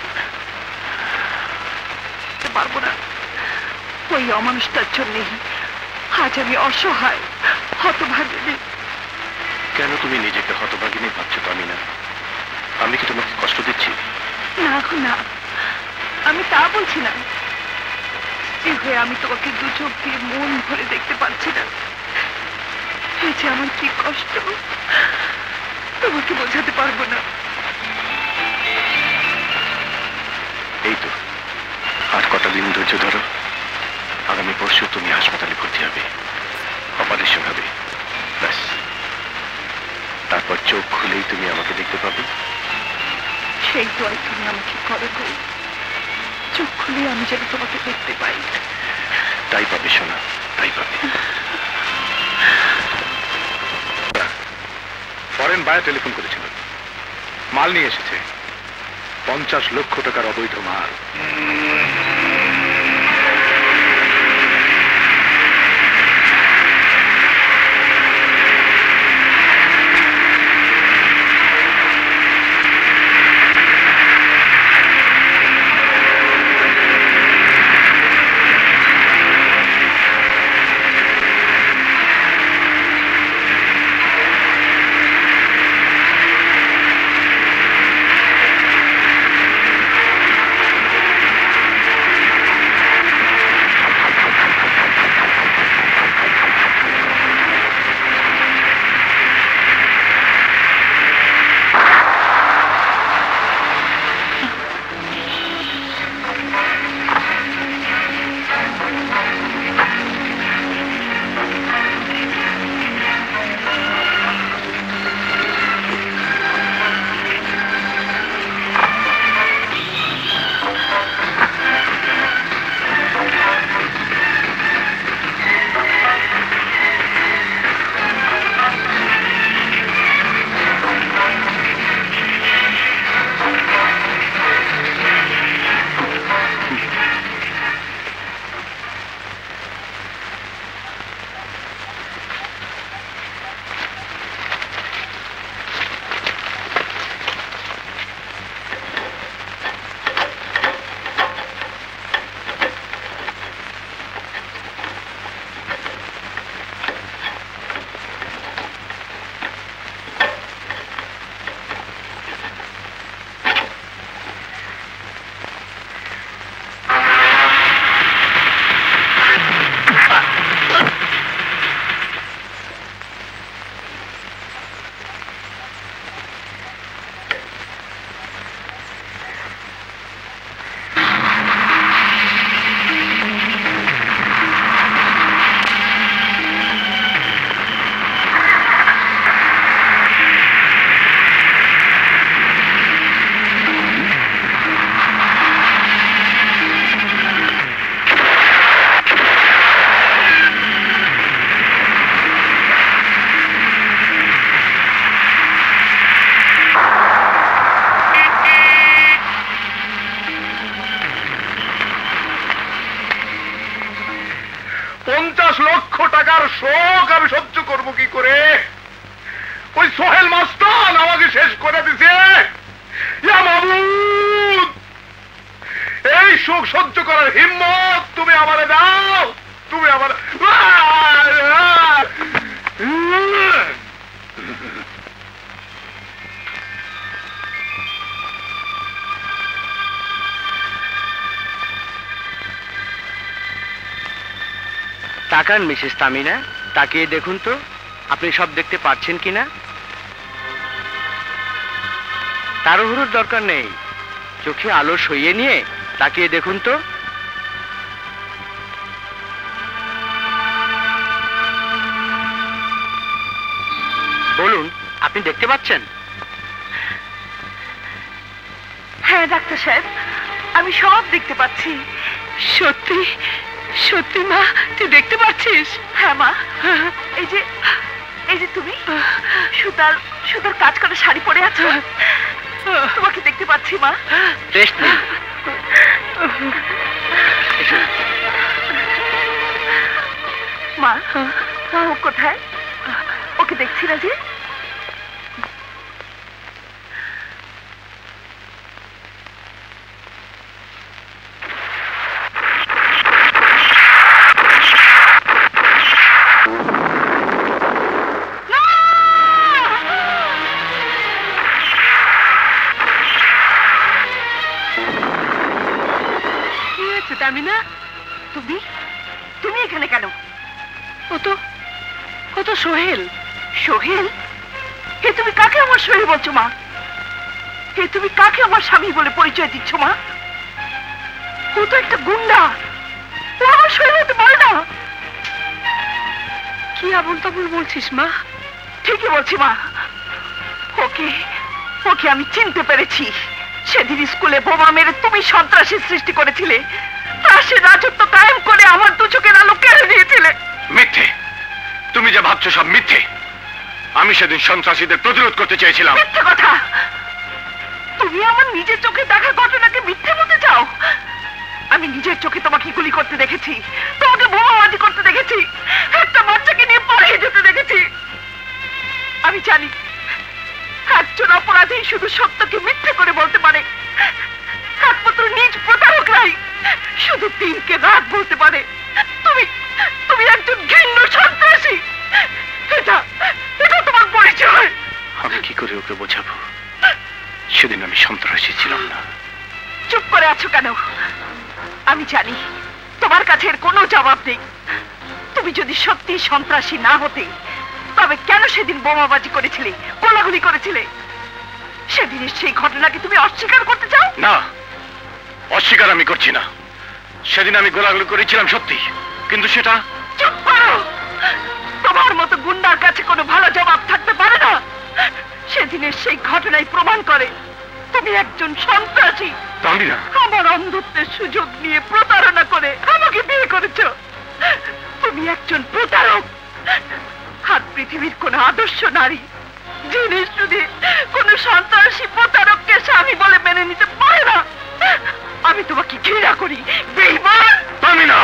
ওই অমানুষটার জন্যই আজ আমি অসহায় হতভাগিনী। কেন তুমি নিজেকে হতভাগিনী ভাবছো তামিনা? আমি কি তোমাকে কষ্ট দিচ্ছি? না না, আমি তা বলছি না। স্ত্রী হয়ে আমি তোমাকে দু চোখ দিয়ে মন ভরে দেখতে পাচ্ছি না। এই যে আমার কি কষ্ট তোমাকে বোঝাতে পারবো না। এই তো আর কটা দিন ধৈর্য ধরো, আগামী পরশু তুমি হাসপাতালে ভর্তি হবে, অপারেশন হবে, ব্যাস তারপর চোখ খুলেই তুমি আমাকে দেখতে পাবে। সেই দোয়াই তুমি আমাকে করো গো, চোখ খুলে আমি যেন তোমাকে দেখতে পাই। তাই পাবে সোনা, তাই পাবে। ফরেন বায়ার টেলিফোন করেছিল, মাল নিয়ে এসেছে, 50 লক্ষ টাকার অবৈধ মাল। শোক আমি সহ্য করবো কি করে? ওই সোহেল মাস্তান আমাকে শেষ করে দিছে। এই শোক সহ্য করার হিম্মত তুমি আমারে দাও, তুমি আমার তাকান মিসেস তামিনা, তাকিয়ে দেখুন তো আপনি সব দেখতে পাচ্ছেন কিনা। তাড়াহুড়োর দরকার নেই, চোখে আলো সইয়ে নিয়ে তাকিয়ে দেখুন তো। বলুন, আপনি দেখতে পাচ্ছেন? হ্যাঁ ডাক্তার সাহেব, আমি সব দেখতে পাচ্ছি। সত্যি সত্যি মা, তুই দেখতে পাচ্ছিস? হ্যাঁ মা, এই যে তুমি সুতার সুতার কাজ করে শাড়ি পরে আছো, তোমাকে দেখতে পাচ্ছি মা। রেস্ট নিন। মা, ও কোথায়? ওকে দেখছি না যে। তামিনা, তুমি এখানে কেন? ও তো সোহেল। সোহেল? হে তুমি কাকে আমার সোহেল বলছো মা? হে তুমি কাকে আমার স্বামী বলে পরিচয় দিচ্ছ মা? ও তো একটা গুন্ডা, ও আমার সোহেল হতে পারে না। কি আবল তাবল বলছিস মা? ঠিকই বলছি মা। ওকে আমি চিনতে পেরেছি। সেদিন স্কুলে বোমা মেরে তুমি সন্ত্রাসী সৃষ্টি করেছিলে, ত্রাসের রাজত্ব কায়েম করে আমার দু চোখের আলো কেড়ে নিয়েছিলে। মিথ্যে, তুমি যা ভাবছো সব মিথ্যে। আমি সেদিন সন্ত্রাসীদের প্রতিরোধ করতে চেয়েছিলাম। মিথ্যে কথা! তুমি আমার নিজের চোখে দেখা ঘটনাকে মিথ্যে বলতে চাও? আমি নিজের চোখে তোমাকে গুলি করতে দেখেছি, তোমাকে বোমাবাজি করতে দেখেছি, একটা বাচ্চাকে নিয়ে পালিয়ে যেতে দেখেছি। আমি জানি একজন অপরাধী শুধু সত্যকে মিথ্যে করে বলতে পারে, একমাত্র নিজ প্রতারকরাই শুধু দিনকে রাত বলতে পারে। তুমি একজন ঘৃণ্য সন্ত্রাসী, এটা তোমার পরিচয়। আমি কি করে ওকে বোঝাবো সেদিন আমি সন্ত্রাসী ছিলাম না? চুপ করে আছো কেন? আমি জানি তোমার কাছে এর কোনো জবাব নেই। তুমি যদি সত্যি সন্ত্রাসী না হতে, তবে কেন সেদিন বোমাবাজি করেছিলে, গোলাগুলি করেছিলে? সেদিনের সেই ঘটনাকে তুমি অস্বীকার করতে চাও? না, অস্বীকার আমি করছি না। সেদিন আমি গোলাগুলি করেছিলাম সত্যি, কিন্তু সেটা... চুপ করো! তোমার মতো গুন্ডার কাছে কোনো ভালো জবাব থাকতে পারে না। সেদিনের সেই ঘটনাই প্রমাণ করে তুমি একজন সন্ত্রাসী। তামিনা, আমার অন্ধত্বের সুযোগ নিয়ে প্রতারণা করে আমাকে বিয়ে করেছ। তুমি একজন প্রতারক। আর পৃথিবীর কোন আদর্শ নারী জিনিস যদি কোন সন্ত্রাসী প্রতারককে স্বামী বলে মেনে নিতে পারে না। আমি তোমাকে ঘৃণা করি, বেঈমান। তামিনা,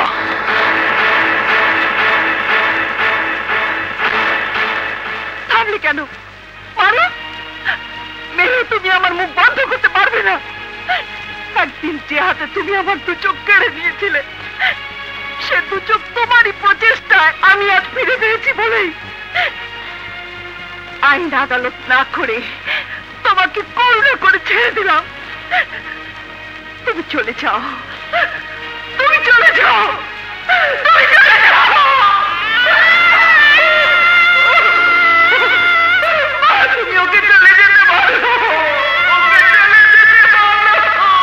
থামলে কেন? মারো, মেরে তুমি আমার মুখ বন্ধ করতে পারবে না। একদিন যে হাতে তুমি আমার দু চোখ কেড়ে নিয়েছিলে, সে দু চোখ তোমারই প্রচেষ্টায় আমি আজ ফিরে পেয়েছি বলেই আইন আদালত না করে তোমাকে করুণা করে ছেড়ে দিলাম। তুমি চলে যাও, তুমি চলে যাও, তুমি চলে যাও। তুমি ওকে চলে যেতে পারো, ওকে চলে যেতে পারো।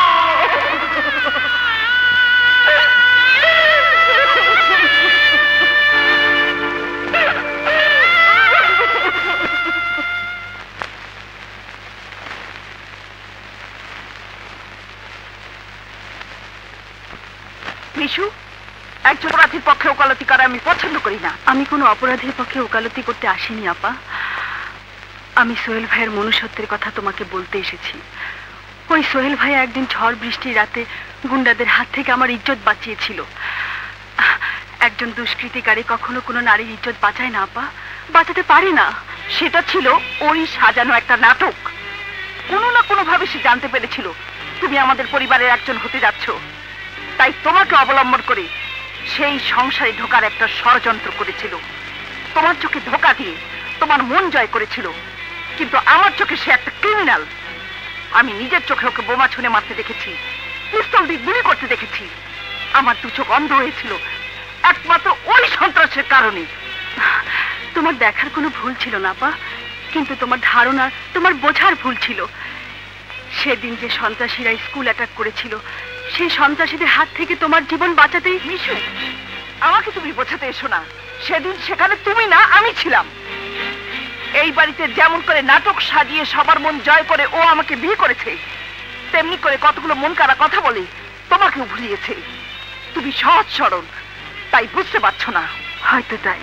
মিশু, একজন অপরাধীর পক্ষে ওকালতি করা আমি পছন্দ করি না। আমি কোনো অপরাধীর পক্ষে ওকালতি করতে আসিনি আপা। আমি সোহেল ভাইয়ের মনুষ্যত্বের কথা তোমাকে বলতে এসেছি। ওই সোহেল ভাই একদিন ঝড় বৃষ্টির রাতে গুন্ডাদের হাত থেকে আমার ইজ্জত বাঁচিয়েছিল। একজন দুষ্কৃতিকারী কখনো কোনো নারীর ইজ্জত বাঁচায় না আপা, বাঁচাতে পারে না। সেটা ছিল ওই সাজানো একটা নাটক। কোনো না কোনো ভাবে সে জানতে পেরেছিল তুমি আমাদের পরিবারের একজন হতে যাচ্ছ, তাই তোমাকে অবলম্বন করে সেই সংসারে ঢোকার একটা ষড়যন্ত্র করেছিল। তোমার চোখে ধোঁকা দিয়ে তোমার মন জয় করেছিল, কিন্তু আমার চোখে সে একটা ক্রিমিনাল। আমি নিজের চোখে ওকে বোমা ছুঁড়ে মারতে দেখেছি, পিস্তল দিয়ে গুলি করতে দেখেছি। আমার দু চোখ অন্ধ হয়েছিল, একমাত্র ওই সন্ত্রাসের কারণে। তোমার দেখার কোনো ভুল ছিল না আপা, কিন্তু তোমার ধারণা, তোমার বোঝার ভুল ছিল। সেদিন যে সন্ত্রাসীরা স্কুল অ্যাটাক করেছিল, সেই সন্ত্রাসীদের হাত থেকে তোমার জীবন বাঁচাতেই। মিশু, আমাকে তুমি বোঝাতে এসো না। সেদিন সেখানে তুমি না, আমি ছিলাম। এই বাড়িতে যেমন করে নাটক সাজিয়ে সবার মন জয় করে ও আমাকে বিয়ে করেছে, তেমনি করে কতগুলো মন কাড়া কথা বলে তোমাকেও ভুলিয়েছে। তুমি সহজ সরল, তাই বুঝতে পারছো না। হয়তো তাই,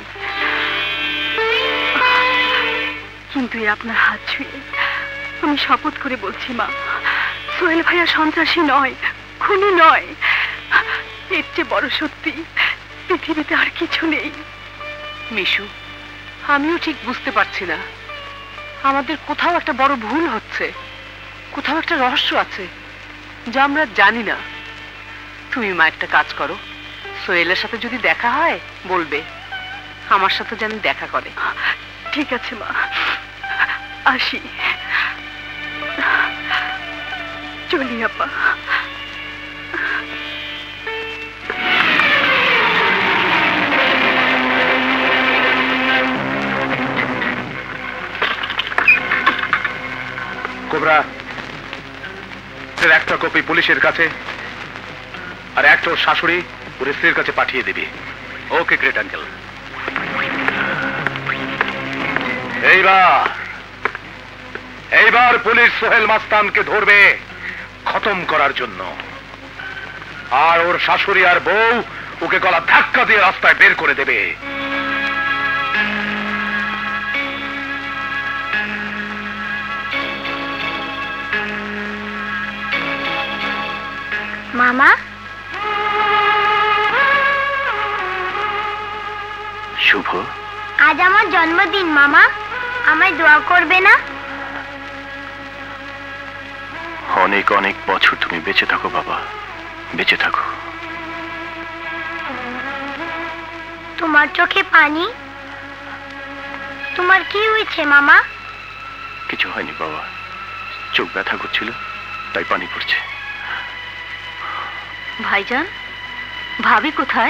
কিন্তু আপনার হাত ছুঁয়ে আমি শপথ করে বলছি মা, সোহেল ভাইয়া সন্ত্রাসী নয়, খুনি নয়। এর চেয়ে বড় সত্যি পৃথিবীতে আর কিছু নেই। মিশু, আমিও ঠিক বুঝতে পারছি না। আমাদের কোথাও একটা বড় ভুল হচ্ছে, কোথাও একটা রহস্য আছে যা আমরা জানি না। তুমি মা একটা কাজ করো, সোহেলের সাথে যদি দেখা হয় বলবে আমার সাথে যেন দেখা করে। ঠিক আছে মা, আসি। চলি আপা। কোবরা, এর একটা কপি পুলিশের কাছে আর একটা ওর শাশুড়ি ওর স্ত্রীর কাছে পাঠিয়ে দিবি। Okay great uncle. এইবার পুলিশ সোহেল মাস্তানকে ধরবে খতম করার জন্য, আর ওর শাশুড়ি আর বউ ওকে গলা ধাক্কা দিয়ে রাস্তায় বের করে দেবে। মামা, শুভ, আজ আমার জন্মদিন। মামা, আমায় দোয়া করবে না? অনেক অনেক বছর তুমি বেঁচে থাকো বাবা, বেঁচে থাকো। তোমার চোখে পানি, তোমার কি হয়েছে মামা? কিছু হয়নি বাবা, চোখ ব্যথা করছিল তাই পানি পড়ছে। ভাইজান, ভাবি কোথায়?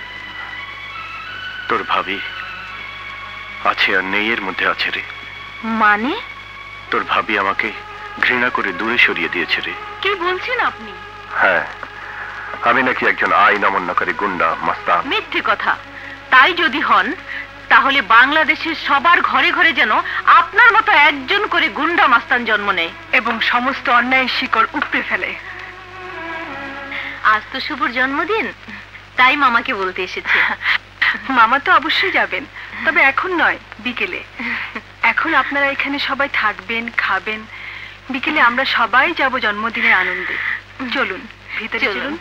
তোর ভাবি আছে আর নেই এর মধ্যে আছে রে। মানে? তোর ভাবি আমাকে ঘৃণা করে দূরে সরিয়ে দিয়েছে রে। কি বলছেন আপনি? হ্যাঁ, আমি নাকি একজন আইন অমান্যকারী গুন্ডা মাস্তান। মিথ্যে কথা। তাই যদি হন, তাহলে বাংলাদেশের সবার ঘরে ঘরে যেন আপনার মতো একজন করে গুন্ডা মাস্তান জন্ম নেয় এবং সমস্ত অন্যায় শিকড় উপড়ে ফেলে। আজ তো শুভর জন্মদিন, তাই মামাকে বলতে এসেছি। মামা তো অবশ্যই যাবেন, তবে এখন নয়, বিকেলে। এখন আপনারা এখানে সবাই থাকবেন, খাবেন। বিকেলে আমরা সবাই যাব জন্মদিনের আনন্দে। চলুন ভিতরে চলুন।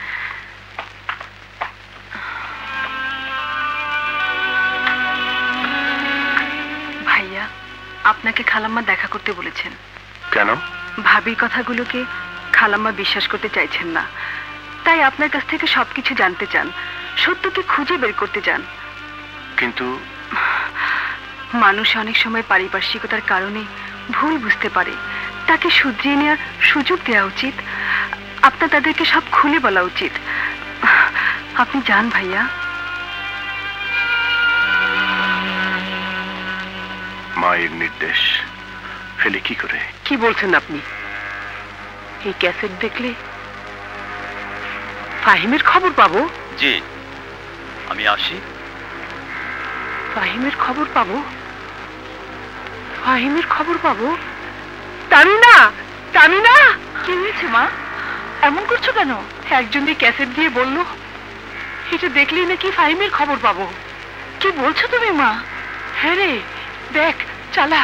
ভাইয়া, আপনাকে খালাম্মা দেখা করতে বলেছেন। কেন? ভাবির কথাগুলোকে খালাম্মা বিশ্বাস করতে চাইছেন না, তাই আপনার কাছ থেকে সবকিছু জানতে চান, সত্যকে খুঁজে বের করতে চান। কিন্তু মানুষ অনেক সময় পারিপার্শ্বিকতার কারণে ভুল বুঝতে পারে, তাকে শুধরিয়ে নেওয়ার সুযোগ দেওয়া উচিত। আপনার তাদেরকে সব খুলে বলা উচিত। আপনি যান ভাইয়া। মায়ের নির্দেশ ফেলে কি করে? কি বলছেন আপনি? এই ক্যাসেট দেখলে ফাহিমের খবর পাবো? জি, আমি আসি। ফাহিমের খবর পাবো? ফাহিমের খবর পাবো? তামিনা, তামিনা! কি হয়েছে মা? এমন করছো কেন? একজন দিয়ে ক্যাসেট দিয়ে বললো এটা দেখলেই নাকি ফাহিমের খবর পাবো। কি বলছো তুমি মা? হ্যাঁ রে, দেখ, চালা।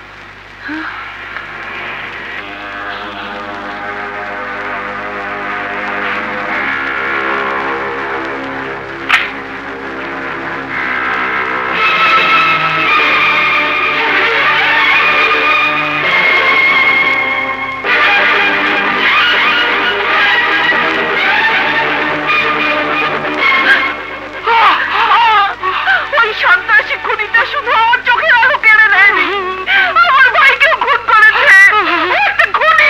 সন্ত্রাসী খুনিটা শুধু আমার চোখের আলো কেড়ে নেয়নি, আমার ভাইকেও খুন করেছে। একটা খুনি।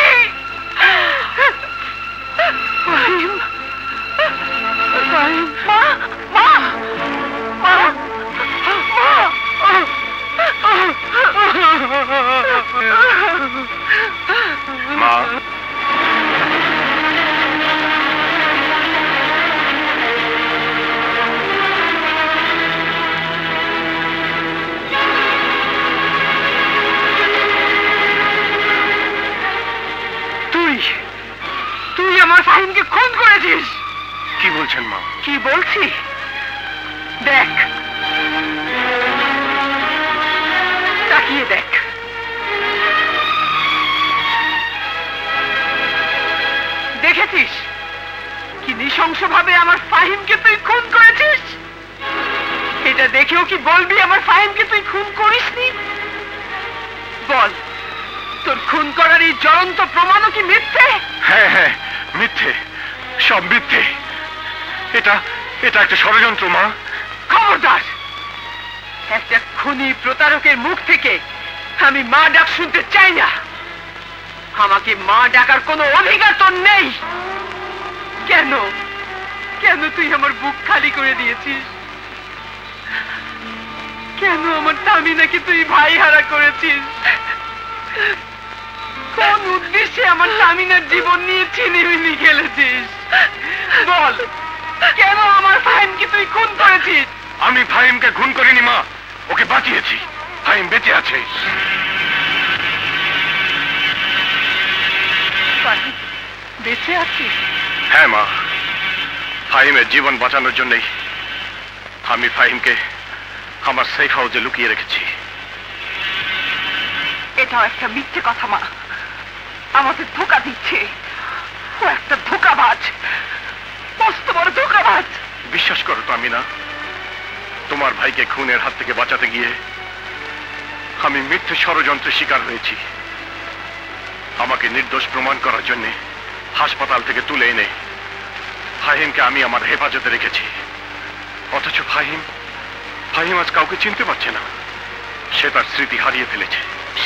মা, মা, মা তুই আমার ফাহিমকে খুন করেছিস। কি বলছেন মা? কি বলছি দেখ, তাকিয়ে দেখ। দেখেছিস কি নৃশংসভাবে আমার ফাহিমকে তুই খুন করেছিস? এটা দেখেও কি বলবি আমার ফাহিমকে তুই খুন করিসনি? বল, তোর খুন করার এই জ্বলন্ত প্রমাণও কি মিথ্যে? হ্যাঁ হ্যাঁ মিথ্যে, সব মিথ্যে। এটা এটা একটা ষড়যন্ত্র মা। খবরদার, একটা খুনি প্রতারকের মুখ থেকে আমি মা ডাক শুনতে চাই না। আমাকে মা ডাকার কোনো অধিকার তোর নেই। কেন কেন তুই আমার বুক খালি করে দিয়েছিস? কেন আমার তামিনাকে তুই ভাই হারা করেছিস? কোন উদ্দেশ্যে আমার তামিনার জীবন নিয়ে ছিনিমিনি খেলেছিস? বল, কেন আমার ফাহিমকে তুই খুন করেছিস? আমি ফাহিমকে খুন করিনি মা, ওকে বাঁচিয়েছি। ফাহিম বেঁচে আছে। বেঁচে আছিস? হ্যাঁ মা, ফাহিমের জীবন বাঁচানোর জন্যই আমি ফাহিমকে আমার সেফ হাউসে লুকিয়ে রেখেছি। এটাও একটা মিথ্যে কথা মা, আমাদের ধোঁকা দিচ্ছে। ও একটা ধোঁকাবাজ, মস্ত বড় ধোঁকাবাজ। বিশ্বাস করো তো আমি না, তোমার ভাইকে খুনের হাত থেকে বাঁচাতে গিয়ে আমি মিথ্যে ষড়যন্ত্রের শিকার হয়েছি। আমাকে নির্দোষ প্রমাণ করার জন্য হাসপাতাল থেকে তুলে এনে ফাহিমকে আমি আমার হেফাজতে রেখেছি। অথচ ফাহিম আজ কাউকে চিনতে পারছে না। সে তার স্মৃতি হারিয়ে ফেলেছে।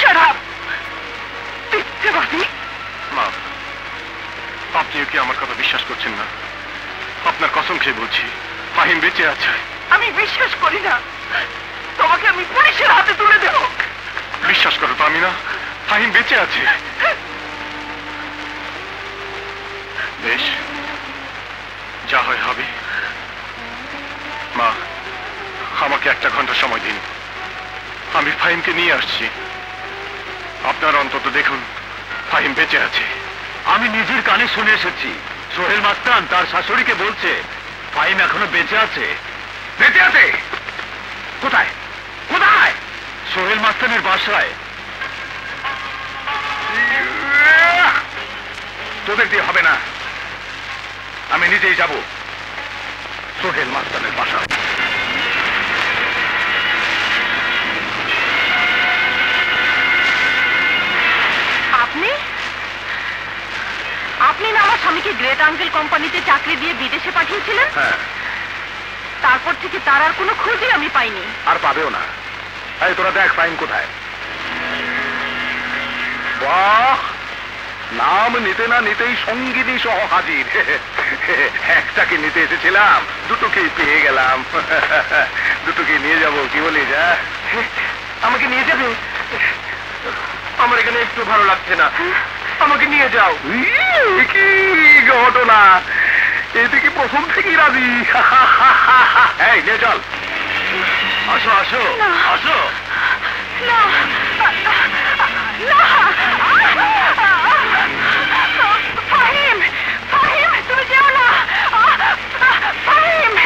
মা, আপনিও কি আমার কথা বিশ্বাস করছেন না? আপনার কসম খেয়ে বলছি, ফাহিম বেঁচে আছে। আমি বিশ্বাস করি না, তোমাকে আমি পুলিশের হাতে তুলে দেব। বিশ্বাস করো তো আমি না, ফাহিম বেঁচে আছে। বেশ, যা হয় হবে। মা, আমাকে 1 ঘন্টা সময় দিন, আমি ফাহিমকে নিয়ে আসছি। আপনারা অন্তত দেখুন ফাহিম বেঁচে আছে। আমি নিজের কানে শুনে এসেছি, সোহেল মাস্তান তার শাশুড়িকে বলছে ফাহিম এখনো বেঁচে আছে। বেঁচে আছে? কোথায় কোথায়? সোহেল মাস্তানের বাসায়। তোদের দিয়ে হবে না, আমি নিজেই যাব সোহেল মাস্তানের বাসায়। আপনি না আমার স্বামীকে গ্রেট আঙ্কেল কোম্পানিতে চাকরি দিয়ে বিদেশে পাঠিয়েছিলেন? হ্যাঁ। তারপর থেকে তার আর কোনো খোঁজই আমি পাইনি। আর পাবেও না। এই তোরা দেখ ফাহিম কোথায়। বাহ, নাম নিতে না নিতেই সঙ্গিনী সহ হাজির। একটাকে নিতে এসেছিলাম, দুটোকেই পেয়ে গেলাম। দুটোকে নিয়ে যাব, কি বলিস? আমাকে নিয়ে যাবে? আমার এখানে একটু ভালো লাগছে না, আমাকে নিয়ে যাও। কি ঘটনা, এদিকে প্রথম থেকেই রাজি। এই নিয়ে চল। আসো আসো আসো। না, না। ফাহিম, ফাহিম, তুমি যেও না। ফাহিম।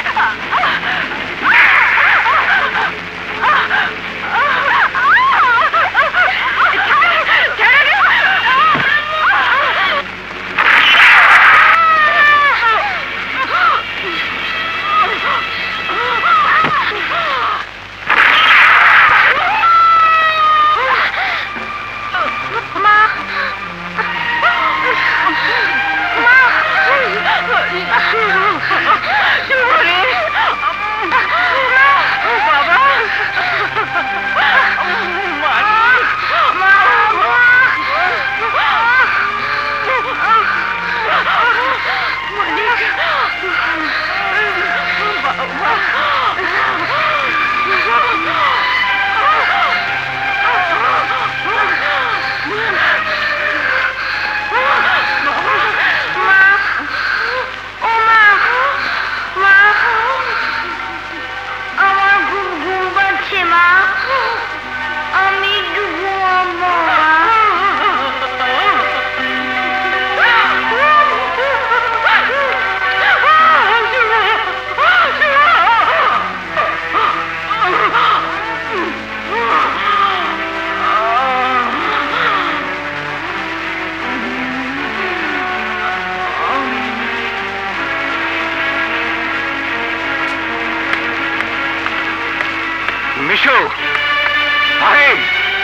মিশু, ফাহিম,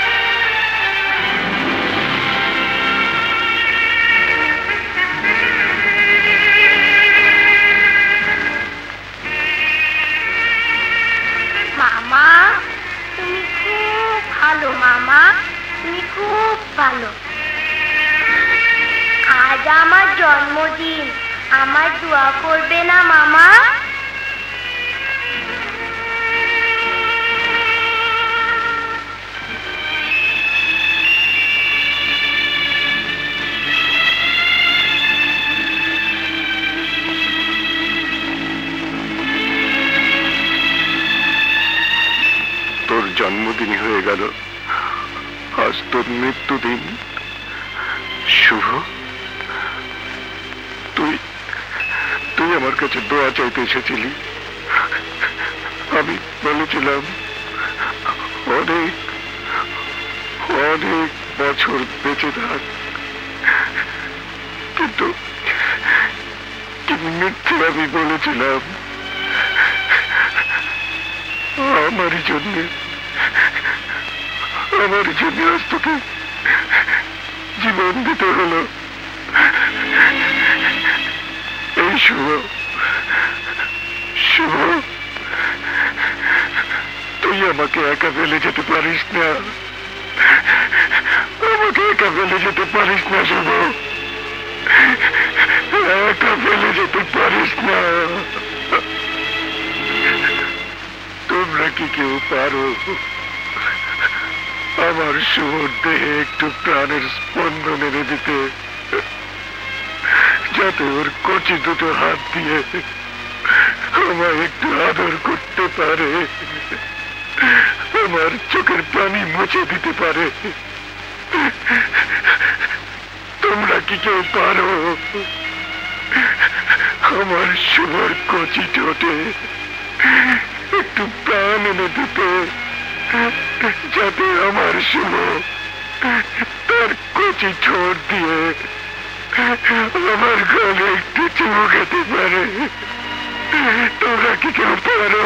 মামা তুমি খুব ভালো, মামা তুমি খুব ভালো। আজ আমার জন্মদিন, আমার দোয়া করবে না মামা? তোর জন্মদিন হয়ে গেল, আজ তোর মৃত্যুদিন। শুভ, তুই তুই আমার কাছে দোয়া চাইতে এসেছিলি। আমি বলেছিলাম অনেক অনেক বছর বেঁচে থাক, কিন্তু মিথ্যে আমি বলেছিলাম। আমার জন্য আজ তোকে জীবন দিতে হলো। এই শুভ, তুই আমাকে একা ফেলে যেতে পারিস না, আমাকে একা ফেলে যেতে পারিস না শুভ, একা ফেলে যেতে পারিস না। তোমরা কি কেউ পারো আমার শুভর দেহে একটু প্রাণের স্পন্দন এনে দিতে, যাতে ওর কচি দুটো হাত দিয়ে আমায় একটু আদর করতে পারে, আমার চোখের পানি মুছে দিতে পারে? তোমরা কি কেউ পারো আমার শুভর কচি ঠোঁটে একটু প্রাণ এনে দিতে, যাতে আমার শুভ তার কচি ঠোঁট দিয়ে আমার গলে একটু চুমু খেতে পারে? তোমরা কি কেউ পারো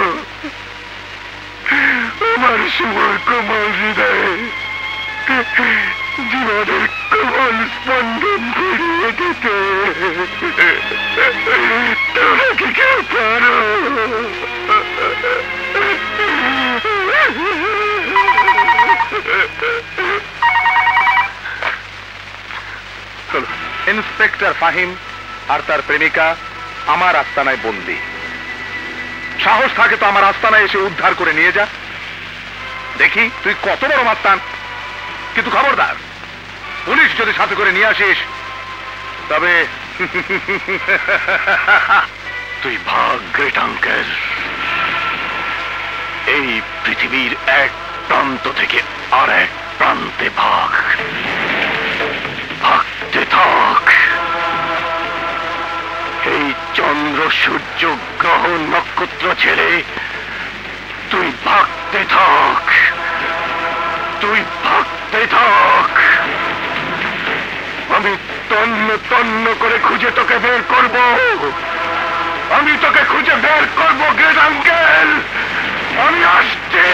আমার শুভর কোমল হৃদয়ে জীবনের কোমল স্পন্দন ঘুরিয়ে দিতে? তোমরা কি কেউ পারো? ইন্সপেক্টর ফাহিম আর তার প্রেমিকা আমার আস্তানায় বন্দী। সাহস থাকে তো আমার আস্তানায় এসে উদ্ধার করে নিয়ে যা, দেখি তুই কত বড় মাস্তান। কিন্তু খবরদার, পুলিশ যদি সাথে করে নিয়ে আসিস তবে তুই ভাগ গ্রেট আঙ্কেল, এই পৃথিবীর এক প্রান্ত থেকে আর এক প্রান্তে ভাগতে থাক। এই চন্দ্র সূর্য গ্রহ নক্ষত্র ছেড়ে তুই ভাগতে থাক, তুই ভাগতে থাক। আমি তন্ন তন্ন করে খুঁজে তোকে বের করব, আমি তোকে খুঁজে বের করব গ্রেট আঙ্কেল, আমি আসছি।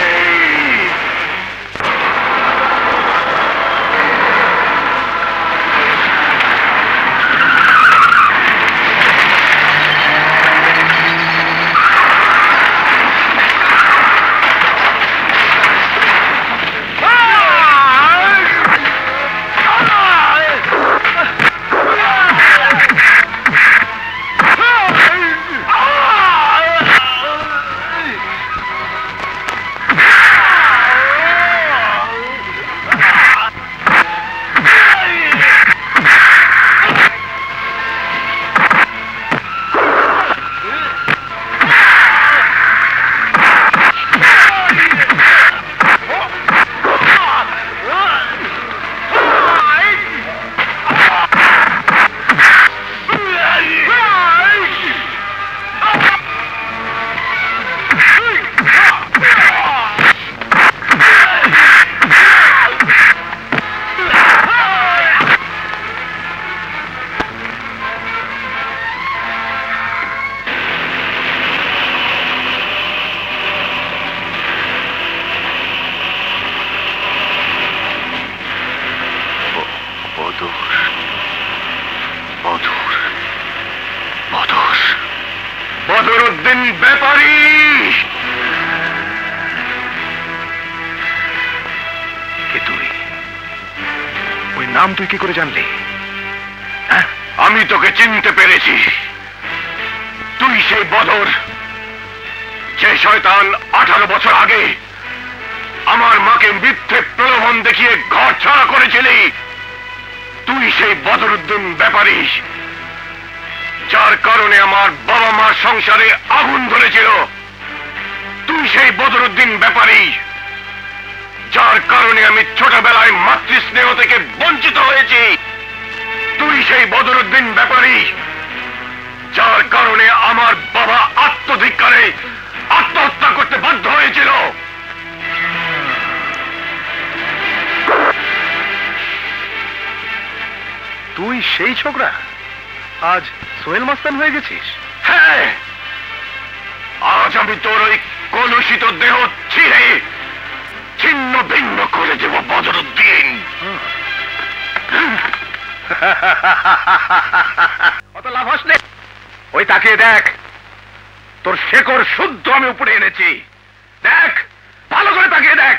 বদরুদ্দিন ব্যাপারী। কে তুই? ওই নাম তুই কি করে জানলি? আমি তোকে চিনতে পেরেছি। তুই সেই বদর, যে শয়তান 18 বছর আগে আমার মাকে মিথ্যে প্রলোভন দেখিয়ে ঘর ছাড়া করেছিলি। তুই সেই বদরুদ্দিন ব্যাপারী, যার কারণে আমার বাবা মার সংসারে আগুন ধরেছিল। তুই সেই বদরুদ্দিন ব্যাপারী, যার কারণে আমি ছোটবেলায় মাতৃস্নেহ থেকে বঞ্চিত হয়েছি। তুই সেই বদরুদ্দিন ব্যাপারী, যার কারণে আমার বাবা আত্মধিক্কারে আত্মহত্যা করতে বাধ্য হয়েছিল। তুই সেই ছোকরা, আজ সোহেল মাস্তান হয়ে গেছিস? হ্যাঁ, আজ আমি তোর ওই কলুষিত দেহ ছিঁড়ে ছিন্ন ভিন্ন করে দেব বদরুদ্দিন। অত লাভ হস নে। ওই তাকিয়ে দেখ, তোর শেকড় শুদ্ধ আমি উপরে এনেছি। দেখ, ভালো করে তাকিয়ে দেখ।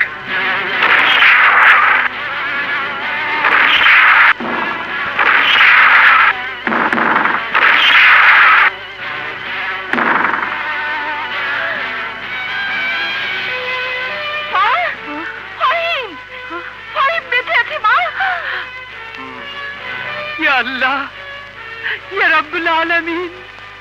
আল্লাহ, ইয়া রাব্বুল আলামিন।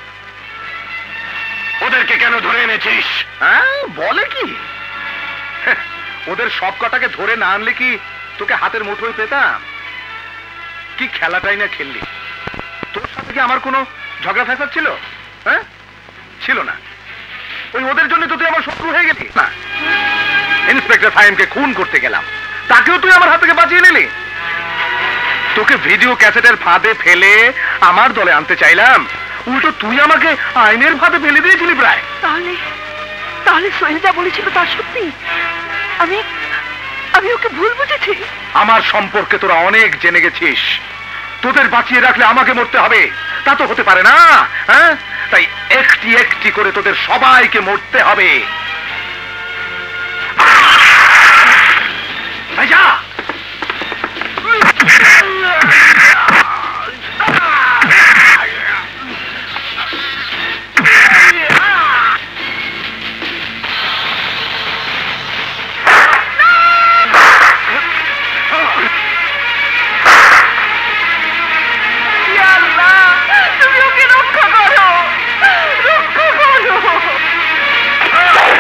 ওদেরকে কেন ধরে এনেছিস? হ্যাঁ, বলে কি? ওদের সব কটাকে ধরে না আনলে কি তোকে হাতের মুঠোয় পেতাম? কি খেলাটাই না খেললি। তোর সাথে কি আমার কোনো ঝগড়া ফ্যাসাদ ছিল? হ্যাঁ, ছিল না। ওই ওদের জন্য তো তুই আমার শত্রু হয়ে গেলি না। ইন্সপেক্টর ফাহিমকে খুন করতে গেলাম, তাকেও তুই আমার হাত থেকে বাঁচিয়ে নিলি। তোকে ভিডিও ক্যাসেটের ফাঁদে ফেলে আমার দলে আনতে চাইলাম, উল্টো তুই আমাকে আইনের ফাঁদে ফেলে দিয়েছিলি প্রায়। তাহলে সোহেল যা বলেছিল তা সত্যি? আমি ওকে ভুল বুঝেছি? আমার সম্পর্কে তোরা অনেক জেনে গেছিস। তোদের বাঁচিয়ে রাখলে আমাকে মরতে হবে, তা তো হতে পারে না। হ্যাঁ, তাই একটি একটি করে তোদের সবাইকে মরতে হবে। যা। তুমি ওকে রক্ষা করো, রক্ষা করো।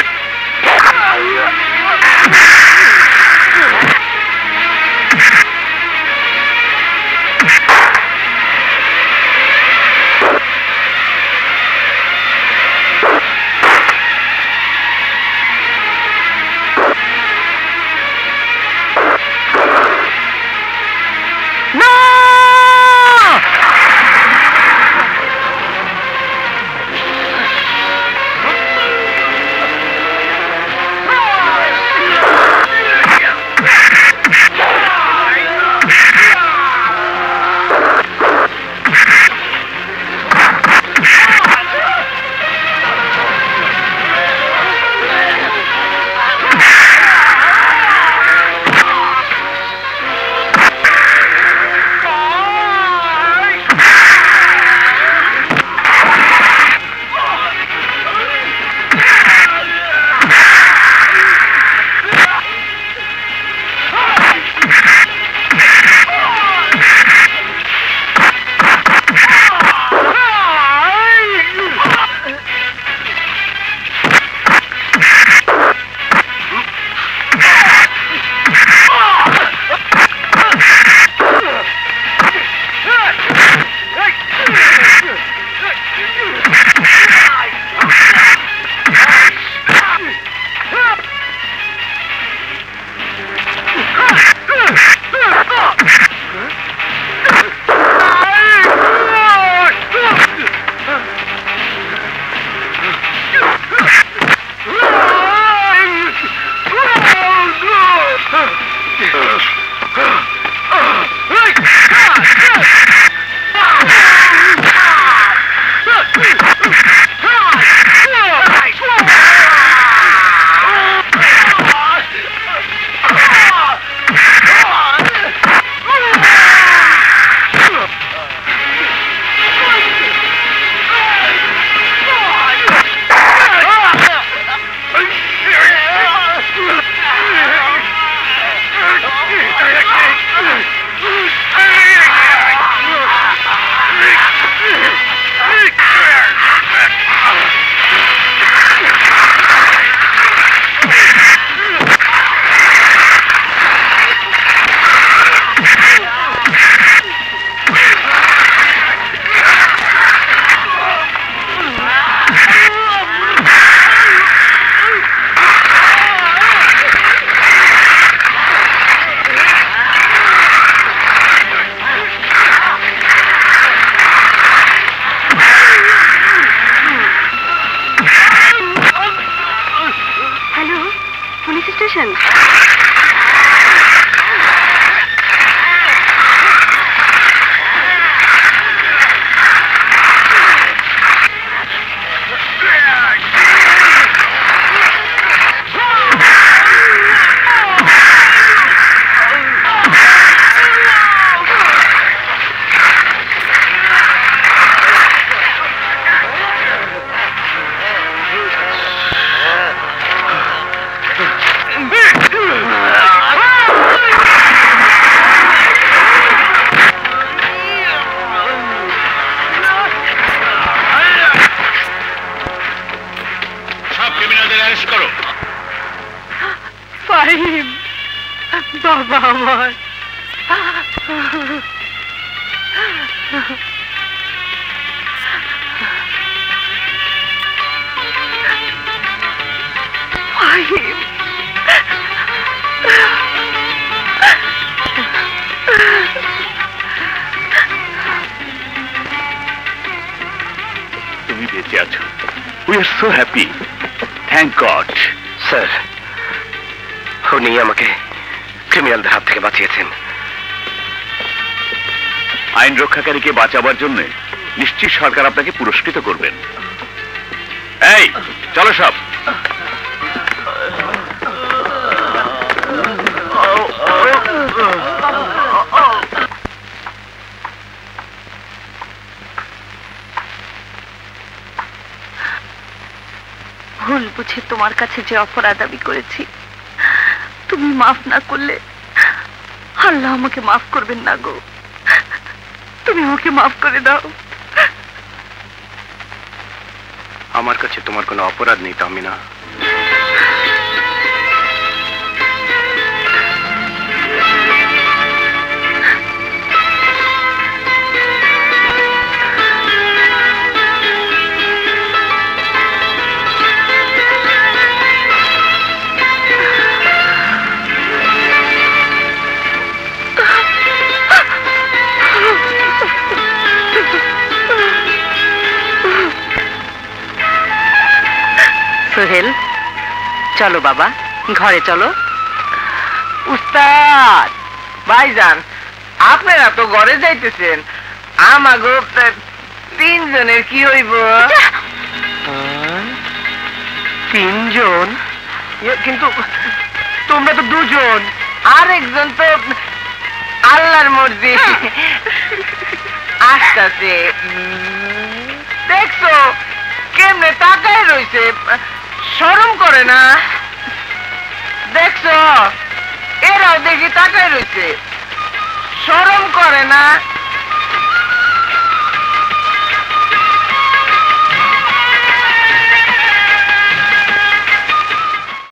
অ্যারেস্ট করো। ফাহিম, বাবা আমার। ফাহিম, তুমি বেঁচে আছো। We are so happy, thank God. Sir, উনি আমাকে ক্রিমিনালদের হাত থেকে বাঁচিয়েছেন। আইন রক্ষাকারীকে বাঁচাবার জন্য নিশ্চয়ই সরকার আপনাকে পুরস্কৃত করবেন। এই চলো সব। ভুল বুঝে তোমার কাছে যে অপরাধ আমি করেছি, তুমি মাফ না করলে আল্লাহ আমাকে মাফ করবেন না গো। তুমি আমাকে মাফ করে দাও। আমার কাছে তোমার কোনো অপরাধ নেই তাহমিনা। সোহেল, চলো বাবা, ঘরে চলো। উস্তাদ ভাইজান, আপনারা তো ঘরে যাইতেছেন, আমাগো তিনজনের কি হইব? তিনজন? কিন্তু তোমরা তো দুজন, আরেকজন তো আল্লাহর মর্জি আসতেছে। দেখছো কেমনে তাকায় রইছে, শরম করে না? দেখছো এরাও দেখি তাকায় রইছে, শরম করে না?